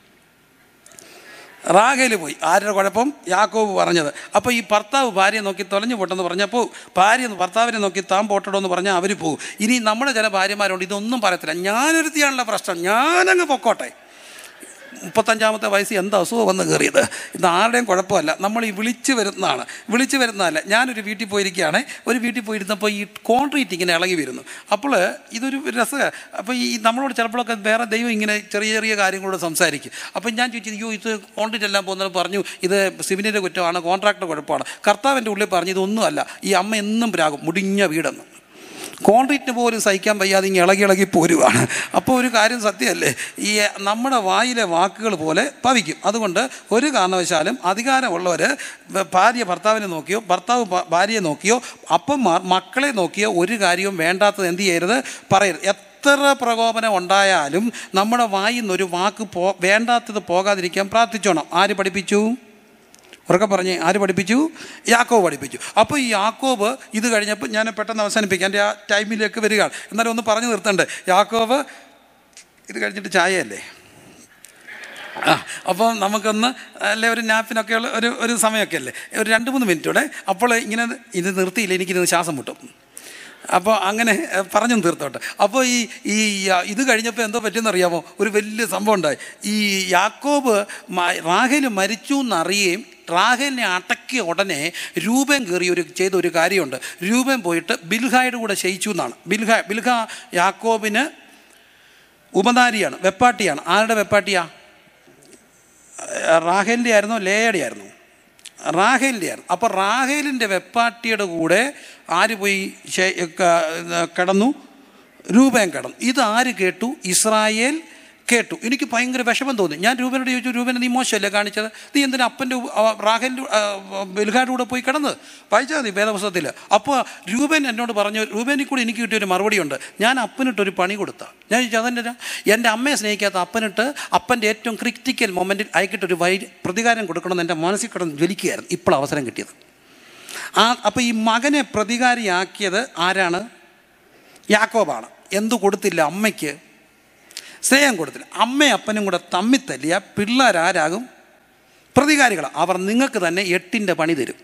റാഹേൽ പോയി. ആരുടെ കുഴപ്പം? യാക്കോബ് പറഞ്ഞത്. അപ്പോൾ ഈ ഭർത്താവ് ഭാര്യയെ നോക്കി തൊലഞ്ഞു പോട്ടെന്ന് പറഞ്ഞപ്പോൾ ഭാര്യ ഭർത്താവിനെ നോക്കി താൻ പോട്ടടോ എന്ന് പറഞ്ഞാൽ അവർ പോകും. ഇനി നമ്മുടെ ചില ഭാര്യമാരുണ്ട്, ഇതൊന്നും പറയത്തില്ല, ഞാനൊരുത്തിയാണല്ലോ പ്രശ്നം, ഞാനങ്ങ് പൊക്കോട്ടെ. 35-ാമത്തെ വയസ്സിൽ എന്താ അസുഖം വന്ന് കയറിയത്? ഇത് ആരുടെയും കുഴപ്പമല്ല, നമ്മൾ ഈ വിളിച്ചു വരുന്നതല്ല. ഞാനൊരു വീട്ടിൽ പോയിരിക്കുകയാണ്. ഒരു വീട്ടിൽ പോയിരുന്നപ്പോൾ ഈ കോൺക്രീറ്റ് ഇങ്ങനെ ഇളകി വരുന്നു. അപ്പോൾ ഇതൊരു രസമാണ്. അപ്പോൾ ഈ നമ്മളോട് ചിലപ്പോഴൊക്കെ വേറെ ദൈവം ഇങ്ങനെ ചെറിയ കാര്യങ്ങളോട് സംസാരിക്കും. അപ്പം ഞാൻ ചോദിച്ചു, അയ്യോ ഇത് കോൺക്രീറ്റ് എല്ലാം പോകുന്നത് പറഞ്ഞു ഇത് സിവിലിൻ്റെ കുറ്റമാണ്, കോൺട്രാക്ടർ കുഴപ്പമാണ്. കർത്താവിൻ്റെ ഉള്ളിൽ പറഞ്ഞു ഇതൊന്നുമല്ല, ഈ അമ്മ എന്നും പ്രാകും, മുടിഞ്ഞ വീടെന്ന്. കോൺക്രീറ്റിന് പോലും സഹിക്കാൻ വയ്യാതെ ഇങ്ങനെ ഇളകി പോരുവാണ്. അപ്പോൾ ഒരു കാര്യം സത്യമല്ലേ, ഈ നമ്മുടെ വായിലെ വാക്കുകൾ പോലെ ഭവിക്കും. അതുകൊണ്ട് ഒരു കാരണവശാലും അധികാരമുള്ളവർ ഭാര്യ ഭർത്താവിനെ നോക്കിയോ ഭർത്താവ് ഭാര്യയെ നോക്കിയോ അപ്പന്മാർ മക്കളെ നോക്കിയോ ഒരു കാര്യവും വേണ്ടാത്തത് എന്ത് ചെയ്യരുത്, പറയരുത്. എത്ര പ്രകോപനം ഉണ്ടായാലും നമ്മുടെ വായിൽ നിന്നൊരു വാക്ക് വേണ്ടാത്തത് പോകാതിരിക്കാൻ പ്രാർത്ഥിച്ചോണം. ആര് പഠിപ്പിച്ചു? ഉറക്കെ പറഞ്ഞേ, ആര് പഠിപ്പിച്ചു? യാക്കോബ് പഠിപ്പിച്ചു. അപ്പോൾ ഈ യാക്കോബ് ഇത് കഴിഞ്ഞപ്പോൾ ഞാൻ പെട്ടെന്ന് അവസാനിപ്പിക്കാം, എൻ്റെ ആ ടൈമിലേക്ക് വരികയാണ്. എന്നാലും ഒന്ന് പറഞ്ഞു നിർത്തണ്ടേ. യാക്കോബ് ഇത് കഴിഞ്ഞിട്ട് ചായയല്ലേ, അപ്പോൾ നമുക്കൊന്ന് അല്ലെ ഒരു നാപ്പിനൊക്കെ ഉള്ള ഒരു സമയമൊക്കെ അല്ലേ, ഒരു 2-3 മിനിറ്റൂടെ. അപ്പോൾ ഇങ്ങനെ ഇത് നിർത്തിയില്ല, എനിക്കിത് ശ്വാസം മുട്ടും. അപ്പോൾ അങ്ങനെ പറഞ്ഞു തീർത്തോട്ടെ. അപ്പോൾ ഈ ഇത് കഴിഞ്ഞപ്പോൾ എന്തോ പറ്റിയെന്നറിയാമോ? ഒരു വലിയ സംഭവം ഉണ്ടായി. ഈ യാക്കോബ് റാഹേൽ മരിച്ചു എന്നറിയുകയും റാഹേലിനെ അടക്കിയ ഉടനെ രൂപൻ കയറി ചെയ്ത ഒരു കാര്യമുണ്ട്. രൂപൻ പോയിട്ട് ബിൽഹായുടെ കൂടെ ശയിച്ചു എന്നാണ്. ബിൽഹ യാക്കോബിന് ഉപനാരിയാണ്, വെപ്പാട്ടിയാണ്. ആരുടെ വെപ്പാട്ടിയാ? റാഹേലിൻ്റെ ആയിരുന്നോ ലേയുടെ ആയിരുന്നു? റാഹേലിൻ്റെ ആയിരുന്നു. അപ്പോൾ റാഹേലിൻ്റെ വെപ്പാട്ടിയുടെ കൂടെ ആര് പോയി കിടന്നു? രൂപൻ കിടന്നു. ഇതാര് കേട്ടു? ഇസ്രായേൽ കേട്ടു. എനിക്ക് ഭയങ്കര വിഷമം തോന്നി. ഞാൻ രൂപനോട് ചോദിച്ചു, രൂപനെ നീ മോശമല്ലേ കാണിച്ചത്? നീ എന്തിനാ അപ്പൻ്റെ റാഹേലിൻ്റെ ബിൽഹായുടെ കൂടെ പോയി കിടന്ന്? വായിച്ചാൽ മതി വേദപുസ്തകത്തിൽ. അപ്പോൾ രൂപൻ എന്നോട് പറഞ്ഞു, രൂപനിൽ കൂടി എനിക്ക് കിട്ടിയൊരു മറുപടിയുണ്ട്. ഞാൻ അപ്പനിട്ടൊരു പണി കൊടുത്ത. ഞാൻ ചോദിച്ചു അതെൻ്റെ എൻ്റെ അമ്മയെ സ്നേഹിക്കാത്ത അപ്പനിട്ട് അപ്പൻ്റെ ഏറ്റവും ക്രിറ്റിക്കൽ മൊമെൻറ്റിൽ അയക്കിട്ടൊരു പ്രതികാരം കൊടുക്കണമെന്ന് എൻ്റെ മനസ്സിൽ കിടന്ന് ജ്വലിക്കുകയായിരുന്നു. ഇപ്പോൾ അവസരം കിട്ടിയത്. അപ്പോൾ ഈ മകനെ പ്രതികാരിയാക്കിയത് ആരാണ്? യാക്കോബാണ്. എന്തു കൊടുത്തില്ല? അമ്മയ്ക്ക് സ്നേഹം കൊടുത്തില്ല. അമ്മയും അപ്പനും കൂടെ തമ്മിൽ തല്ലിയ പിള്ളേരാരാകും? പ്രതികാരികളാണ്. അവർ നിങ്ങൾക്ക് തന്നെ 8ൻ്റെ പണി തരും.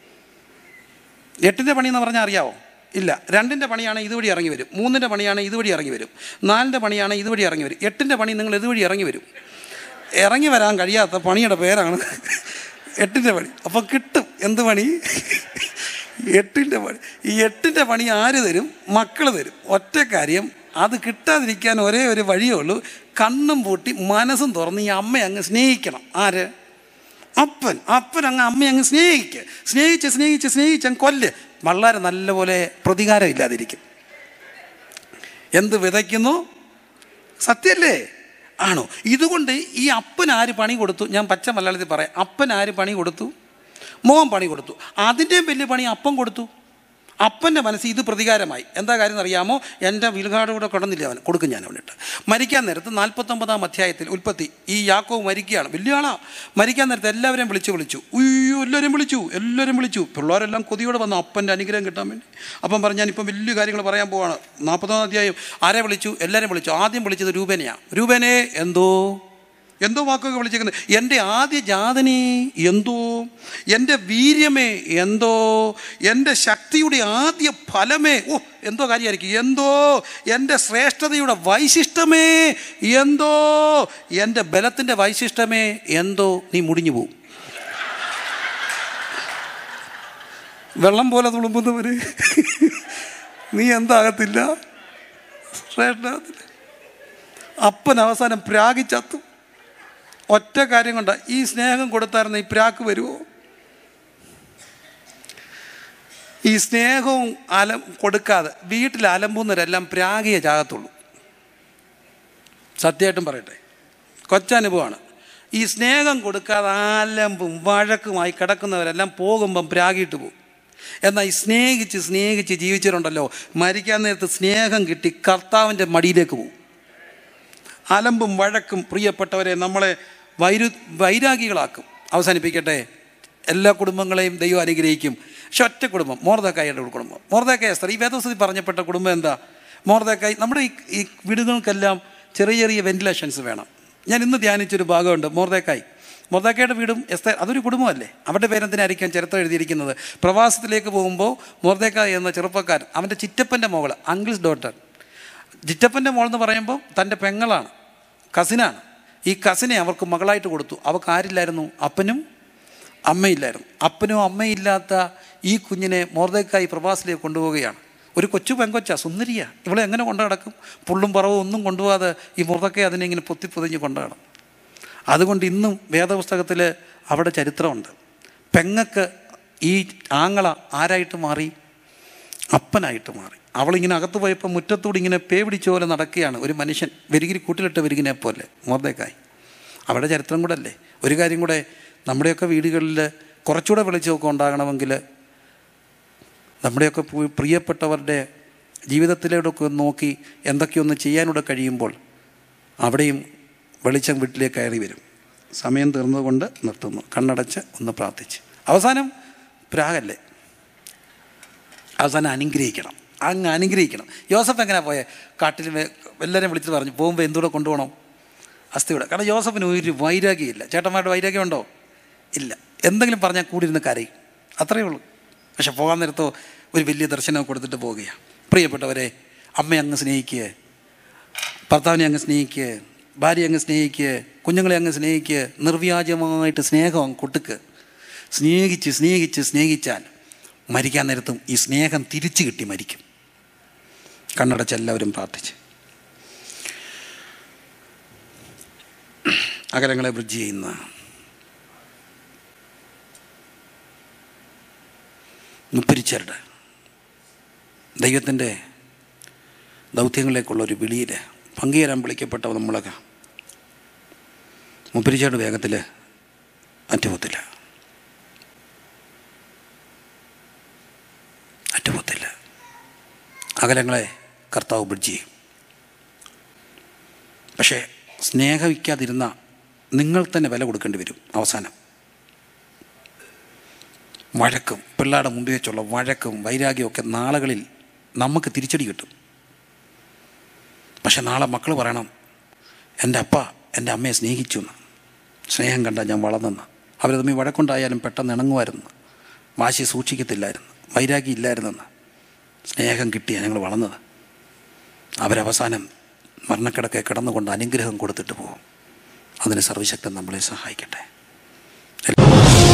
8ൻ്റെ പണി എന്ന് പറഞ്ഞാൽ അറിയാവോ? ഇല്ല. 2ൻ്റെ പണിയാണ് ഇതുവഴി ഇറങ്ങി വരും. 3ൻ്റെ പണിയാണ് ഇതുവഴി ഇറങ്ങി വരും. 4ൻ്റെ പണിയാണ് ഇതുവഴി ഇറങ്ങി വരും. 8ൻ്റെ പണി നിങ്ങൾ ഇതുവഴി ഇറങ്ങി വരും. ഇറങ്ങി വരാൻ കഴിയാത്ത പണിയുടെ പേരാണ് 8ൻ്റെ പണി. അപ്പോൾ കിട്ടും എന്ത് പണി? 8ൻ്റെ പണി. ഈ 8ൻ്റെ പണി ആര് തരും? മക്കൾ തരും. ഒറ്റ കാര്യം, അത് കിട്ടാതിരിക്കാൻ ഒരേ ഒരു വഴിയേ ഉള്ളൂ. കണ്ണും പൂട്ടി മനസ്സും തുറന്ന് ഈ അമ്മയെ അങ്ങ് സ്നേഹിക്കണം. ആര്? അപ്പൻ അങ്ങ് അമ്മയെ അങ്ങ് സ്നേഹിച്ച് അങ്ങ് കൊല്ല്. വളരെ നല്ലപോലെ പ്രതികാരം ഇല്ലാതിരിക്കും. എന്ത് വിതയ്ക്കുന്നു? സത്യല്ലേ? ആണോ? ഇതുകൊണ്ട് ഈ അപ്പൻ ആര് പണി കൊടുത്തു? ഞാൻ പച്ച മലയാളത്തിൽ പറയാം. അപ്പൻ ആര് പണി കൊടുത്തു? മോൻ പണി കൊടുത്തു. അതിൻ്റെയും വലിയ പണി അപ്പം കൊടുത്തു. അപ്പൻ്റെ മനസ്സിൽ ഇത് പ്രതികാരമായി. എന്താ കാര്യം എന്നറിയാമോ? എൻ്റെ വിൽഹാട് കൂടെ കിടന്നില്ല, അവൻ കൊടുക്കും ഞാൻ അവനിട്ട്. മരിക്കാൻ നേരത്ത് 49-ാം അധ്യായത്തിൽ ഉൽപ്പത്തി, ഈ യാക്കോബ് മരിക്കുകയാണ്. വലിയ ആളാ. മരിക്കാൻ നേരത്ത് എല്ലാവരെയും വിളിച്ചു. ഉയ്യോ, എല്ലാവരും വിളിച്ചു. പിള്ളേരെല്ലാം കൊതിയോടെ വന്നു അപ്പൻ്റെ അനുഗ്രഹം കിട്ടാൻ വേണ്ടി. അപ്പം പറഞ്ഞു, ഞാനിപ്പം വലിയ കാര്യങ്ങൾ പറയാൻ പോവാണ്. 40-ാം അധ്യായം. ആരെ വിളിച്ചു? എല്ലാവരും വിളിച്ചു. ആദ്യം വിളിച്ചത് രൂപനെയാണ്. രൂപനെ എന്തോ വാക്കൊക്കെ വിളിച്ചേക്കുന്നത്. എൻ്റെ ആദ്യ ജാതനേ എന്തോ, എൻ്റെ വീര്യമേ എന്തോ, എൻ്റെ ശക്തിയുടെ ആദ്യ ഫലമേ, എന്തോ കാര്യമായിരിക്കും. എന്തോ എൻ്റെ ശ്രേഷ്ഠതയുടെ വൈശിഷ്ടമേ എന്തോ, എൻ്റെ ബലത്തിൻ്റെ വൈശിഷ്ടമേ എന്തോ, നീ മുടിഞ്ഞു പോവും. വെള്ളം പോലെ തുളുമ്പുന്നവര് നീ എന്താകത്തില്ല? ശ്രേഷ്ഠത്തില്ല. അപ്പൻ അവസാനം പ്രാഗിച്ചത്തു. ഒറ്റ കാര്യം കൊണ്ടാ. ഈ സ്നേഹം കൊടുത്തായിരുന്നു ഈ പ്രാക്ക് വരുമോ? ഈ സ്നേഹവും കൊടുക്കാതെ വീട്ടിൽ അലമ്പുന്നവരെല്ലാം പ്രാഗിയെ ചാകത്തുള്ളൂ. സത്യമായിട്ടും പറയട്ടെ, കൊച്ചനുഭവമാണ്. ഈ സ്നേഹം കൊടുക്കാതെ അലമ്പും വഴക്കുമായി കിടക്കുന്നവരെല്ലാം പോകുമ്പം പ്രാഗിയിട്ട് പോകും. എന്നാൽ ഈ സ്നേഹിച്ച് ജീവിച്ചിട്ടുണ്ടല്ലോ, മരിക്കാൻ നേരത്ത് സ്നേഹം കിട്ടി കർത്താവിൻ്റെ മടിയിലേക്ക് പോകും. അലമ്പും വഴക്കും പ്രിയപ്പെട്ടവരെ നമ്മളെ വൈരാഗികളാക്കും. അവസാനിപ്പിക്കട്ടെ, എല്ലാ കുടുംബങ്ങളെയും ദൈവം അനുഗ്രഹിക്കും. പക്ഷെ ഒറ്റ കുടുംബം, മൊർദെഖായിയുടെ കുടുംബം. മൊർദെഖായി എസ്തർ, ഈ വേദപുസ്തകത്തിൽ പറഞ്ഞപ്പെട്ട കുടുംബം എന്താ? മൊർദെഖായി. നമ്മുടെ ഈ വീടുകൾക്കെല്ലാം ചെറിയ വെന്റിലേഷൻസ് വേണം. ഞാൻ ഇന്ന് ധ്യാനിച്ചൊരു ഭാഗമുണ്ട്. മൊർദെഖായിയുടെ വീടും എസ്തർ, അതൊരു കുടുംബമല്ലേ? അവരുടെ പേരെന്തിനായിരിക്കും ചരിത്രം എഴുതിയിരിക്കുന്നത്? പ്രവാസത്തിലേക്ക് പോകുമ്പോൾ മൊർദെഖായി എന്ന ചെറുപ്പക്കാരൻ, അവൻ്റെ ചിറ്റപ്പൻ്റെ മകൾ, അങ്കിൾസ് ഡോട്ടർ. ചിറ്റപ്പൻ്റെ മോൾ എന്ന് പറയുമ്പോൾ തൻ്റെ പെങ്ങളാണ്, കസിനാണ്. ഈ കസിനെ അവർക്ക് മകളായിട്ട് കൊടുത്തു. അവർക്ക് ആരില്ലായിരുന്നു? അപ്പനും അമ്മയില്ലായിരുന്നു. അപ്പനും അമ്മയില്ലാത്ത ഈ കുഞ്ഞിനെ മൊർദെഖായി പ്രവാസത്തിലേക്ക് കൊണ്ടുപോവുകയാണ്. ഒരു കൊച്ചു പെങ്കൊച്ച, സുന്ദരിയ. ഇവളെ എങ്ങനെ കൊണ്ടു നടക്കും? പുള്ളും പറവും ഒന്നും കൊണ്ടുപോകാതെ ഈ മൊർദെഖായി അതിനെ ഇങ്ങനെ പൊതിഞ്ഞ് കൊണ്ടുനടക്കും. അതുകൊണ്ട് ഇന്നും വേദപുസ്തകത്തിൽ അവിടെ ചരിത്രമുണ്ട്. പെങ്ങക്ക് ഈ ആങ്ങള ആരായിട്ട് മാറി? അപ്പനായിട്ട് മാറി. അവളിങ്ങനെ അകത്ത് പോയപ്പോൾ മുറ്റത്തൂടി ഇങ്ങനെ പേ പിടിച്ച പോലെ നടക്കുകയാണ് ഒരു മനുഷ്യൻ, വെരുകിരി കൂട്ടിലിട്ട വെരുകിനെ പോലെ. മൊർദെഖായി അവിടെ ചരിത്രം കൂടെ അല്ലേ. ഒരു കാര്യം കൂടെ, നമ്മുടെയൊക്കെ വീടുകളിൽ കുറച്ചുകൂടെ വെളിച്ചമൊക്കെ ഉണ്ടാകണമെങ്കിൽ നമ്മുടെയൊക്കെ പ്രിയപ്പെട്ടവരുടെ ജീവിതത്തിലൂടെയൊക്കെ നോക്കി എന്തൊക്കെയൊന്ന് ചെയ്യാനൂടെ കഴിയുമ്പോൾ അവിടെയും വെളിച്ചം വീട്ടിലേക്ക് കയറി വരും. സമയം തീർന്നതുകൊണ്ട് നിർത്തുന്നു. കണ്ണടച്ച് ഒന്ന് പ്രാർത്ഥിച്ച് അവസാനം പ്രാഗല്ലേ, അവസാനം അനുഗ്രഹിക്കണം. അങ്ങ് അനുഗ്രഹിക്കണം. യോസഫ് എങ്ങനെ പോയെ? കാട്ടിൽ എല്ലാവരും വിളിച്ചിട്ട് പറഞ്ഞു, പോകുമ്പോൾ എന്തുകൂടെ കൊണ്ടുപോകണം? അസ്ഥികൂടം. കാരണം യോസഫിന് ഒരു വൈരാഗ്യമില്ല. ചേട്ടന്മാരുടെ വൈരാഗ്യമുണ്ടോ? ഇല്ല. എന്തെങ്കിലും പറഞ്ഞാൽ കൂടിയിരുന്ന് കരയും, അത്രയേ ഉള്ളൂ. പക്ഷെ പോകാൻ നേരത്തോ ഒരു വലിയ ദർശനം കൊടുത്തിട്ട് പോവുകയാണ്. പ്രിയപ്പെട്ടവരെ, അമ്മയെ അങ്ങ് സ്നേഹിക്കുക, ഭർത്താവിനെ അങ്ങ് സ്നേഹിക്കുക, ഭാര്യയെ അങ്ങ് സ്നേഹിക്കുക, കുഞ്ഞുങ്ങളെ അങ്ങ് സ്നേഹിക്കുക, നിർവ്യാജമായിട്ട് സ്നേഹം അങ്ങ് കൊടുക്കുക. സ്നേഹിച്ച് സ്നേഹിച്ച് സ്നേഹിച്ചാൽ മരിക്കാൻ നേരത്തും ഈ സ്നേഹം തിരിച്ചു കിട്ടി മരിക്കും. കണ്ണടച്ച് എല്ലാവരും പ്രാർത്ഥിച്ച് അകലങ്ങളെ ബ്രിഡ്ജ് ചെയ്യുന്ന മുപ്പരിച്ചരുടെ ദൈവത്തിൻ്റെ ദൗത്യങ്ങളിലേക്കുള്ളൊരു വിളിയിൽ പങ്കുചേരാൻ വിളിക്കപ്പെട്ട നമ്മളൊക്കെ മുപ്പരിച്ചയുടെ വേഗത്തിൽ അറ്റുപോത്തില്ല. അകലങ്ങളെ കർത്താവ് ബ്രിഡ്ജ് ചെയ്യും. പക്ഷേ സ്നേഹിക്കാതിരുന്ന നിങ്ങൾ തന്നെ വില കൊടുക്കേണ്ടി വരും. അവസാനം വഴക്കും പിള്ളേരുടെ മുമ്പിൽ വെച്ചുള്ള വഴക്കും വൈരാഗ്യമൊക്കെ നാളുകളിൽ നമുക്ക് തിരിച്ചടി കിട്ടും. പക്ഷെ നാളെ മക്കൾ പറയണം, എൻ്റെ അപ്പ എൻ്റെ അമ്മയെ സ്നേഹിച്ചു എന്ന്, സ്നേഹം കണ്ട ഞാൻ വളർന്നെന്ന്. അവർ തമ്മിൽ വഴക്കുണ്ടായാലും പെട്ടെന്ന് ഇണങ്ങുമായിരുന്നു, വാശി സൂക്ഷിക്കത്തില്ലായിരുന്നു, വൈരാഗ്യം ഇല്ലായിരുന്നെന്ന്. സ്നേഹം കിട്ടിയാണ് ഞങ്ങൾ വളർന്നത്. അവരവസാനം മരണക്കിടക്കെ കിടന്നുകൊണ്ട് അനുഗ്രഹം കൊടുത്തിട്ട് പോകും. അതിന് സർവശക്തൻ നമ്മളെ സഹായിക്കട്ടെ.